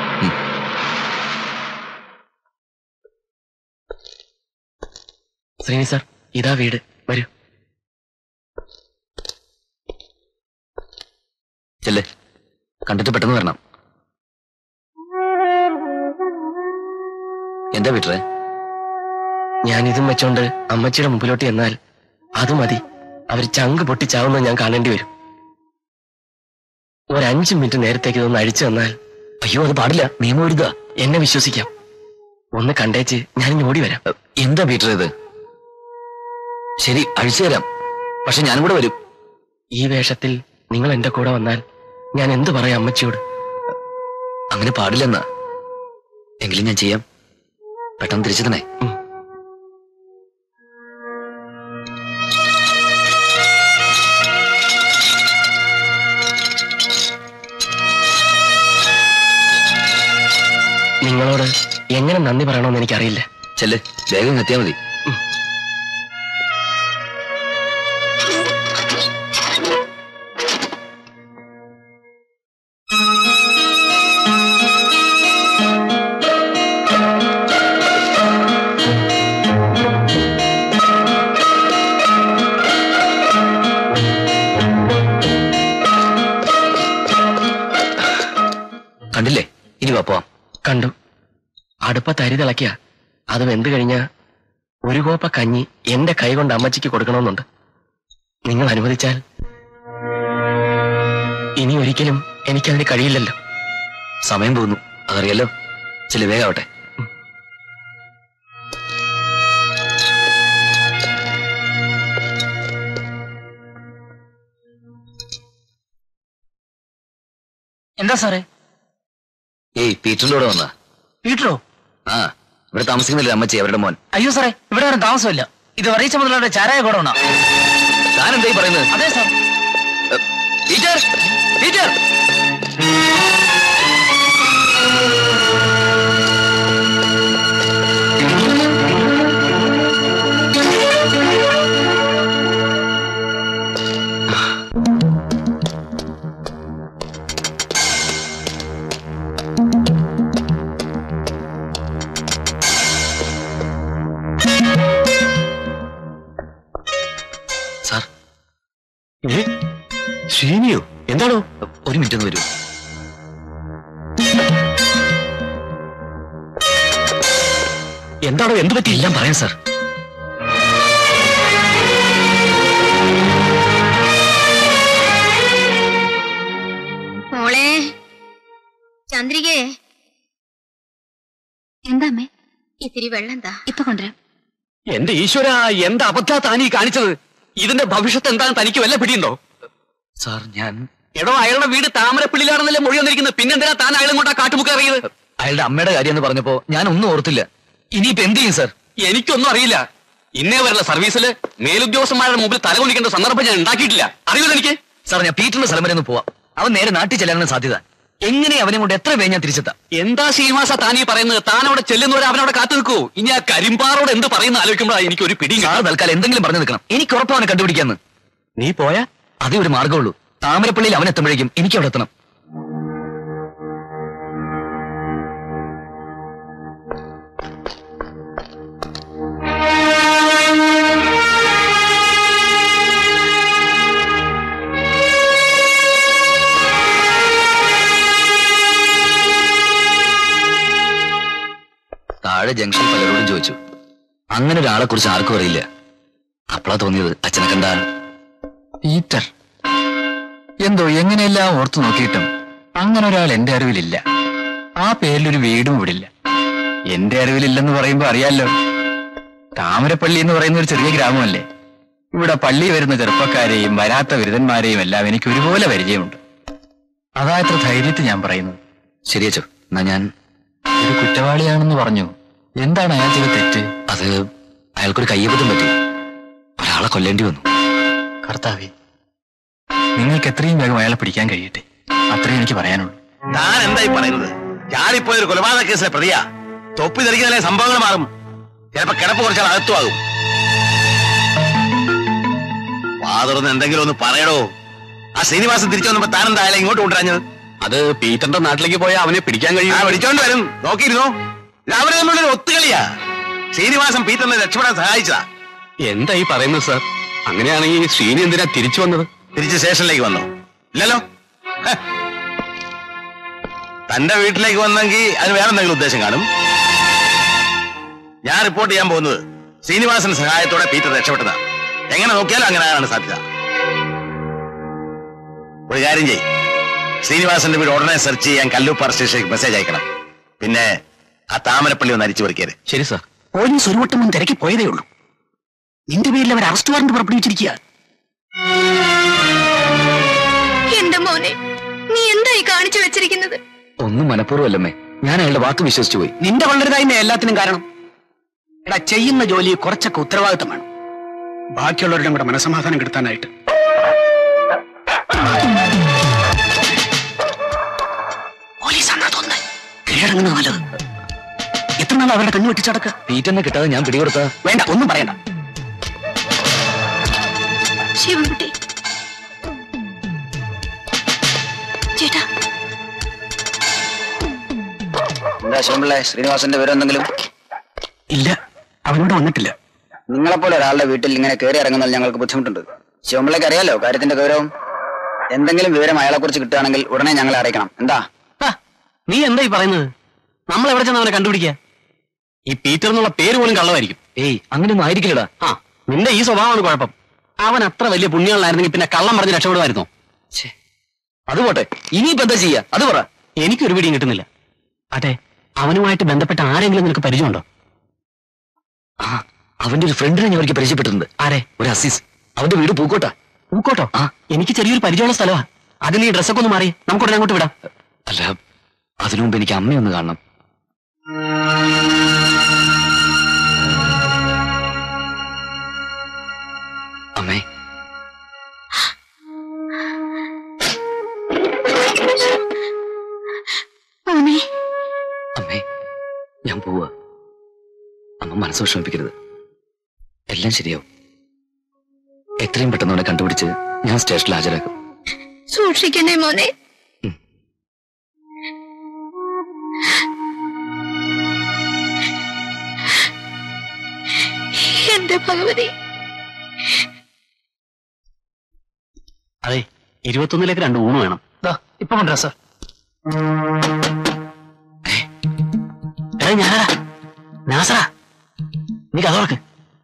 ശ്രീനി സാർ, ഇതാ വീട്. വരൂ. ചെല്ലേ, കണ്ടിട്ട് പെട്ടെന്ന് വരണം. എന്താ വീട്ടറെ? ഞാനിതും വെച്ചോണ്ട് അമ്മച്ചിയുടെ മുമ്പിലോട്ട് ചെന്നാൽ അത് മതി. അവർ ചങ്ക് പൊട്ടിച്ചാവുന്നത് ഞാൻ കാണേണ്ടി വരും. ഒരു 5 മിനിറ്റ് നേരത്തേക്ക് ഇതൊന്ന് അഴിച്ചു തന്നാൽ. അയ്യോ, അത് പാടില്ല, നിയമം എഴുതുക. എന്നെ വിശ്വസിക്കാം. ഒന്ന് കണ്ടേച്ച് ഞാനിങ്ങ് ഓടി വരാം. എന്താ പീറ്റർ ഇത്? ശരി, അഴിച്ചു തരാം. പക്ഷെ ഞാനും കൂടെ വരും. ഈ വേഷത്തിൽ നിങ്ങൾ എന്റെ കൂടെ വന്നാൽ ഞാൻ എന്തു പറയാം അമ്മച്ചിയോട്? അങ്ങനെ പാടില്ലെന്നാ. എങ്കിലും ഞാൻ ചെയ്യാം. പെട്ടെന്ന് തിരിച്ചു തന്നെ. നിങ്ങളോട് എങ്ങനെ നന്ദി പറയണമെന്ന് എനിക്കറിയില്ല. ചെല്ല്, വേഗം എത്തിയാൽ മതി. കണ്ടില്ലേ? ഇനി വാ. കണ്ടു. അടുപ്പത്ത് അരി തിളക്കിയ അത് വെന്ത് കഴിഞ്ഞാ ഒരു കോപ്പ കഞ്ഞി എന്റെ കൈ കൊണ്ട് അമ്മച്ചിക്ക് കൊടുക്കണമെന്നുണ്ട്. നിങ്ങൾ അനുവദിച്ചാൽ. ഇനി ഒരിക്കലും എനിക്കതിന് കഴിയില്ലല്ലോ. സമയം പോകുന്നു, അതറിയാലോ. ചെല്ലു, വേഗാവട്ടെ. എന്താ സാറേ? ഏയ്, പീറ്ററിന്റെ കൂടെ വന്നാ. പീറ്ററോ? ആ, ഇവിടെ താമസിക്കുന്നില്ല അമ്മച്ചി, അവരുടെ മോൻ. അയ്യോ സാറേ, ഇവിടെ ആരും താമസമില്ല. ഇത് വറീച്ച മുതലുള്ള ചാരായ കൂടണ. താൻ എന്തായി പറയുന്നത്? അതെ സാർ. Peter, Peter! സാർ. ശ്രീനിയോ? എന്താണോ? ഒരു മിനിറ്റ് ഒന്ന് വരൂ. എന്താണോ? എന്ത് പറ്റി? എല്ലാം പറയാം സാർ. മോളെ ചന്ദ്രികേ. എന്താമ്മേ? ഇത്തിരി വെള്ളം താ. ഇപ്പൊ കൊണ്ടുവരാം. എന്റെ ഈശ്വര, എന്താ അബദ്ധാ താനീ കാണിച്ചത്? ഇതിന്റെ ഭവിഷ്യത്ത് എന്താണെന്ന് തനിക്ക് വല്ല പിടിയുണ്ടോ? സാർ, ഞാൻ എടോ, അയാളുടെ വീട് താമരപ്പിള്ളിലാണെന്നല്ലേ മൊഴി വന്നിരിക്കുന്നത്. പിന്നെന്തിനാ താൻ അയാളും കൊണ്ടാ കാട്ടുമുക്ക് ഇറങ്ങിയത്? അയാളുടെ അമ്മയുടെ കാര്യം എന്ന് പറഞ്ഞപ്പോ ഞാൻ ഒന്നും ഓർത്തില്ല. ഇനിയിപ്പോ എന്ത് ചെയ്യും സാർ? എനിക്കൊന്നും അറിയില്ല. ഇന്നേ വരെയുള്ള സർവീസിൽ മേലുദ്യോഗസ്ഥന്മാരുടെ മുമ്പിൽ തലകൊണ്ടിക്കേണ്ട സന്ദർഭം ഞാൻ ഉണ്ടാക്കിയിട്ടില്ല. അറിയില്ല എനിക്ക്. സാർ, ഞാൻ പീറ്ററിന്റെ സ്ഥലം വരെ ഒന്ന് പോവാം. അവൻ നേരെ നാട്ടിൽ ചെല്ലാനാണ് സാധ്യത. എങ്ങനെ അവനെ കൊണ്ട് എത്ര വേഗം ഞാൻ തിരിച്ചെത്താം? എന്താ ശ്രീനിവാസ താനീ പറയുന്നത്? താൻ അവിടെ ചെല്ലുന്നവരെ അവനവിടെ കാത്തു നിൽക്കൂ. ഇനി ആ കരിമ്പാറോട് എന്ത് പറയുന്ന ആലോചിക്കുമ്പോഴാണ് എനിക്ക് ഒരു പിടിയും. സാർ തൽക്കാലം എന്തെങ്കിലും പറഞ്ഞു നിൽക്കണം. എനിക്ക് ഉറപ്പ് അവനെ കണ്ടുപിടിക്കാന്ന്. നീ പോയാ അതേ ഒരു മാർഗമുള്ളൂ. താമരപ്പള്ളിയിൽ അവൻ എത്തുമ്പോഴേക്കും എനിക്ക് അവിടെ എത്തണം. താഴെ ജംഗ്ഷൻ പലരോടും ചോദിച്ചു. അങ്ങനെ ഒരാളെ കുറിച്ച് ആർക്കും അറിയില്ല. അപ്പളാ തോന്നിയത് അച്ഛനെ കണ്ട പീറ്റർ. എന്തോ എങ്ങനെയെല്ലാം ഓർത്തു നോക്കിയിട്ടും അങ്ങനെ ഒരാൾ എന്റെ അറിവിലില്ല. ആ പേരിലൊരു വീടും ഇവിടില്ല. എന്റെ അറിവിലില്ലെന്ന് പറയുമ്പോ അറിയാലോ, താമരപ്പള്ളി എന്ന് പറയുന്ന ഒരു ചെറിയ ഗ്രാമമല്ലേ. ഇവിടെ പള്ളി വരുന്ന ചെറുപ്പക്കാരെയും വരാത്ത ബിരുദന്മാരെയും എല്ലാം എനിക്ക് ഒരുപോലെ പരിചയമുണ്ട്. അതാ ഇത്ര ധൈര്യത്തിൽ ഞാൻ പറയുന്നത്. ശരിയച്ചോ, എന്നാ ഞാൻ ഒരു കുറ്റവാളിയാണെന്ന് പറഞ്ഞു. എന്താണ് അയാൾ ചെയ്ത തെറ്റ്? അത് അയാൾക്കൊരു കയ്യബദ്ധം പറ്റി. ഒരാളെ കൊല്ലേണ്ടി വന്നു. കർത്താവേ, നിങ്ങൾക്ക് എത്രയും വേഗം അയാളെ പിടിക്കാൻ കഴിയട്ടെ. അത്രേ എനിക്ക് പറയാനുള്ളൂ. താൻ എന്തായി പറയുന്നത്? ചാടിപ്പോയൊരു കൊലപാതക കേസിലെ പ്രതിയാ. തൊപ്പി ധരിക്കുന്നതിലെ സംഭവങ്ങൾ മാറും. ചിലപ്പോ കിടപ്പ് കുറച്ചാൽ അകത്തുമാകും. വാതുറന്ന് എന്തെങ്കിലും ഒന്ന് പറയടോ. ആ ശ്രീനിവാസൻ തിരിച്ചു വന്നപ്പോ താൻ എന്തായാലും ഇങ്ങോട്ട് കൊണ്ടുവരാഞ്ഞത്? അത് പീറ്ററിന്റെ നാട്ടിലേക്ക് പോയാൽ അവനെ പിടിക്കാൻ കഴിയും. പിടിച്ചോണ്ട് വരും. നോക്കിയിരുന്നോ? അവര് തമ്മിലൊരു ഒത്തുകളിയാ. ശ്രീനിവാസൻ പീറ്ററിനെ രക്ഷപ്പെടാൻ സഹായിച്ചതാ. എന്താ ഈ പറയുന്നത് സാർ? അങ്ങനെയാണെങ്കിൽ ശ്രീനി എന്തിനാ തിരിച്ചു വന്നത്? തിരിച്ച് സ്റ്റേഷനിലേക്ക് വന്നോ? ഇല്ലല്ലോ. തന്റെ വീട്ടിലേക്ക് വന്നെങ്കിൽ അതിന് വേറെ എന്തെങ്കിലും ഉദ്ദേശം കാണും. ഞാൻ റിപ്പോർട്ട് ചെയ്യാൻ പോകുന്നത് ശ്രീനിവാസന്റെ സഹായത്തോടെ പീറ്റർ രക്ഷപ്പെട്ടതാ. എങ്ങനെ നോക്കിയാലും അങ്ങനെയാണ് സാധ്യത. ഒരു കാര്യം ചെയ്യ്, ശ്രീനിവാസന്റെ വീട് ഉടനെ സെർച്ച് ചെയ്യാൻ കല്ലൂപ്പാറ സ്റ്റേഷനിലേക്ക് മെസ്സേജ് അയക്കണം. പിന്നെ ആ താമരപ്പള്ളി ഒന്ന് അരിച്ചു പറിക്കരുത്. ശരി സാർ. പോലീസ് ഒരു വട്ടം തിരക്കി പോയതേ ഉള്ളൂ. നിന്റെ പേരിൽ അവർ അറസ്റ്റ് വാറന്റ് പുറപ്പെടുവിച്ചിരിക്കുക. എന്റെ മോനെ, നീ എന്തായി കാണിച്ചു വെച്ചിരിക്കുന്നത്? ഒന്നും മനഃപൂർവ്വമല്ലമ്മേ, ഞാൻ അയാളുടെ വാക്ക് വിശ്വസിച്ചു പോയി. നിന്റെ വളരുതായ്മ എല്ലാത്തിനും കാരണം. എടാ, ചെയ്യുന്ന ജോലി കുറച്ചൊക്കെ ഉത്തരവാദിത്തം വേണം. ബാക്കിയുള്ളവരുടെ കൂടെ മനസമാധാനം കിട്ടാനായിട്ട്. പോലീസാണെന്നാ തോന്നുന്നത്. കീഴടങ്ങുന്നത് നല്ലത്. എത്ര നാൾ അവരുടെ കണ്ണു വെട്ടിച്ചടക്ക. പീറ്ററിനെ കിട്ടാതെ ഞാൻ പിടികൊടുത്ത. വേണ്ട, ഒന്നും പറയണ്ട. ശിവൻകുട്ടി ചേട്ടാ. എന്താ ശിവൻപിള്ളേ, ശ്രീനിവാസന്റെ വിവരം എന്തെങ്കിലും? ഇല്ല, അവനോട് വന്നിട്ടില്ല. നിങ്ങളെപ്പോലെ ഒരാളുടെ വീട്ടിൽ ഇങ്ങനെ കയറി ഇറങ്ങുന്നതിൽ ഞങ്ങൾക്ക് ബുദ്ധിമുട്ടുണ്ട്. ശിവൻപിള്ളയ്ക്ക് അറിയാലോ കാര്യത്തിന്റെ ഗൗരവം. എന്തെങ്കിലും വിവരം അയാളെ കുറിച്ച് കിട്ടുകയാണെങ്കിൽ ഉടനെ ഞങ്ങളെ അറിയിക്കണം. എന്താ നീ എന്തായി പറയുന്നത്? നമ്മൾ എവിടെ ചെന്ന് അവനെ കണ്ടുപിടിക്കുക? ഈ പീറ്റർ എന്നുള്ള പേര് പോലും കള്ളമായിരിക്കും. ഏയ്, അങ്ങനെയൊന്നും ആയിരിക്കില്ലടാ. ആ, നിന്റെ ഈ സ്വഭാവമാണ് കുഴപ്പം. അവൻ അത്ര വലിയ പുണ്യങ്ങളായിരുന്നെങ്കിൽ പിന്നെ കള്ളം പറഞ്ഞ് രക്ഷപ്പെടുമായിരുന്നോ? അതുപോട്ടെ, ഇനിയിപ്പോ എന്താ ചെയ്യാ? അത് പറ. എനിക്കൊരു പിടിയും കിട്ടുന്നില്ല. അതെ, അവനുമായിട്ട് ബന്ധപ്പെട്ട ആരെങ്കിലും നിനക്ക് പരിചയമുണ്ടോ? ആ, അവന്റെ ഒരു ഫ്രണ്ടിനെ ഞാൻ അവർക്ക് പരിചയപ്പെട്ടിട്ടുണ്ട്. ആരെ? ഒരു അസീസ്. അവന്റെ വീട് പൂക്കോട്ടാ. പൂക്കോട്ടോ? ആ, എനിക്ക് ചെറിയൊരു പരിചയമുള്ള സ്ഥലമാ. അതിന് ഈ ഡ്രസ്സൊക്കെ ഒന്ന് മാറി നമുക്ക് ഉടനെ അങ്ങോട്ട് വിടാം. അല്ല, അതിനു മുമ്പ് എനിക്ക് അമ്മയൊന്ന് കാണണം. അമ്മേ, അമ്മേ, ഞാൻ പോവാ. അമ്മ മനസ്സ് വിഷമിപ്പിക്കരുത്. എല്ലാം ശരിയാവും. എത്രയും പെട്ടെന്ന് അവനെ കണ്ടുപിടിച്ച് ഞാൻ സ്റ്റേഷനിൽ ഹാജരാക്കും. സൂക്ഷിക്കണേ മോനെ. എന്റെ ഭഗവതി. അതെ, 21ലേക്ക് 2 ഊണ് വേണം. ഇപ്പൊ കൊണ്ടുവരാ സാർ. ഞാനാ നാസറാ, നീ കഥ തുറക്ക്.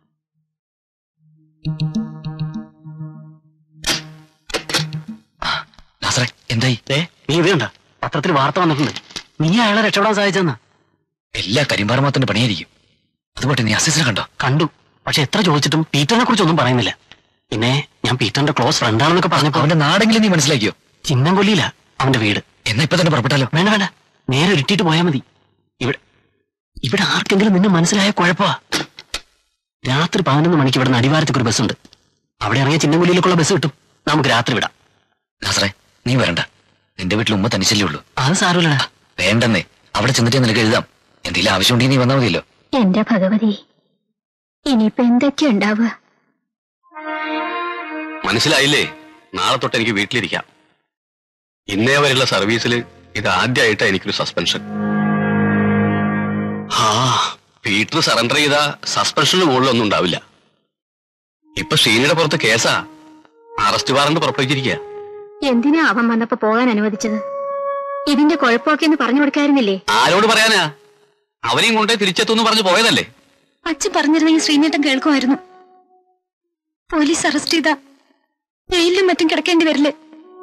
എന്തായി? നീ ഇത് കണ്ട, പത്രത്തിൽ വാർത്ത വന്നിട്ടുണ്ട്. നീ അയാളെ രക്ഷപ്പെടാൻ സാധിച്ചെന്നാ. എല്ലാ കരിമ്പാറമാത്തിന്റെ പണിയായിരിക്കും. അതുപോലെ നീ അസീസിനെ കണ്ടോ? കണ്ടു, പക്ഷെ എത്ര ചോദിച്ചിട്ടും പീറ്ററിനെ കുറിച്ച് ഒന്നും പറയുന്നില്ല. പിന്നെ ഞാൻ പീറ്ററിന്റെ ക്ലോസ് ഫ്രണ്ടാണെന്നൊക്കെ പറഞ്ഞപ്പോ അവന്റെ നാടെങ്കിലും നീ മനസ്സിലാക്കിയോ? ചിന്നംകൊല്ലിയില്ല അവന്റെ വീട്. എന്നാ ഇപ്പൊ തന്നെ പുറപ്പെട്ടാലോ? വേണ്ട വേണ്ട, നേരെ ഉരുട്ടിയിട്ട് പോയാൽ മതി. ഇവിടെ ആർക്കെങ്കിലും നിന്നെ മനസ്സിലായ കുഴപ്പമാ. രാത്രി 11 മണിക്ക് ഇവിടെ അടിവാരത്തേക്ക് ഒരു ബസ്സുണ്ട്. അവിടെ ഇറങ്ങിയ ചിന്നംകൊല്ലിയിലേക്കുള്ള ബസ് കിട്ടും. നമുക്ക് രാത്രി വിടാം. നാസറേ, നീ വരണ്ട. നിന്റെ വീട്ടിൽ ഉമ്മ തനിച്ചല്ലേ ഉള്ളൂ. അത് സാരമില്ലടാ. വേണ്ടെന്നേ, അവിടെ ചെന്നിട്ട് നിനക്ക് എഴുതാം. എന്തെങ്കിലും ആവശ്യമുണ്ടെങ്കിൽ നീ വന്നാൽ മതിയല്ലോ. എന്റെ ഭഗവതി, ഇനിയിപ്പോ എന്തൊക്കെ ഉണ്ടാവുക? മനസ്സിലായില്ലേ? നാളെ തൊട്ട് എനിക്ക് വീട്ടിലിരിക്കാം. ഇന്നേ വരെയുള്ള സർവീസിൽ ഇത് ആദ്യമായിട്ടാണ് എനിക്കൊരു സസ്പെൻഷൻ. പീറ്റർ സറണ്ടർ ചെയ്ത സസ്പെൻഷന് മുകളിലൊന്നും ഉണ്ടാവില്ല. ഇപ്പൊ ശ്രീനിയുടെ പുറത്ത് കേസാ. Arrest warrant പുറപ്പെടുവിച്ചിരിക്കുക. എന്തിനാ അവൻ വന്നപ്പോ പോകാൻ അനുവദിച്ചത്? ഇതിന്റെ കുഴപ്പമൊക്കെ എന്ന് പറഞ്ഞു കൊടുക്കായിരുന്നില്ലേ? ആരോട് പറയാനാ? അവനെയും കൊണ്ടേ തിരിച്ചെത്തുമെന്ന് പറഞ്ഞു പോയതല്ലേ? അച്ഛൻ പറഞ്ഞിരുന്നെങ്കിൽ ശ്രീനേട്ടൻ കേൾക്കുമായിരുന്നു. പോലീസ് അറസ്റ്റ് ചെയ്താ ജയിലിലും മറ്റും കിടക്കേണ്ടി വരില്ലേ?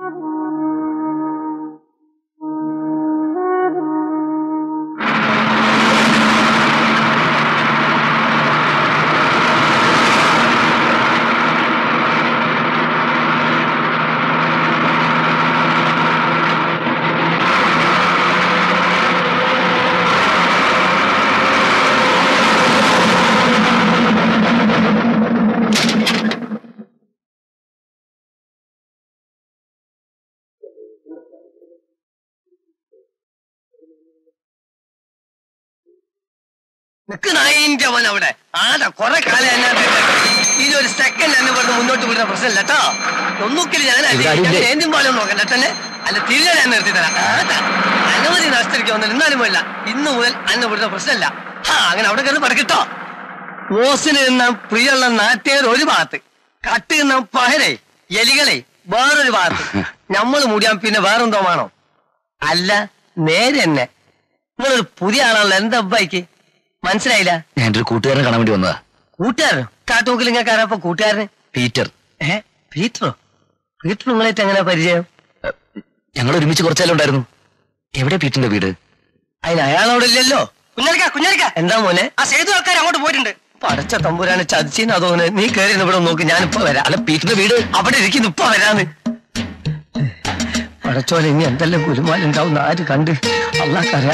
നിൽക്കുന്നതിന്റെ അവൻ അവിടെ ആടാ കുറെ കാലം എന്നെ ഇതൊരു സെക്കൻഡ് എന്നെ പറഞ്ഞ് മുന്നോട്ട് വിടുന്ന പ്രശ്നമില്ല കേട്ടോ. ഒന്നുകിൽ ഞാൻ ഏന്തും പോലെ നോക്കണ്ട തന്നെ അല്ല തിരികെ ഞാൻ നിർത്തി തരാം. അനുമതി നഷ്ടത്തിരിക്കാൻ വന്നില്ല എന്നാലും പോയില്ല. ഇന്ന് മുതൽ അന്നെ വിടുന്ന പ്രശ്നമില്ല. അങ്ങനെ അവിടെ കയറി പടക്കിട്ടോ. ഓസിന് നിന്ന പ്രിയുള്ള നാട്ടുകാർ ഒരു ഭാഗത്ത്, കട്ട് നിന്ന പഹരെ എലികളെ വേറൊരു ഭാഗത്ത്. നമ്മൾ മൂടിയാൻ പിന്നെ വേറെന്തോ വേണോ? അല്ല നേരെ തന്നെ നിങ്ങളൊരു പുതിയ ആളാണല്ലോ. എന്താ ബൈക്ക് മനസ്സിലായില്ല? ഞാൻ എന്റെ ഒരു കൂട്ടുകാരനെ കാണാൻ വേണ്ടി വന്നതാ. കൂട്ടുകാരനോ? കാട്ടുമുക്കിൽ നിങ്ങൾക്ക് ആരാ കൂട്ടുകാരന്? പീറ്റർ. പീറ്ററോ? പീറ്റർ നിങ്ങളായിട്ട് എങ്ങനെ പരിചയം? ഞങ്ങൾ ഒരുമിച്ച് കുറച്ചാലും ഉണ്ടായിരുന്നു. എവിടെ പീറ്ററിന്റെ വീട്? അതിന് അയാളവിടെ ഇല്ലല്ലോ. കുഞ്ഞാലിക്ക എന്താ മോനെ? ആ സേതു ആൾക്കാർ അങ്ങോട്ട് പോയിട്ടുണ്ട്. പടച്ച തമ്പുരാനെ ചതിച്ചിന്ന് അതോന്ന്. നീ കയറി ഇവിടെ നോക്ക്, ഞാനിപ്പോ വരാം. അല്ല പീറ്ററിന്റെ വീട് അവിടെ ഇരിക്കുന്നു, ഇപ്പൊ വരാന്ന്. പടച്ചോലെ ഇനി എന്തെല്ലാം കുലുമാലുണ്ടാവും ആര് കണ്ട്? അള്ളാക്കറിയാ.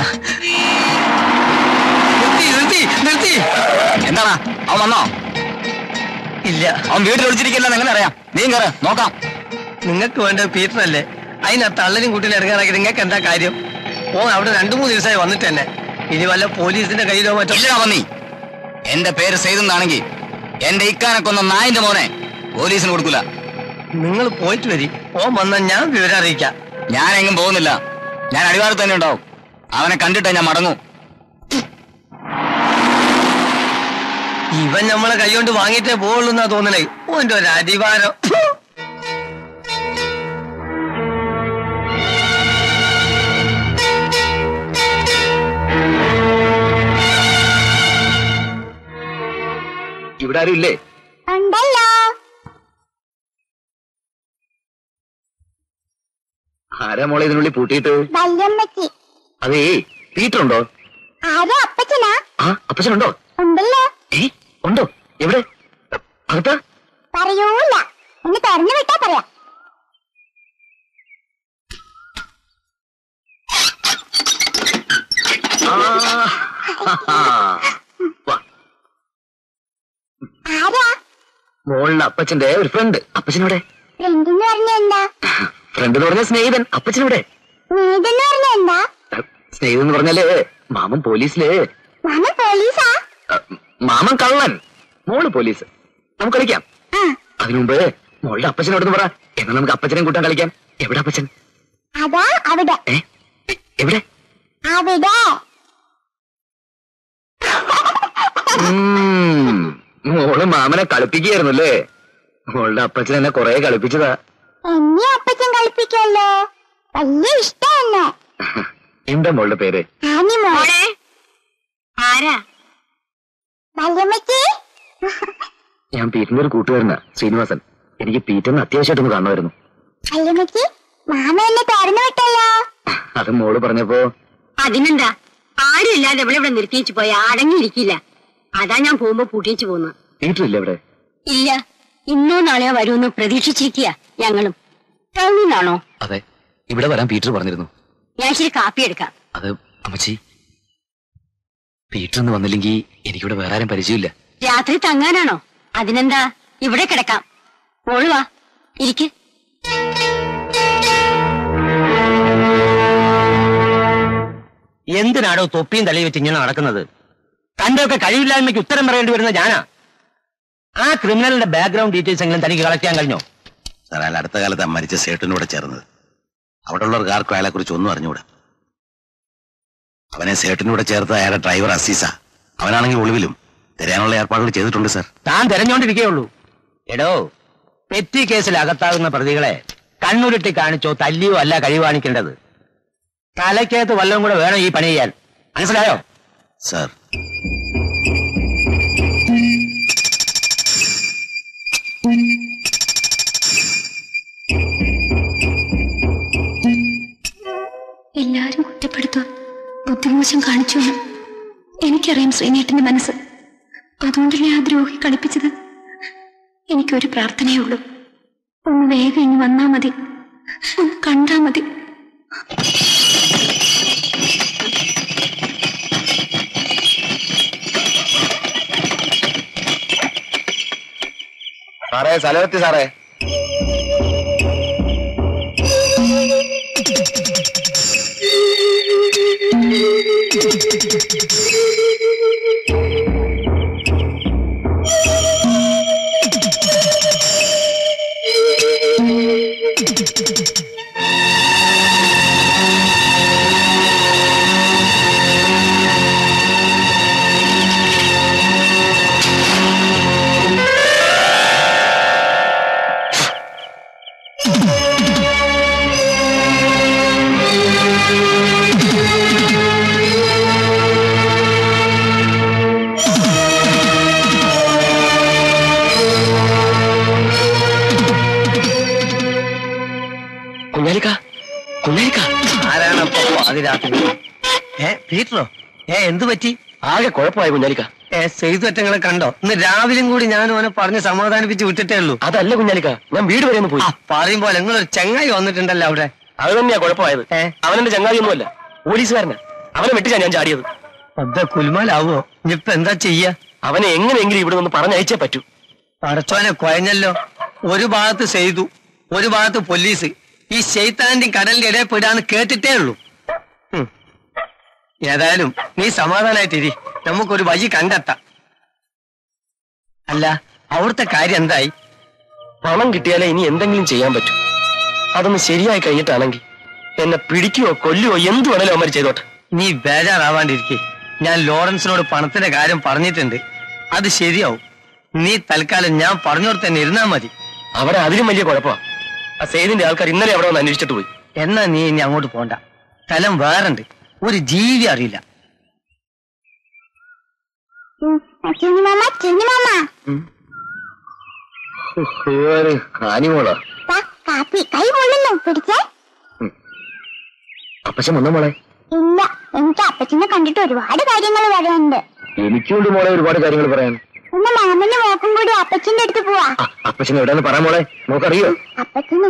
നിർത്തി. എന്താണ് അവൻ വന്നോ? ഇല്ല, അവൻ വീട്ടിൽ ഒളിച്ചിരിക്കില്ല. എങ്ങനെ അറിയാം? നീ കയറി നോക്കാം. നിങ്ങൾക്ക് വേണ്ടത് പീറ്ററല്ലേ? അതിനകത്ത് തള്ളനും കുട്ടിയിലും ഇറങ്ങാനാക്കി നിങ്ങൾക്ക് എന്താ കാര്യം? അവിടെ 2-3 ദിവസമായി വന്നിട്ട് തന്നെ. ഇനി വല്ല പോലീസിന്റെ കയ്യിലോ മറ്റോ വന്നീ. എന്റെ പേര് സെയ്തെന്നാണെങ്കിൽ എന്റെ ഇക്കാനെ കൊന്ന നായിന്റെ മോനെ പോലീസിന് കൊടുക്കൂല. നിങ്ങൾ പോയിട്ട് വരി. വന്നാൽ ഞാൻ വിവരം അറിയിക്കാം. ഞാൻ എങ്ങും പോകുന്നില്ല. ഞാൻ അടിവാരത്ത് തന്നെ ഉണ്ടാവും. അവനെ കണ്ടിട്ടേ ഞാൻ മടങ്ങൂ. ഇവൻ നമ്മളെ കൈകൊണ്ട് വാങ്ങിയിട്ടേ പോവുള്ളൂ എന്നാ തോന്നണേ. ഓന്റെ ഒരു അടിവാരം. ഇവിടെ ആരും ഇല്ലേ? ആരാ മോളെ ഇതിനുള്ളിൽ പൂട്ടിയിട്ട്? അതേ പീറ്റർ ഉണ്ടോ? അപ്പച്ചനുണ്ടോ? ഉണ്ടോ? എവിടെ? അകത്താ? പറയൂല. ഒന്ന് തുറന്നു വിട്ടാ പറയാ. മോളുടെ അപ്പച്ചന്റെ ഒരു ഫ്രണ്ട്. അപ്പച്ചനോടെ? ഫ്രണ്ട് എന്ന് പറഞ്ഞ എന്താ? ഫ്രണ്ട് എന്ന് പറഞ്ഞ സ്നേഹിതൻ. അപ്പച്ചനോടെ? സ്നേഹിതൻ എന്ന് പറഞ്ഞ എന്താ? സ്നേഹിതൻ എന്ന് പറഞ്ഞാല് മാമൻ പോലീസില്. മാമൻ പോലീസാ? മാമൻ കള്ളൻ, മോള് പോലീസ്. നമുക്ക് കളിക്കാം. അതിനു മുമ്പ് മോളുടെ അപ്പച്ചനോടൊന്ന് പറ. എന്നാൽ നമുക്ക് അപ്പച്ചനെയും കൂട്ടാൻ കളിക്കാം. എവിടെ അപ്പച്ചൻ? അതാ അവിടെ. എവിടെ? അവിടെ. മോള് മാമനെ കളിപ്പിക്കുകയായിരുന്നല്ലേ? മോളുടെ അപ്പച്ചൻ എന്നെ കൊറേ കളിപ്പിച്ചതാ. എന്നെ അപ്പച്ചൻ കളിപ്പിക്കല്ലോ. വലിയ ഇഷ്ടം. എന്താ മോളുടെ പേര്? മോളെ ആരാ? ഞാൻ പീറ്ററിന്റെ ഒരു കൂട്ടുകാരനാ, ശ്രീനിവാസൻ. എനിക്ക് പീറ്ററിന് അത്യാവശ്യമായിട്ടൊന്ന് കാണുമായിരുന്നു. മാമ എന്നെ തുറന്നു വിട്ടല്ലോ. അത് മോള് പറഞ്ഞപ്പോ. അതിനെന്താ? ആരും ഇല്ലാതെ ഇവിടെ നിർത്തിച്ചു പോയ അടങ്ങിയിരിക്കില്ല. അതാ ഞാൻ പോകുമ്പോ പൂട്ടിച്ചു പോന്നു. പീറ്റർ ഇല്ല ഇവിടെ? ഇല്ല, ഇന്നോ നാളെയോ വരുമെന്ന് പ്രതീക്ഷിച്ചിരിക്കുക ഞങ്ങളും. ടൗണിലാണോ? അതെ, ഇവിടെ വരാൻ പീറ്റർ പറഞ്ഞിരുന്നു. ഞാൻ ശരി കാപ്പി എടുക്കാം. അത് അമ്മച്ചി, പീറ്റർ ഒന്ന് വന്നില്ലെങ്കിൽ എനിക്കിവിടെ വേറെ ആരും പരിചയമില്ല. രാത്രി തങ്ങാനാണോ? അതിനെന്താ, ഇവിടെ കിടക്കാം. മോള് വാ, ഇരിക്ക്. എന്തിനാണോ തൊപ്പിയും തലയിൽ വെച്ച് ഇങ്ങനെ നടക്കുന്നത്? തന്റെയൊക്കെ കഴിവില്ലായ്മയ്ക്ക് ഉത്തരം പറയേണ്ടി വരുന്ന ഞാനാ. ആ ക്രിമിനലിന്റെ ബാക്ക്ഗ്രൗണ്ട് ഡീറ്റെയിൽസ് എങ്കിലും തനിക്ക് കളക്ട് ചെയ്യാൻ കഴിഞ്ഞോ? സാർ, അയാൾ അടുത്ത കാലത്ത് മരിച്ച സേട്ടനോട് ചേർന്നത്. അവിടെ ഉള്ളവർക്ക് ആർക്കും അയാളെ കുറിച്ച് ഒന്നും അറിഞ്ഞുകൂടാ. അവനെ സേട്ടനൂടെ ചേർത്ത അയാളുടെ ഡ്രൈവർ അസീസ. അവനാണെങ്കിൽ ഒളിവിലും. തിരയാനുള്ള ഏർപ്പാടുകൾ ചെയ്തിട്ടുണ്ട് സാർ. താൻ തിരഞ്ഞോണ്ടിരിക്കുകയുള്ളൂ. എടോ, പെറ്റി കേസിൽ അകത്താകുന്ന പ്രതികളെ കണ്ണുരുട്ടി കാണിച്ചോ തല്ലിയോ അല്ല കഴിവ് കാണിക്കേണ്ടത്. തലയ്ക്കകത്ത് വല്ലതും കൂടെ വേണം ഈ പണി ചെയ്യാൻ. മനസ്സിലായോ? സാർ, എല്ലാരും കുറ്റപ്പെടുത്തും, ബുദ്ധിമോശം കാണിച്ചു. എനിക്കറിയാം ശ്രീനേട്ടന്റെ മനസ്സ്. അതുകൊണ്ടല്ലേ ആ ദ്രോഹി കളിപ്പിച്ചത്. എനിക്കൊരു പ്രാർത്ഥനയേ ഉള്ളൂ, ഒന്ന് വേഗം ഇനി വന്നാ മതി, ഒന്ന് കണ്ടാ മതി. സാറേ, സ്ഥലമെത്തി സാറേ. പീറ്ററോ? എന്തു പറ്റി? ആകെ കുഴപ്പമായി കുഞ്ഞാലിക്ക. സെയ്തുറ്റങ്ങളെ കണ്ടോ? ഇന്ന് രാവിലെയും കൂടി ഞാൻ ഓനെ പറഞ്ഞ് സമാധാനിപ്പിച്ച് വിട്ടിട്ടേ ഉള്ളൂ. അതല്ല കുഞ്ഞാലിക്ക, ഞാൻ വീട് വരെ ഒന്ന് പോയി. പറയുമ്പോ നിങ്ങളൊരു ചങ്ങായി വന്നിട്ടുണ്ടല്ലോ അവിടെ. അത് തന്നെയാ കുഴപ്പമായത്. അവനെന്റെ ചങ്ങായി ഒന്നുമല്ല, പോലീസുകാരനാ. അവനെ വെട്ടിച്ചാ ഞാൻ ചാടിയത്. അതാ കുൽമാലാവോ? ഇനിയിപ്പൊ എന്താ ചെയ്യാ? അവനെ എങ്ങനെയെങ്കിലും ഇവിടെ നിന്ന് പറഞ്ഞയച്ചേ പറ്റൂ. പടച്ചോനെ കുഴഞ്ഞല്ലോ. ഒരു ഭാഗത്ത് സെയ്തു, ഒരു ഭാഗത്ത് പോലീസ്. ഈ ശൈത്താന്റെയും കടലിന്റെ ഇടയിൽ പെടാന്ന് കേട്ടിട്ടേ ഉള്ളൂ. ഏതായാലും നീ സമാധാനായിട്ടിരി, നമുക്കൊരു വഴി കണ്ടെത്താം. അല്ല, അവിടുത്തെ കാര്യം എന്തായി? പണം കിട്ടിയാലേ ഇനി എന്തെങ്കിലും ചെയ്യാൻ പറ്റും. അതൊന്ന് ശരിയായി കഴിഞ്ഞിട്ടാണെങ്കിൽ എന്നെ പിടിക്കുകയോ കൊല്ലുകയോ എന്ത് വേണേലും അവന്മാർ ചെയ്തോട്ടെ. നീ ബേജാറാവാണ്ടിരിക്കേ. ഞാൻ ലോറൻസിനോട് പണത്തിന്റെ കാര്യം പറഞ്ഞിട്ടുണ്ട്, അത് ശരിയാവും. നീ തൽക്കാലം ഞാൻ പറഞ്ഞോട് തന്നെ ഇരുന്നാ മതി. അവിടെ അതിലും വലിയ കുഴപ്പമാണ്. ആ സെയ്തിന്റെ ആൾക്കാർ ഇന്നലെ അവിടെ വന്ന് അന്വേഷിച്ചിട്ട് പോയി. എന്നാ നീ ഇനി അങ്ങോട്ട് പോണ്ട. സ്ഥലം വേറുണ്ട്, ഒരു ജീവി അറിയില്ല. അപ്പച്ചൻ വന്ന മോളെ? ഇല്ല, എനിക്ക് അപ്പച്ചനെ കണ്ടിട്ട് ഒരുപാട് കാര്യങ്ങൾ പറയാനുണ്ട്. എനിക്കുണ്ട് മോളെ ഒരുപാട് കാര്യങ്ങൾ പറയാൻ. ഒന്ന് മാമന്റെ മോക്കും കൂടി അപ്പച്ചന്റെ അടുത്ത് പോവാ. അപ്പച്ചൻ എവിടെയാന്ന് പറയാൻ മോളെ? മോക്കറിയോ? അപ്പച്ചന്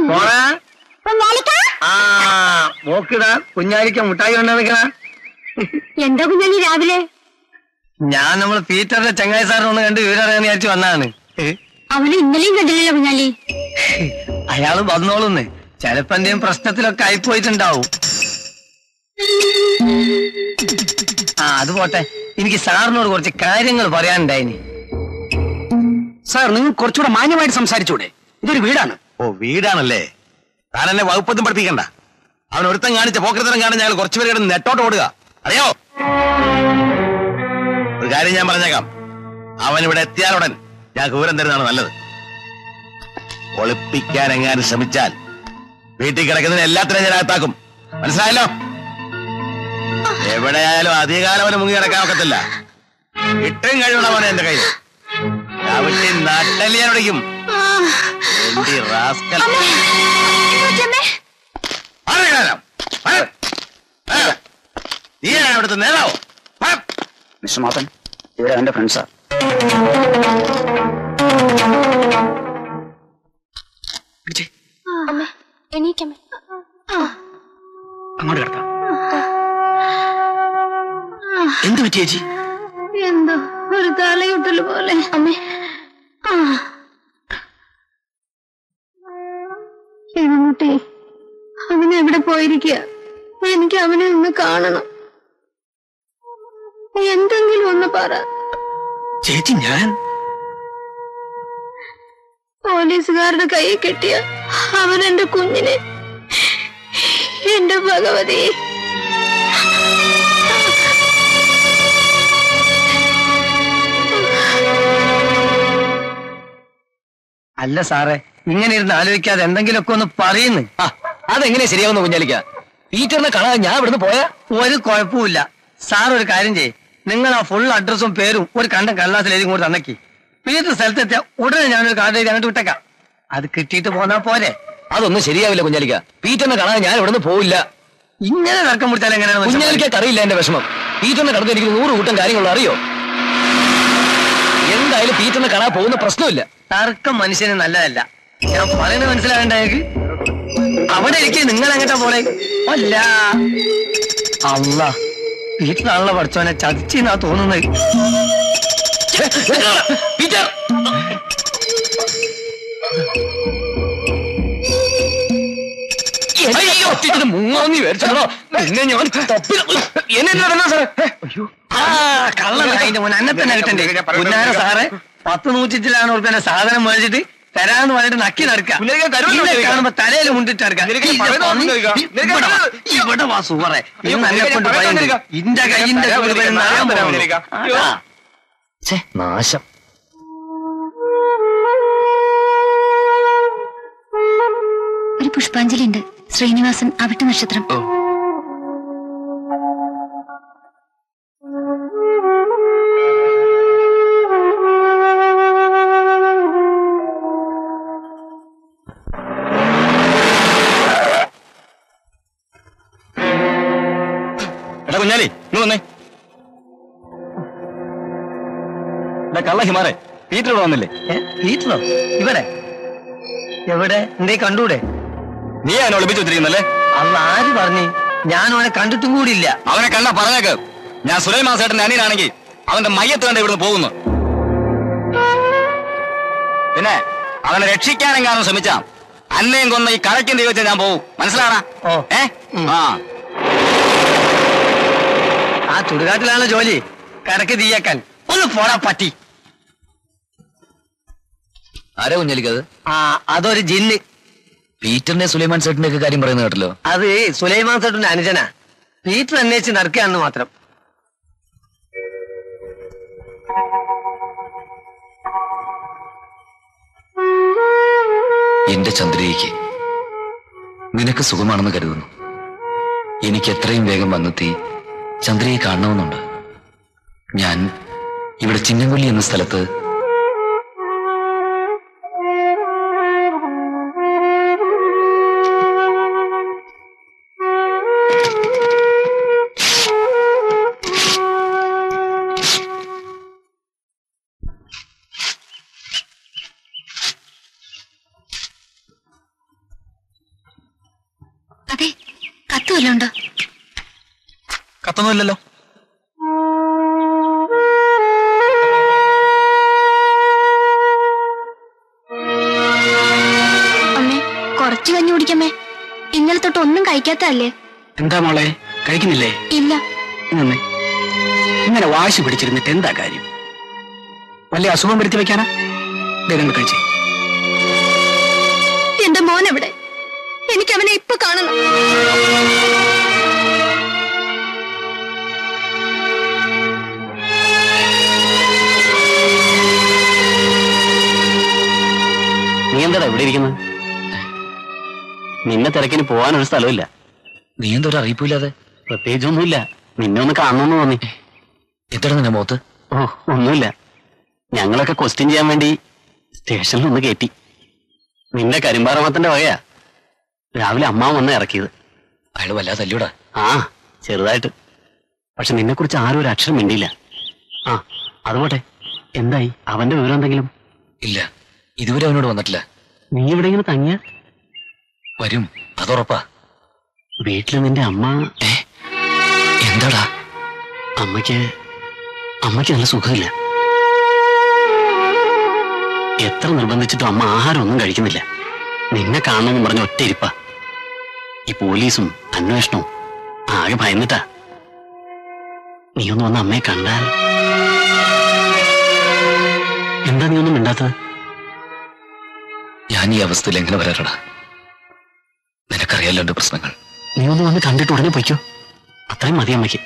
മോക്കിടാ കുഞ്ഞാലിക്ക മുട്ടായി കൊണ്ടാ. എന്താ കുഞ്ഞാലി രാവിലെ? ഞാൻ നമ്മള് പീറ്ററിന്റെ ചങ്ങായി സാറിനെ ഒന്ന് കണ്ട് വിവരറിയാന്ന് വിചാരിച്ചു വന്നതാണ്. അവന് ഇന്നലെയും കണ്ടില്ലല്ലോ കുഞ്ഞാലി. അയാള് വന്നോളൂന്ന്. ചിലപ്പോ എന്തെങ്കിലും പ്രശ്നത്തിലൊക്കെ ആയിപ്പോയിട്ടുണ്ടാവും. അത് പോട്ടെ, എനിക്ക് സാറിനോട് കുറച്ച് കാര്യങ്ങൾ പറയാനുണ്ടായിനി. സാർ, നിങ്ങൾ കുറച്ചുകൂടെ മാന്യമായിട്ട് സംസാരിച്ചൂടെ? ഇതൊരു വീടാണ്. ഓ, വീടാണല്ലേ? താൻ എന്നെ വകുപ്പൊന്നും പഠിപ്പിക്കണ്ട. അവൻ ഒരുത്തം കാണിച്ച പോക്കരത്തരം കാണാൻ ഞങ്ങൾ കുറച്ചുപേരെ കിടന്ന് നെട്ടോട്ട് ഓടുക, അറിയോ? ഒരു കാര്യം ഞാൻ പറഞ്ഞേക്കാം, അവൻ ഇവിടെ എത്തിയാലുടൻ ഞാൻ വിവരം തരുന്നതാണ് നല്ലത്. ഒളിപ്പിക്കാൻ എങ്ങാനും ശ്രമിച്ചാൽ വീട്ടിൽ കിടക്കുന്നതിന് എല്ലാത്തിനും ഞാൻ അകത്താക്കും, മനസ്സിലായല്ലോ? എവിടെയായാലും അധികകാലം അവന് മുങ്ങി കിടക്കാൻ ഒക്കത്തില്ല. ഇത്രയും കഴിവുള്ളവനെ എന്റെ കയ്യിൽ നട്ടലിയാൻ വിളിക്കും. നീ അവിടുത്തെ നേതാവോ? മിസ്റ്റർ മാത്തൻ, ഇവരെ എന്റെ ഫ്രണ്ട്സാ. അങ്ങോട്ട് കിടക്കാം. എന്ത് പറ്റി ചേച്ചി? എന്തോ ഒരു തലയുട്ടല് പോലെ. അമ്മേ, ശിവൻകുട്ടി അവനെവിടെ പോയിരിക്കുക? എനിക്ക് അവനെ ഒന്ന് കാണണം. എന്തെങ്കിലും ഒന്ന് പറ ചേച്ചി. ഞാൻ പോലീസുകാരുടെ കൈ കെട്ടിയ അവൻ എന്റെ കുഞ്ഞിനെ, എന്റെ ഭഗവതി. അല്ല സാറേ, ഇങ്ങനെ ഇരുന്ന് ആലോചിക്കാതെ എന്തെങ്കിലുമൊക്കെ ഒന്ന് പറയുന്നു. അതെങ്ങനെ ശരിയാവുന്ന കുഞ്ഞാലിക്ക? പീറ്ററിനെ കാണാൻ ഞാൻ ഇവിടുന്ന് പോയാ ഒരു കുഴപ്പമില്ല. സാർ ഒരു കാര്യം ചെയ്യ്, നിങ്ങൾ ആ ഫുൾ അഡ്രസ്സും പേരും ഒരു കള്ളാസിൽ എഴുതി കൂടെ തന്നേക്ക്. പീറ്റർ സ്ഥലത്തെത്തിയ ഉടനെ ഞാനൊരു കാർഡ് എഴുതി അങ്ങോട്ട് വിട്ടേക്കാം. അത് കിട്ടിയിട്ട് പോന്നാ പോരെ. അതൊന്നും ശരിയാവില്ല കുഞ്ഞാലിക്ക. പീറ്ററിനെ കാണാൻ ഞാൻ ഇവിടെ നിന്ന് പോയില്ല. ഇങ്ങനെ തർക്കം പിടിച്ചാൽ എങ്ങനെയാണ്? കുഞ്ഞാലിക്ക് അറിയില്ല എന്റെ വിഷമം. പീറ്ററിനെ കടന്ന് എനിക്ക് 100 കൂട്ടം കാര്യങ്ങൾ അറിയോ? എന്തായാലും പീറ്ററിനെ കാണാൻ പോകുന്ന പ്രശ്നമില്ല. തർക്കം മനുഷ്യന് നല്ലതല്ല. ഞാൻ പറയുന്നത് മനസ്സിലാവേണ്ടേക്ക്. അവിടെ ഇരിക്കെ നിങ്ങൾ എങ്ങട്ടാ പോലെ അല്ല. അല്ല വീട്ടിലാണല്ലോ പഠിച്ചോനെ ചതിച്ചെന്നാ തോന്നുന്നത്. പീറ്റർ മുങ്ങി വരച്ചോ പിന്നെ ഞാൻ കള്ളനായിന്റെ മോൻ അന്നെ തന്നെ കിട്ടണ്ടേ. മുന്നാര സാറേ 10-100 ഉറുപ്പ്യന്റെ സാധനം മേടിച്ചിട്ട് തരാന്ന് പറഞ്ഞിട്ട് നക്കി നടക്കാം. കാണുമ്പോ തലയിൽ മുണ്ടിട്ടെടുക്കാം. ഇവിടെ വാ സൂറേ, എന്നെ കൊണ്ട് പറയുന്നത് ഇന്റെ കയ്യിന്റെ നാശം. ഒരു പുഷ്പാഞ്ജലി ഉണ്ട്. ശ്രീനിവാസൻ അവിട്ട നക്ഷത്രം. എടാ കുഞ്ഞാലി ഇന്ന് വന്നേ. കള്ള ഹിമാറെ പീറ്റർ ഇവിടെ വന്നില്ലേ? പീറ്ററോ? ഇവിടെ എവിടെ? എന്തേ കണ്ടൂടെ? നീ അവനെ ഒളിപ്പിച്ചു വെച്ചിരിക്കുന്നല്ലേ? അല്ല ആര് പറഞ്ഞു? ഞാൻ അവനെ കണ്ടിട്ടും കൂടിയില്ല. അവനെ കണ്ടാ പറഞ്ഞേക്ക്. ഞാൻ സുലൈമാൻ സേട്ടന്റെ അനിയനാണെങ്കിൽ അവന്റെ മയ്യത്ത് കണ്ട് ഇവിടുന്ന് പോകുന്നു. പിന്നെ അവനെ രക്ഷിക്കാനെങ്ങാനും ശ്രമിച്ചാ അന്നയും കൊന്ന ഈ കറയ്ക്കും ദൈവത്തെ ഞാൻ പോവും. മനസ്സിലാണാ? ആ ചുടുകാട്ടിലാണല്ലോ ജോലി. കരക്ക് തീയാക്കാൻ ഒന്ന് പോടാ പറ്റി. ആരാ കുഞ്ഞാലിക്കത്? അതൊരു ജിന്ന്. പീറ്ററിന്റെ സുലൈമാൻ സേട്ടിന്റെ ഒക്കെ കാര്യം പറയുന്നത് കേട്ടല്ലോ. അത് സുലൈമാൻ സേട്ടിന്റെ അനുജനാ. പീറ്റർ അന്വേഷിച്ച് നടക്കുകയാണെന്ന് മാത്രം. എന്റെ ചന്ദ്രയ്ക്ക് നിനക്ക് സുഖമാണെന്ന് കരുതുന്നു. എനിക്ക് എത്രയും വേഗം വന്നെത്തി ചന്ദ്രയെ കാണണമെന്നുണ്ട്. ഞാൻ ഇവിടെ ചിന്നംകൊല്ലി എന്ന സ്ഥലത്ത് അതെ കത്ത് വല്ലതും ഉണ്ടോ? കത്തൊന്നുമില്ലല്ലോ. അമ്മേ കുറച്ച് കഞ്ഞി കുടിക്കമ്മേ. ഇന്നലെ തൊട്ട് ഒന്നും കഴിക്കാത്തല്ലേ? എന്താ മോളെ കഴിക്കുന്നില്ലേ? ഇല്ല. ഇങ്ങനെ വാശി പിടിച്ചിരുന്നിട്ട് എന്താ കാര്യം? വല്ല അസുഖം വരുത്തി വെക്കാനാ? വേഗം കഴിച്ചേ. എന്റെ മോൻ എവിടെ? എനിക്ക് അവനെ ഇപ്പൊ കാണണം. നീ എന്താടാ ഇവിടെ ഇരിക്കുന്നത്? നിന്നെ തിരക്കിന് പോകാനൊരു സ്ഥലമില്ല. നീ എന്തോ ഒരു അറിയിപ്പില്ലാതെ? പ്രത്യേകിച്ചൊന്നുമില്ല, നിന്നെ ഒന്ന് കാണണമെന്ന് തോന്നി. എത്ര നിന്നെ മോത്ത്? ഓ ഒന്നുമില്ല, ഞങ്ങളൊക്കെ ക്വസ്റ്റ്യൻ ചെയ്യാൻ വേണ്ടി സ്റ്റേഷനിൽ ഒന്ന് കയറ്റി. നിന്റെ കരിമ്പാറമത്തിന്റെ വകയാ രാവിലെ അമ്മാവൻ വന്ന് ഇറക്കിയത്. അയാൾ വല്ലാതെ തല്ലിയോടാ? ആ ചെറുതായിട്ട്. പക്ഷെ നിന്നെ കുറിച്ച് ആരും ഒരു അക്ഷരം മിണ്ടിയില്ല. ആ അതുപോട്ടെ, എന്തായി അവന്റെ വിവരം എന്തെങ്കിലും? ഇല്ല, ഇതുവരെ അവനോട് വന്നിട്ടില്ല. നീ ഇവിടെ ഇങ്ങനെ തങ്ങിയ? വരും, അതുറപ്പാ. വീട്ടില് നിന്റെ അമ്മ? എന്താടാ? അമ്മയ്ക്ക് നല്ല സുഖമില്ല. എത്ര നിർബന്ധിച്ചിട്ടും അമ്മ ആഹാരം ഒന്നും കഴിക്കുന്നില്ല. നിന്നെ കാണണമെന്ന് പറഞ്ഞ ഒറ്റ ഇരിപ്പാ. ഈ പോലീസും അന്വേഷണവും ആകെ ഭയന്നിട്ടാ. നീ ഒന്ന് വന്ന് അമ്മയെ കണ്ടാൽ. എന്താ നീ ഒന്നും മിണ്ടാത്തത്? ഞാൻ ഈ അവസ്ഥയിൽ എങ്ങനെ വരാറടാ? നിനക്കറിയാലോ എന്റെ പ്രശ്നങ്ങൾ. നീ ഒന്ന് വന്ന് കണ്ടിട്ട് ഉടനെ പൊയ്ക്കോ, അത്രയും മതി അമ്മയ്ക്ക്.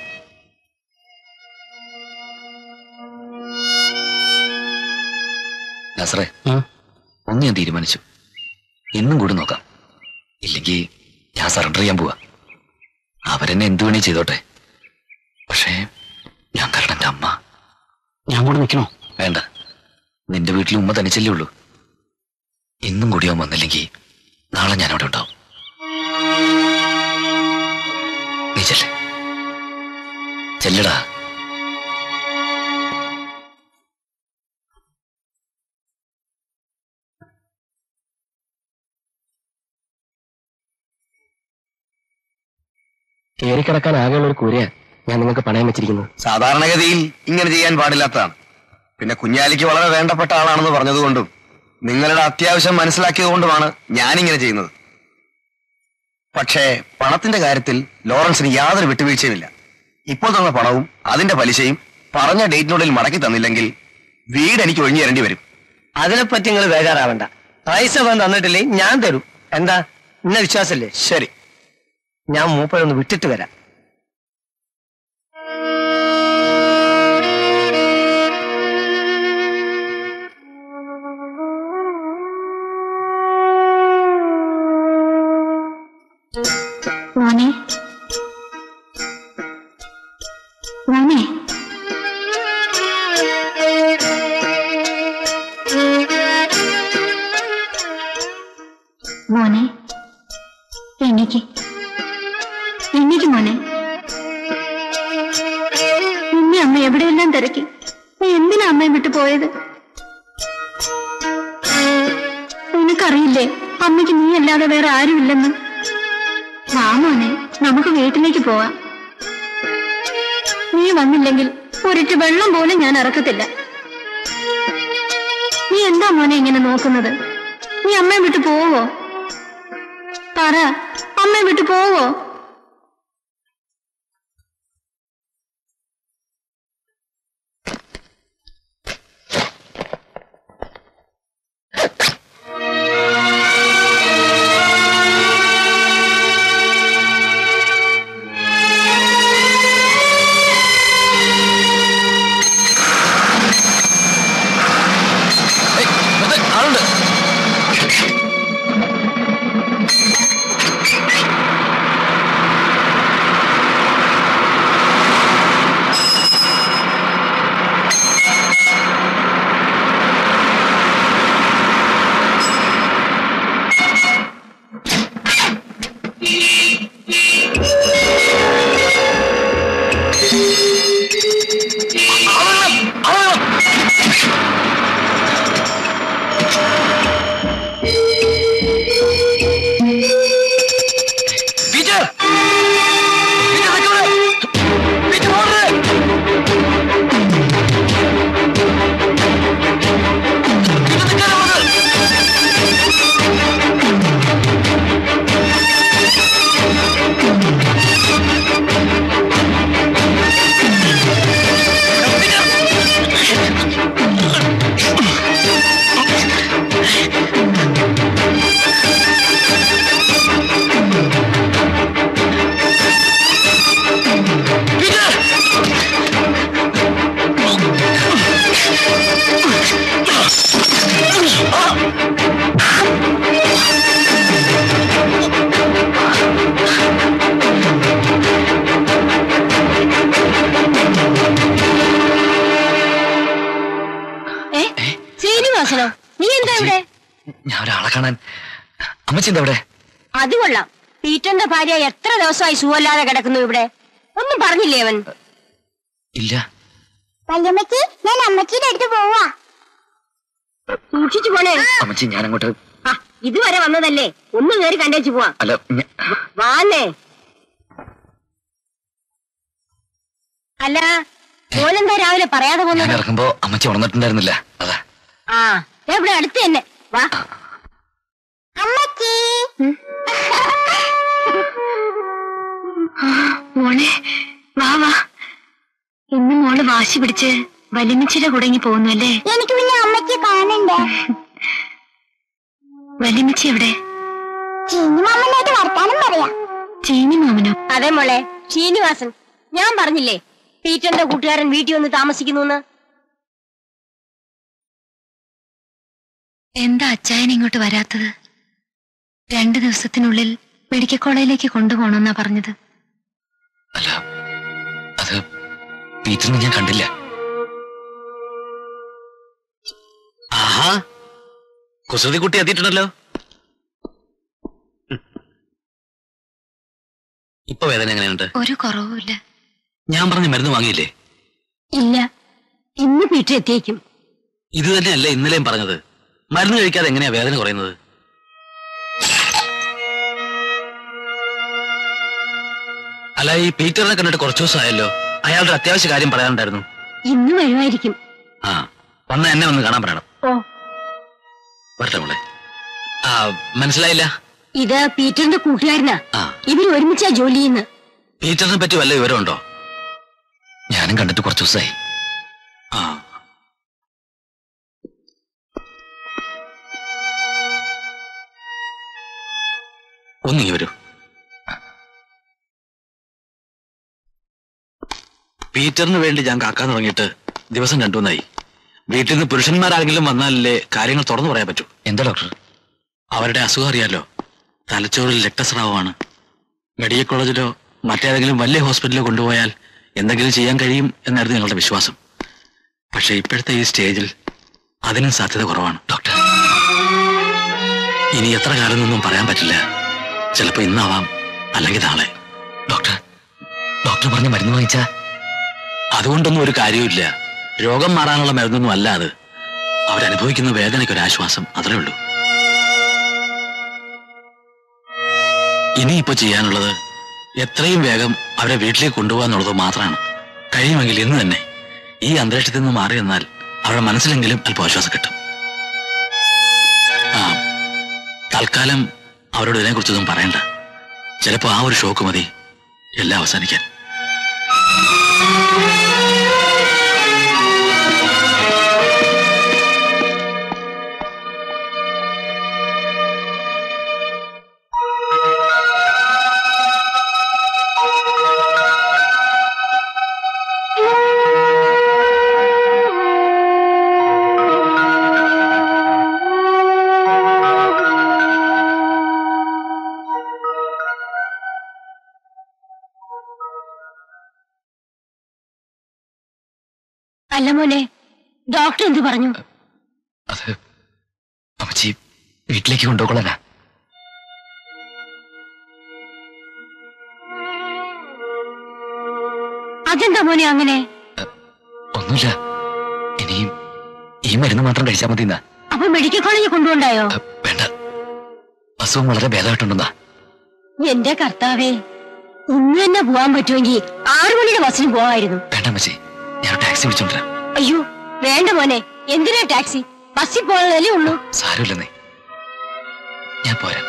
നാസറേ, ഒന്ന് ഞാൻ തീരുമാനിച്ചു. ഇന്നും കൂടി നോക്കാം. ഇല്ലെങ്കിൽ ഞാൻ സറണ്ടർ ചെയ്യാൻ പോവാ. അവരെന്നെ എന്തു വേണേ ചെയ്തോട്ടെ. പക്ഷേ ഞാൻ കാരണം എന്റെ അമ്മ. ഞാൻ കൂടെ നിൽക്കണോ? വേണ്ട, നിന്റെ വീട്ടിൽ ഉമ്മ തനിച്ചല്ലേ ഉള്ളൂ. ഇന്നും കൂടി അവൻ വന്നില്ലെങ്കിൽ നാളെ ഞാൻ അവിടെ ഉണ്ടാവും. നീ ചെല്ലടാ. കയറിക്കിടക്കാൻ ആകെയുള്ള ഒരു കൂരയാ ഞാൻ നിങ്ങൾക്ക് പണയം വെച്ചിരിക്കുന്നത്. സാധാരണഗതിയിൽ ഇങ്ങനെ ചെയ്യാൻ പാടില്ലാത്തതാണ്. പിന്നെ കുഞ്ഞാലിക്ക് വളരെ വേണ്ടപ്പെട്ട ആളാണെന്ന് പറഞ്ഞതുകൊണ്ടും നിങ്ങളുടെ അത്യാവശ്യം മനസ്സിലാക്കിയത് കൊണ്ടുമാണ് ഞാനിങ്ങനെ ചെയ്യുന്നത്. പക്ഷേ പണത്തിന്റെ കാര്യത്തിൽ ലോറൻസിന് യാതൊരു വിട്ടുവീഴ്ചയുമില്ല. ഇപ്പോൾ തന്ന പണവും അതിന്റെ പലിശയും പറഞ്ഞ ഡേറ്റിനുള്ളിൽ മടക്കി തന്നില്ലെങ്കിൽ വീട് എനിക്ക് ഒഴിഞ്ഞു തരേണ്ടി വരും. അതിനെപ്പറ്റി നിങ്ങൾ ബേജാറാവണ്ട. പൈസ വന്ന് തന്നിട്ടില്ലേ ഞാൻ തരും. എന്താ ഇന്ന വിശ്വാസല്ലേ? ശരി, ഞാൻ മൂപ്പരൊന്ന് വിട്ടിട്ട് വരാം. മോനെ മോനെ മോനെ എണീക്ക് മോനെ. നിന്നെ അമ്മ എവിടെയെല്ലാം തിരക്കി. നീ എന്തിനാ അമ്മയെ വിട്ടു പോയത്? നിനക്കറിയില്ലേ അമ്മയ്ക്ക് നീ അല്ലാതെ വേറെ ആരുമില്ലെന്ന്? വാ മോനെ, നമുക്ക് വീട്ടിലേക്ക് പോവാം. നീ വന്നില്ലെങ്കിൽ ഒരിറ്റ് വെള്ളം പോലും ഞാൻ ഇറക്കത്തില്ല. നീ എന്താ മോനെ ഇങ്ങനെ നോക്കുന്നത്? നീ അമ്മയെ വിട്ടു പോവോ? പറ, അമ്മയെ വിട്ടു പോവോ? ഞാൻ ഒരാളെ കാണാൻ. അമ്മച്ചിന്താ ഇവിടെ? അത് കൊള്ളാം. പീറ്ററിന്റെ ഭാര്യ എത്ര ദിവസമായി സുഖമില്ലാതെ കിടക്കുന്നു ഇവിടെ. ഒന്നും പറഞ്ഞില്ലേ അവൻ? ഇല്ല. വല്യമ്മച്ചി, ഞാൻ അമ്മച്ചിയുടെ അടുത്ത് പോവാ. സൂക്ഷിച്ചു പോണേ. അമ്മച്ചി, ഞാൻ അങ്ങോട്ട്. ഇതുവരെ വന്നതല്ലേ, ഒന്ന് കയറി കണ്ടേച്ചു പോവാ. അല്ല, വാന്നേ. അല്ല, മോനെന്താ രാവിലെ പറയാതെ പോന്നത്? ഇറങ്ങുമ്പോ അമ്മച്ചി ഉണർന്നിട്ടുണ്ടായിരുന്നില്ല, അതാ. ആ, എവിടെ അടുത്ത് തന്നെ. വാ അമ്മച്ചി. മോളെ, വാ വാ. ഇന്ന് മോള് വാശി പിടിച്ച് വലിയമ്മച്ചിയുടെ കുടങ്ങി പോകുന്നു അല്ലേ? എനിക്ക് പിന്നെ അമ്മച്ചി കാണണ്ടേ? വലിയമ്മച്ചി എവിടെ? ചീനി മാമനായിട്ട് വർത്താനം പറയാ. ചീനി മാമനോ? അതെ മോളെ, ശ്രീനിവാസൻ. ഞാൻ പറഞ്ഞില്ലേ പീറ്ററിന്റെ കൂട്ടുകാരൻ വീട്ടിൽ വന്ന് താമസിക്കുന്നു. എന്താ അച്ചായൻ ഇങ്ങോട്ട് വരാത്തത്? 2 ദിവസത്തിനുള്ളിൽ മെഡിക്കൽ കോളേജിലേക്ക് കൊണ്ടുപോകണമെന്നാ പറഞ്ഞത്. അല്ല, അത് പീറ്ററിനെ ഞാൻ കണ്ടില്ല. ആഹാ, കുസൃതി കുട്ടി എത്തിയിട്ടുണ്ടല്ലോ. ഇപ്പൊ വേദന എങ്ങനെയുണ്ട്? ഒരു കുറവുമില്ല. ഞാൻ പറഞ്ഞ മരുന്ന് വാങ്ങിയില്ലേ? ഇല്ല, ഇന്ന് പീറ്റർ എത്തിയേക്കും. ഇത് തന്നെയല്ലേ ഇന്നലെയും പറഞ്ഞത്. മരുന്ന് കഴിക്കാതെ എങ്ങനെയാ വേദന കുറയുന്നത്? അല്ല, ഈ പീറ്ററിനെ കണ്ടിട്ട് കുറച്ചു ദിവസമായല്ലോ. അയാളുടെ അത്യാവശ്യ കാര്യം പറയാനുണ്ടായിരുന്നു. ഇന്ന് വരുമായിരിക്കും. ആ, വന്ന് എന്നെ ഒന്ന് കാണാൻ പറയണം. ഓ, വരട്ടെ മോളെ. ആ, മനസ്സിലായില്ല. ഇത് പീറ്ററിന്റെ കൂട്ടുകാരനാ. ആ, ഇവർ ഒരുമിച്ചാ ജോലി ചെയ്യുന്നത്. പീറ്ററിനെ പറ്റി വല്ല വിവരമുണ്ടോ? ഞാനും കണ്ടിട്ട് കുറച്ചു ദിവസമായി. ആ, ഒന്നിങ്ങി വരൂ. പീറ്ററിന് വേണ്ടി ഞാൻ കാക്കാൻ തുടങ്ങിയിട്ട് ദിവസം 2 വീട്ടിൽ നിന്ന് പുരുഷന്മാരാരെങ്കിലും വന്നാലല്ലേ കാര്യങ്ങൾ തുറന്നു പറയാൻ പറ്റൂ. എന്താ ഡോക്ടർ? അവരുടെ അസുഖം അറിയാലോ. തലച്ചോറിൽ രക്തസ്രാവമാണ്. മെഡിക്കൽ കോളേജിലോ മറ്റേതെങ്കിലും വലിയ ഹോസ്പിറ്റലിലോ കൊണ്ടുപോയാൽ എന്തെങ്കിലും ചെയ്യാൻ കഴിയും എന്നായിരുന്നു ഞങ്ങളുടെ വിശ്വാസം. പക്ഷെ ഇപ്പോഴത്തെ ഈ സ്റ്റേജിൽ അതിനും സാധ്യത കുറവാണ് ഡോക്ടർ. ഇനി എത്ര കാലം എന്നൊന്നും പറയാൻ പറ്റില്ല. ചിലപ്പോ ഇന്നാവാം, അല്ലെങ്കിൽ നാളെ. ഡോക്ടർ പറഞ്ഞ മരുന്ന് വാങ്ങിച്ചാ? അതുകൊണ്ടൊന്നും ഒരു കാര്യവുമില്ല. രോഗം മാറാനുള്ള മരുന്നൊന്നും അല്ല അത്. അവരനുഭവിക്കുന്ന വേദനയ്ക്കൊരാശ്വാസം, അത്രേ ഉള്ളൂ. ഇനിയിപ്പോ ചെയ്യാനുള്ളത് എത്രയും വേഗം അവരെ വീട്ടിലേക്ക് കൊണ്ടുപോകാന്നുള്ളത് മാത്രമാണ്. കഴിയുമെങ്കിൽ ഇന്ന് തന്നെ ഈ അന്തരീക്ഷത്തിൽ നിന്ന് മാറി എന്നാൽ അവരുടെ മനസ്സിലെങ്കിലും അല്പം ആശ്വാസം കിട്ടും. ആ, തൽക്കാലം അവരോട് ഇതിനെക്കുറിച്ചൊന്നും പറയണ്ട. ചിലപ്പോ ആ ഒരു ഷോക്ക് മതി എല്ലാം അവസാനിക്കാൻ. അല്ല മോനെ, ഡോക്ടർ എന്ത് പറഞ്ഞു? അത് അമ്മച്ചി വീട്ടിലേക്ക് കൊണ്ടുപോകൊള്ളാ. അതെന്താ മോനെ അങ്ങനെ? ഒന്നുമില്ല, ഇനിയും ഈ മരുന്ന് മാത്രം കഴിച്ചാൽ മതി. അപ്പൊ മെഡിക്കൽ കോളേജിൽ കൊണ്ടുപോണ്ടായോ? വേണ്ട, അസുഖം വളരെ ഭേദമായിട്ടുണ്ടെന്നാ. എന്റെ കർത്താവേ, ഇന്ന് തന്നെ പോവാൻ പറ്റുമെങ്കിൽ 6 മണിയുടെ ബസ്സിന് പോവായിരുന്നു. വേണ്ട അമ്മച്ചി, ഞാൻ ടാക്സി വിളിച്ചോണ്ടിരാം. അയ്യോ വേണ്ട മോനെ, എന്തിനാ ടാക്സി? ബസ്സിൽ പോകാനല്ലേ ഉള്ളൂ. സാരമില്ലെന്നേ, ഞാൻ പോരാ.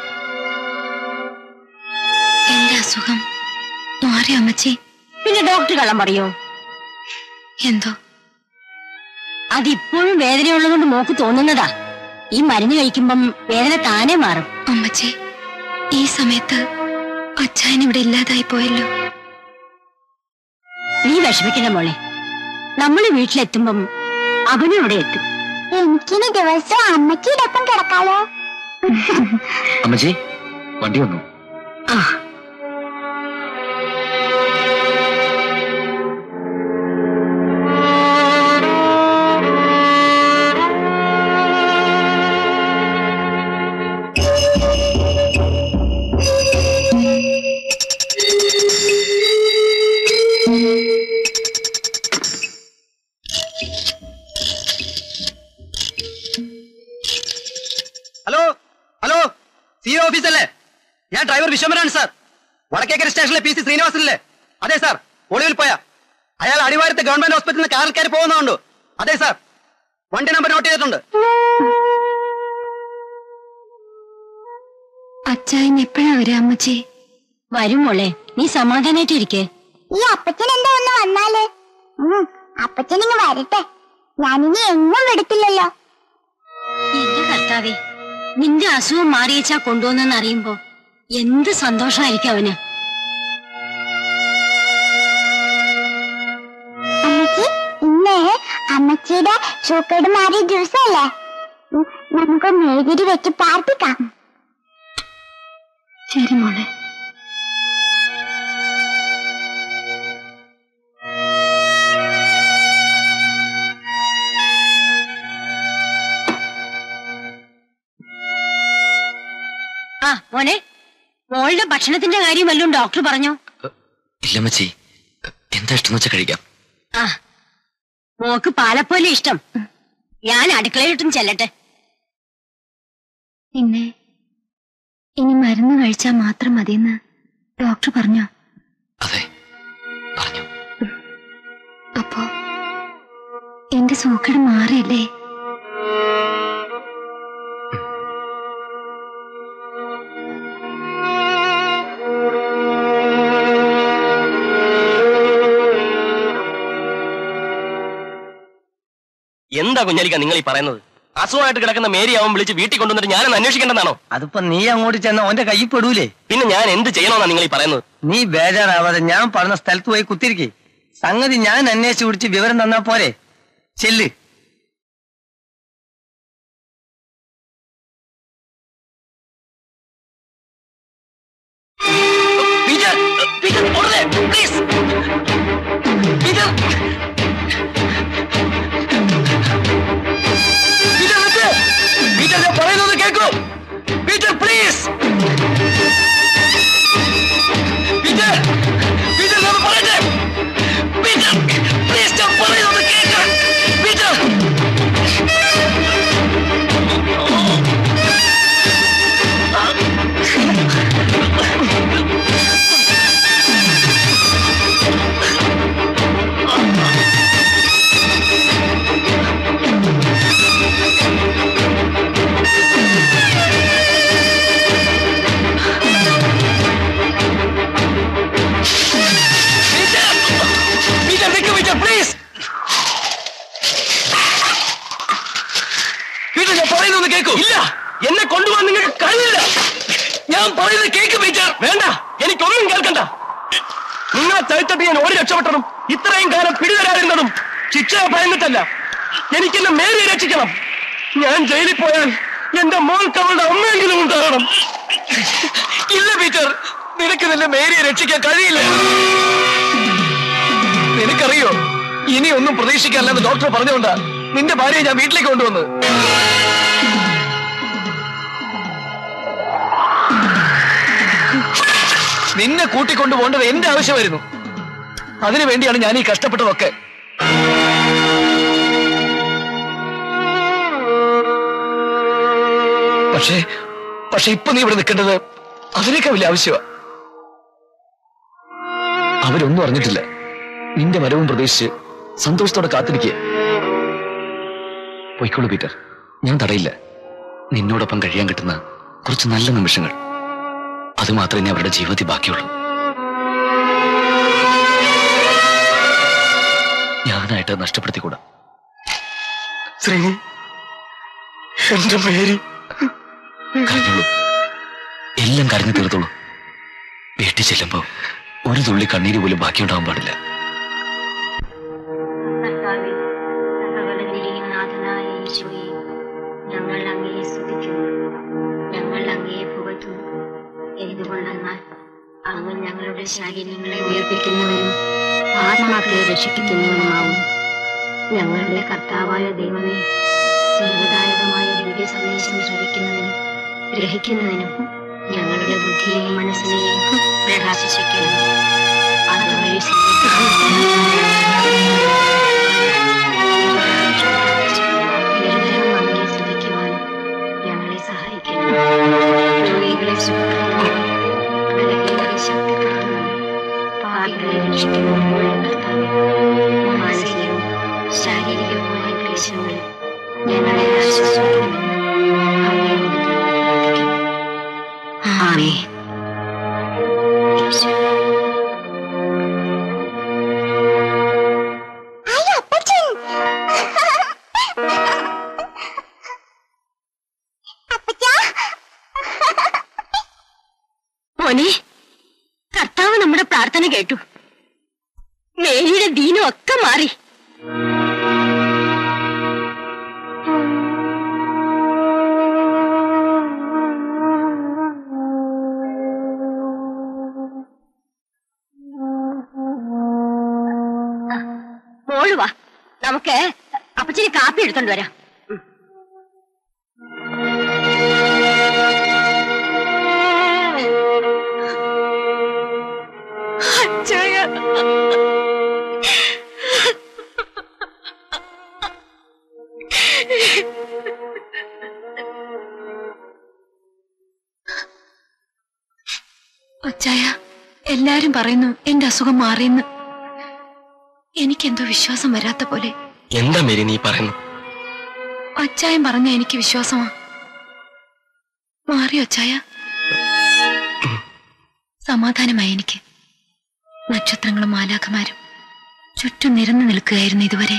എന്റെ അസുഖം മാറി അമ്മച്ചി. പിന്നെ ഡോക്ടർ കള്ളം പറയോ? എന്തോ അതിപ്പോഴും വേദനയുള്ളതുകൊണ്ട് മോക്ക് തോന്നുന്നതാ. ഈ മരുന്ന് കഴിക്കുമ്പം വേദന താനേ മാറും. അമ്മച്ചി, ഈ സമയത്ത് അച്ചായൻ ഇവിടെ ഇല്ലാതായി പോയല്ലോ. നീ വിഷമിക്കണ്ട മോളെ, നമ്മള് വീട്ടിലെത്തുമ്പം അവനും ഇവിടെ എത്തും. എനിക്കിനി ദിവസം അമ്മച്ചിയുടെ ഒപ്പം കിടക്കാലോ. അമ്മച്ചി, വണ്ടി വന്നു. ആ, ഹലോ ഹലോ, സി ഓഫീസല്ലേ? ഞാൻ ഡ്രൈവർ വിശ്വംഭരാണ് സാർ. വടക്കേക്കര സ്റ്റേഷനിലെ PC ശ്രീനിവാസനല്ലേ? അതെ സാർ, ഒളിവിൽ പോയ അയാൾ അടിവാരത്തെ ഗവൺമെന്റ് ഹോസ്പിറ്റലിൽ നിന്ന് കാറിൽ കയറി പോകുന്നുണ്ടോ? അതെ സാർ, വണ്ടി നമ്പർ നോട്ട് ചെയ്തിട്ടുണ്ട്. അച്ചായൻ എപ്പോഴാ വരാ അമ്മച്ചി? വരും മോളെ, നീ സമാധാനായിട്ടിരിക്കേ. ഈ അപ്പച്ചൻ എന്താ ഒന്ന് വന്നാല്? അപ്പച്ചൻ ഇങ്ങ് വരട്ടെ, ഞാനിനി എങ്ങും എടുത്തില്ലല്ലോ. എന്റെ കർത്താവേ, നിന്റെ അസുഖം മാറിയേച്ചാ കൊണ്ടുവന്നെന്ന് അറിയുമ്പോ എന്ത് സന്തോഷമായിരിക്കും അവന്. അമ്മച്ചി, ഇന്ന് അമ്മച്ചിയുടെ സൂക്കേട് മാറിയ ദിവസമല്ലേ? നമുക്ക് മെഴുകുതിരി വെച്ച് പ്രാർത്ഥിക്കാം. ശരി മോളെ. ആ മോനെ, മോളുടെ ഭക്ഷണത്തിന്റെ കാര്യം വല്ലതും ഡോക്ടർ പറഞ്ഞോ? ഇല്ല മച്ചി, എന്താ ഇഷ്ടം വെച്ചാൽ കഴിക്കാം. ആ മോക്ക് പാലപ്പോലെ ഇഷ്ടം. ഞാൻ അടുക്കളയിലിട്ടും ചെല്ലട്ടെ. പിന്നെ ഇനി മരുന്ന് കഴിച്ചാൽ മാത്രം മതിയെന്ന് ഡോക്ടർ പറഞ്ഞോ? അതെ പറഞ്ഞു. അപ്പോ എന്റെ സൂക്കേട് മാറിയല്ലേ? എന്താ കുഞ്ഞാലിക്ക നിങ്ങൾ ഈ പറയുന്നത്? അസുഖമായിട്ട് കിടക്കുന്ന മേരി അവൻ വിളിച്ച് വീട്ടിൽ കൊണ്ടുവന്നിട്ട് ഞാനൊന്ന് അന്വേഷിക്കേണ്ടതാണോ? അതിപ്പോ നീ അങ്ങോട്ട് ചെന്ന ഓന്റെ കയ്യിൽ പെടൂലേ? പിന്നെ ഞാൻ എന്ത് ചെയ്യണമെന്നാ നിങ്ങൾ ഈ പറയുന്നത്? നീ ബേജാറാവാതെ ഞാൻ പറഞ്ഞ സ്ഥലത്ത് പോയി കുത്തിരിക്കേ. സംഗതി ഞാൻ അന്വേഷിച്ച് പിടിച്ച് വിവരം തന്നാ പോരെ. ചെല്ല്. പറയുന്നത് കേൾക്കൂ പീറ്റർ, പ്ലീസ്. പീറ്റർ, പീറ്റർ ഞാൻ പറയട്ടെ. പീറ്റർ പ്ലീസ്, ഞാൻ പറയുന്നത് കേൾക്കൂ. പീറ്റർ, ഇല്ല, എന്നെ കൊണ്ടുപോകാൻ നിങ്ങൾക്ക് കഴിയില്ല. ഞാൻ പറയുന്നത് കേക്ക് പീറ്റർ. വേണ്ട, എനിക്കൊന്നും കേൾക്കണ്ട. നിങ്ങളെ ചരിത്രത്തിൽ ഞാൻ ഓടി രക്ഷപ്പെട്ടതും ഇത്രയും കാലം പിടിതരാതിരുന്നതും ശിക്ഷയെ ഭയന്നിട്ടല്ല. എനിക്കെന്നെ മേരിയെ രക്ഷിക്കണം. ഞാൻ ജയിലിൽ പോയാൽ എന്റെ മോൾക്ക് അവളുടെ അമ്മയെങ്കിലും ഉണ്ടാകണം. ഇല്ല പീറ്റർ, നിനക്ക് നിന്റെ മേരിയെ രക്ഷിക്കാൻ കഴിയില്ല. നിനക്കറിയോ, ഇനി ഒന്നും പ്രതീക്ഷിക്കാനില്ലെന്ന് ഡോക്ടർ പറഞ്ഞുകൊണ്ടാ നിന്റെ ഭാര്യയെ ഞാൻ വീട്ടിലേക്ക് കൊണ്ടുവന്നത്. നിന്നെ കൂട്ടിക്കൊണ്ടു പോകേണ്ടത് എന്റെ ആവശ്യമായിരുന്നു. അതിനുവേണ്ടിയാണ് ഞാൻ ഈ കഷ്ടപ്പെട്ടതൊക്കെ. പക്ഷേ ഇപ്പൊ നീ ഇവിടെ നിൽക്കേണ്ടത് അതിനേക്കാൾ വലിയ ആവശ്യമാണ്. അവരൊന്നും അറിഞ്ഞിട്ടില്ല. നിന്റെ വരവും പ്രതീക്ഷിച്ച് സന്തോഷത്തോടെ കാത്തിരിക്കുക. പോയിക്കോളൂ പീറ്റർ, ഞാൻ തടയില്ല. നിന്നോടൊപ്പം കഴിയാൻ കിട്ടുന്ന കുറച്ച് നല്ല നിമിഷങ്ങൾ, അത് മാത്രമേ അവരുടെ ജീവിതത്തിൽ ബാക്കിയുള്ളൂ. ഞാനായിട്ട് നഷ്ടപ്പെടുത്തിക്കൂടാ. ശ്രീനി, എന്റെ മേരി. കരഞ്ഞോളൂ, എല്ലാം കരഞ്ഞു തീർത്തോളൂ. വീട്ടിൽ ചെല്ലുമ്പോ ഒരു തുള്ളി കണ്ണീര് പോലും ബാക്കിയുണ്ടാവാൻ പാടില്ല. ഞങ്ങൾ അങ്ങയെ സ്തുതിക്കുന്നു, ഞങ്ങൾ അങ്ങയെ പുകഴ്ത്തുന്നു. എന്തുകൊണ്ടെന്നാൽ അങ്ങ് ഞങ്ങളുടെ ശരീരങ്ങളെ ഉയർപ്പിക്കുന്നവനും ആത്മാക്കളെ രക്ഷിക്കുന്നവനുമാവും. ഞങ്ങളുടെ കർത്താവായ ദൈവമേ, ജീവദായകമായ ദിവ്യ സന്ദേശം ശ്രവിക്കുന്നതിനും ഗ്രഹിക്കുന്നതിനും ഞങ്ങളുടെ ബുദ്ധിയെയും മനസ്സിനെയും പ്രകാശിപ്പിക്കണം. അതുവഴി നിരന്തരം അങ്ങയെ സ്തുതിക്കുവാനും ഞങ്ങളെ സഹായിക്കണം. രോഗികളെ സുഖപ്പെടുത്തുവാനും ബലഹീനരെ ശക്തിപ്പെടുത്തുവാനും പാപികളെ രക്ഷിക്കുവാനുമുള്ള കർത്താവേ, മാനസികവും ശാരീരികവുമായ ക്ലേശങ്ങളിൽ ഞങ്ങളെ ആശ്വസിപ്പിക്കണമെന്ന് അങ്ങയോട് പ്രാർത്ഥിക്കുന്നു. ആമേൻ. മോനെ, കർത്താവ് നമ്മുടെ പ്രാർത്ഥന കേട്ടു. മേരിയുടെ ദീനം ഒക്കെ മാറി. മോള് വാ, നമുക്ക് അപ്പച്ചന് കാപ്പി എടുത്തോണ്ട് വരാം. അച്ചായ, എല്ലാരും പറയുന്നു എന്റെ അസുഖം മാറിയെന്ന്. എനിക്കെന്തോ വിശ്വാസം വരാത്ത പോലെ. എന്താ മേരി നീ പറയുന്നു? അച്ചായൻ പറഞ്ഞ എനിക്ക് വിശ്വാസമാ. മാറിയോ അച്ചായ? സമാധാനമായി എനിക്ക്. നക്ഷത്രങ്ങളും മാലാഖമാരും ചുറ്റും നിരന്നു നിൽക്കുകയായിരുന്നു ഇതുവരെ.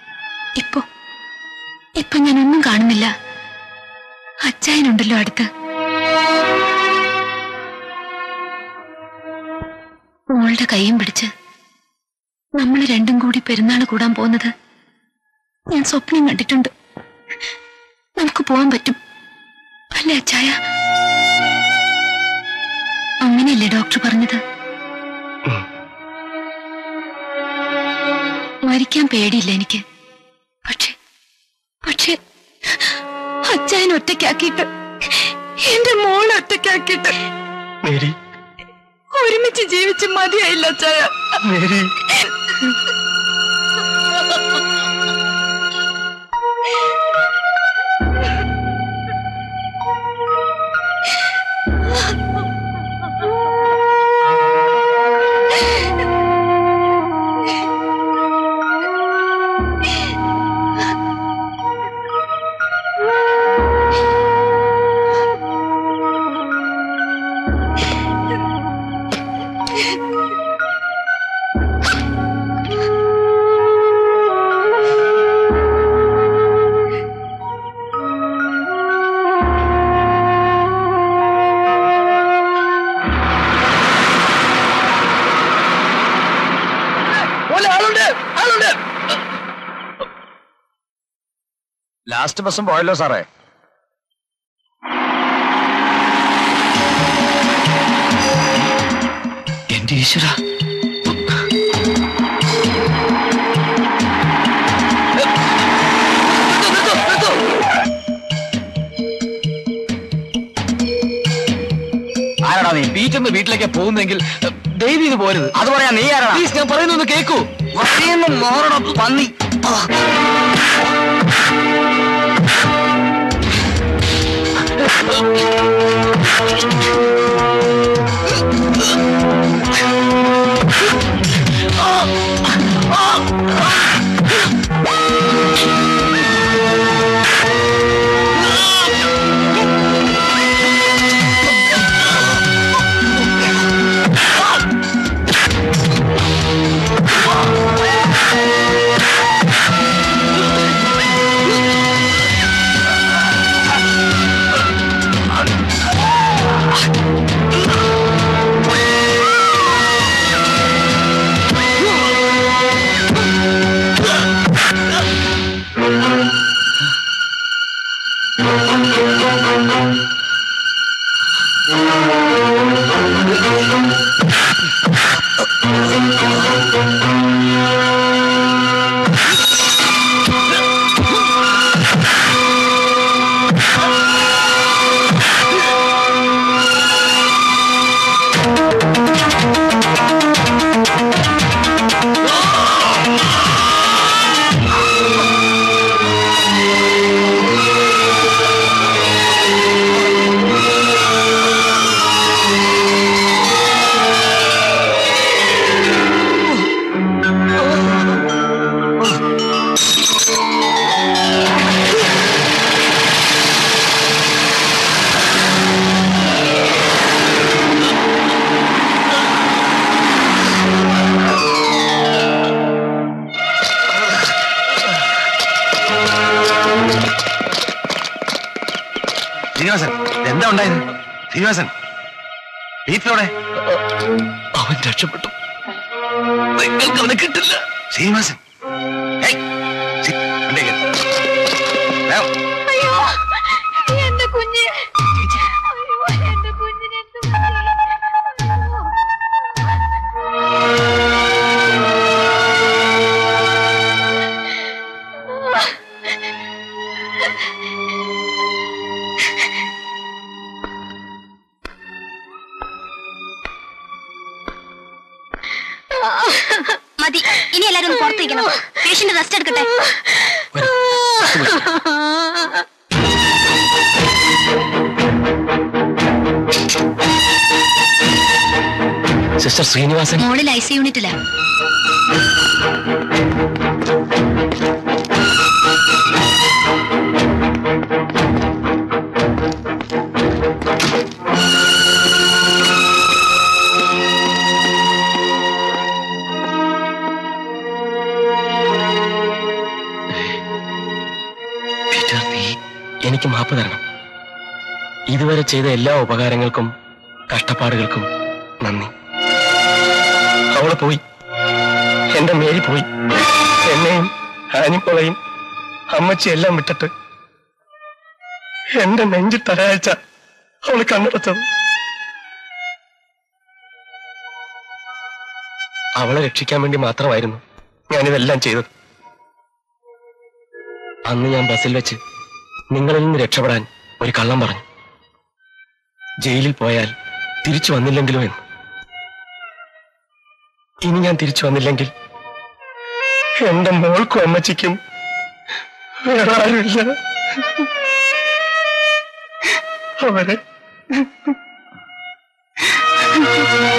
ഇപ്പൊ ഞാനൊന്നും കാണുന്നില്ല. അച്ചായനുണ്ടല്ലോ അടുത്ത്. മോളുടെ കൈയും പിടിച്ച് നമ്മൾ രണ്ടും കൂടി പെരുന്നാൾ കൂടാൻ പോകുന്നത് ഞാൻ സ്വപ്നം കണ്ടിട്ടുണ്ട്. നമുക്ക് പോവാൻ പറ്റും അല്ലേ അച്ചായ? അങ്ങനെയല്ലേ ഡോക്ടർ പറഞ്ഞത്? മരിക്കാൻ പേടിയില്ല എനിക്ക്. പക്ഷേ അച്ചായൻ ഒറ്റയ്ക്കാക്കിയിട്ട്, എന്റെ മോൾ ഒറ്റയ്ക്കാക്കിയിട്ട് ഒരുമിച്ച് ജീവിച്ച് മതിയായില്ല അച്ചായ. ലാസ്റ്റ് ബസ്സും പോയല്ലോ സാറേ. എന്റെ ഈശ്വര, ആരാടാ നീ? ബീച്ചെന്ന് വീട്ടിലേക്ക് പോകുന്നെങ്കിൽ ദയവ് ഇത് പോരുത്. അത് പറയാ നീ ആരാ? പ്ലീസ്, ഞാൻ പറയുന്നൊന്ന് കേക്കൂ. മോറട പന്നി. ശ്രീനിവാസൻ, എന്താ ഉണ്ടായത്? ശ്രീനിവാസൻ, വീട്ടിലൂടെ അവൻ രക്ഷപ്പെട്ടു. നിങ്ങൾക്ക് അവനെ കിട്ടില്ല. ശ്രീനിവാസൻ, എന്റെ കുഞ്ഞ്, എന്റെ കുഞ്ഞിനെ മതി, ഇനി എല്ലാരും ഒന്ന് പുറത്തേക്കണം. പേഷ്യന്റ് റെസ്റ്റ് എടുക്കട്ടെ. സിസ്റ്റർ ശ്രീനിവാസൻ മോളിൽ ഐസി യൂണിറ്റിലാ. പീറ്റർ, നീ എനിക്ക് മാപ്പ് തരണം. ഇതുവരെ ചെയ്ത എല്ലാ ഉപകാരങ്ങൾക്കും കഷ്ടപ്പാടുകൾക്കും നന്ദി. അവള് പോയി, എന്റെ മേരി പോയി. എന്നെയും ആനിപ്പോളയും അമ്മച്ചിയെല്ലാം വിട്ടിട്ട് എന്റെ നെഞ്ചിൽ തലയാഴ്ച അവള് കണ്ണെടുത്തത്. അവളെ രക്ഷിക്കാൻ വേണ്ടി മാത്രമായിരുന്നു ഞാനിതെല്ലാം ചെയ്തത്. അന്ന് ഞാൻ ബസ്സിൽ വെച്ച് നിങ്ങളിൽ നിന്ന് രക്ഷപ്പെടാൻ ഒരു കള്ളം പറഞ്ഞു. ജയിലിൽ പോയാൽ തിരിച്ചു വന്നില്ലെങ്കിലോ എന്ന്. ഇനി ഞാൻ തിരിച്ചു വന്നില്ലെങ്കിൽ എന്റെ മോൾക്കും അമ്മച്ചിക്കും വേറെ ആരുമില്ല. അവരെ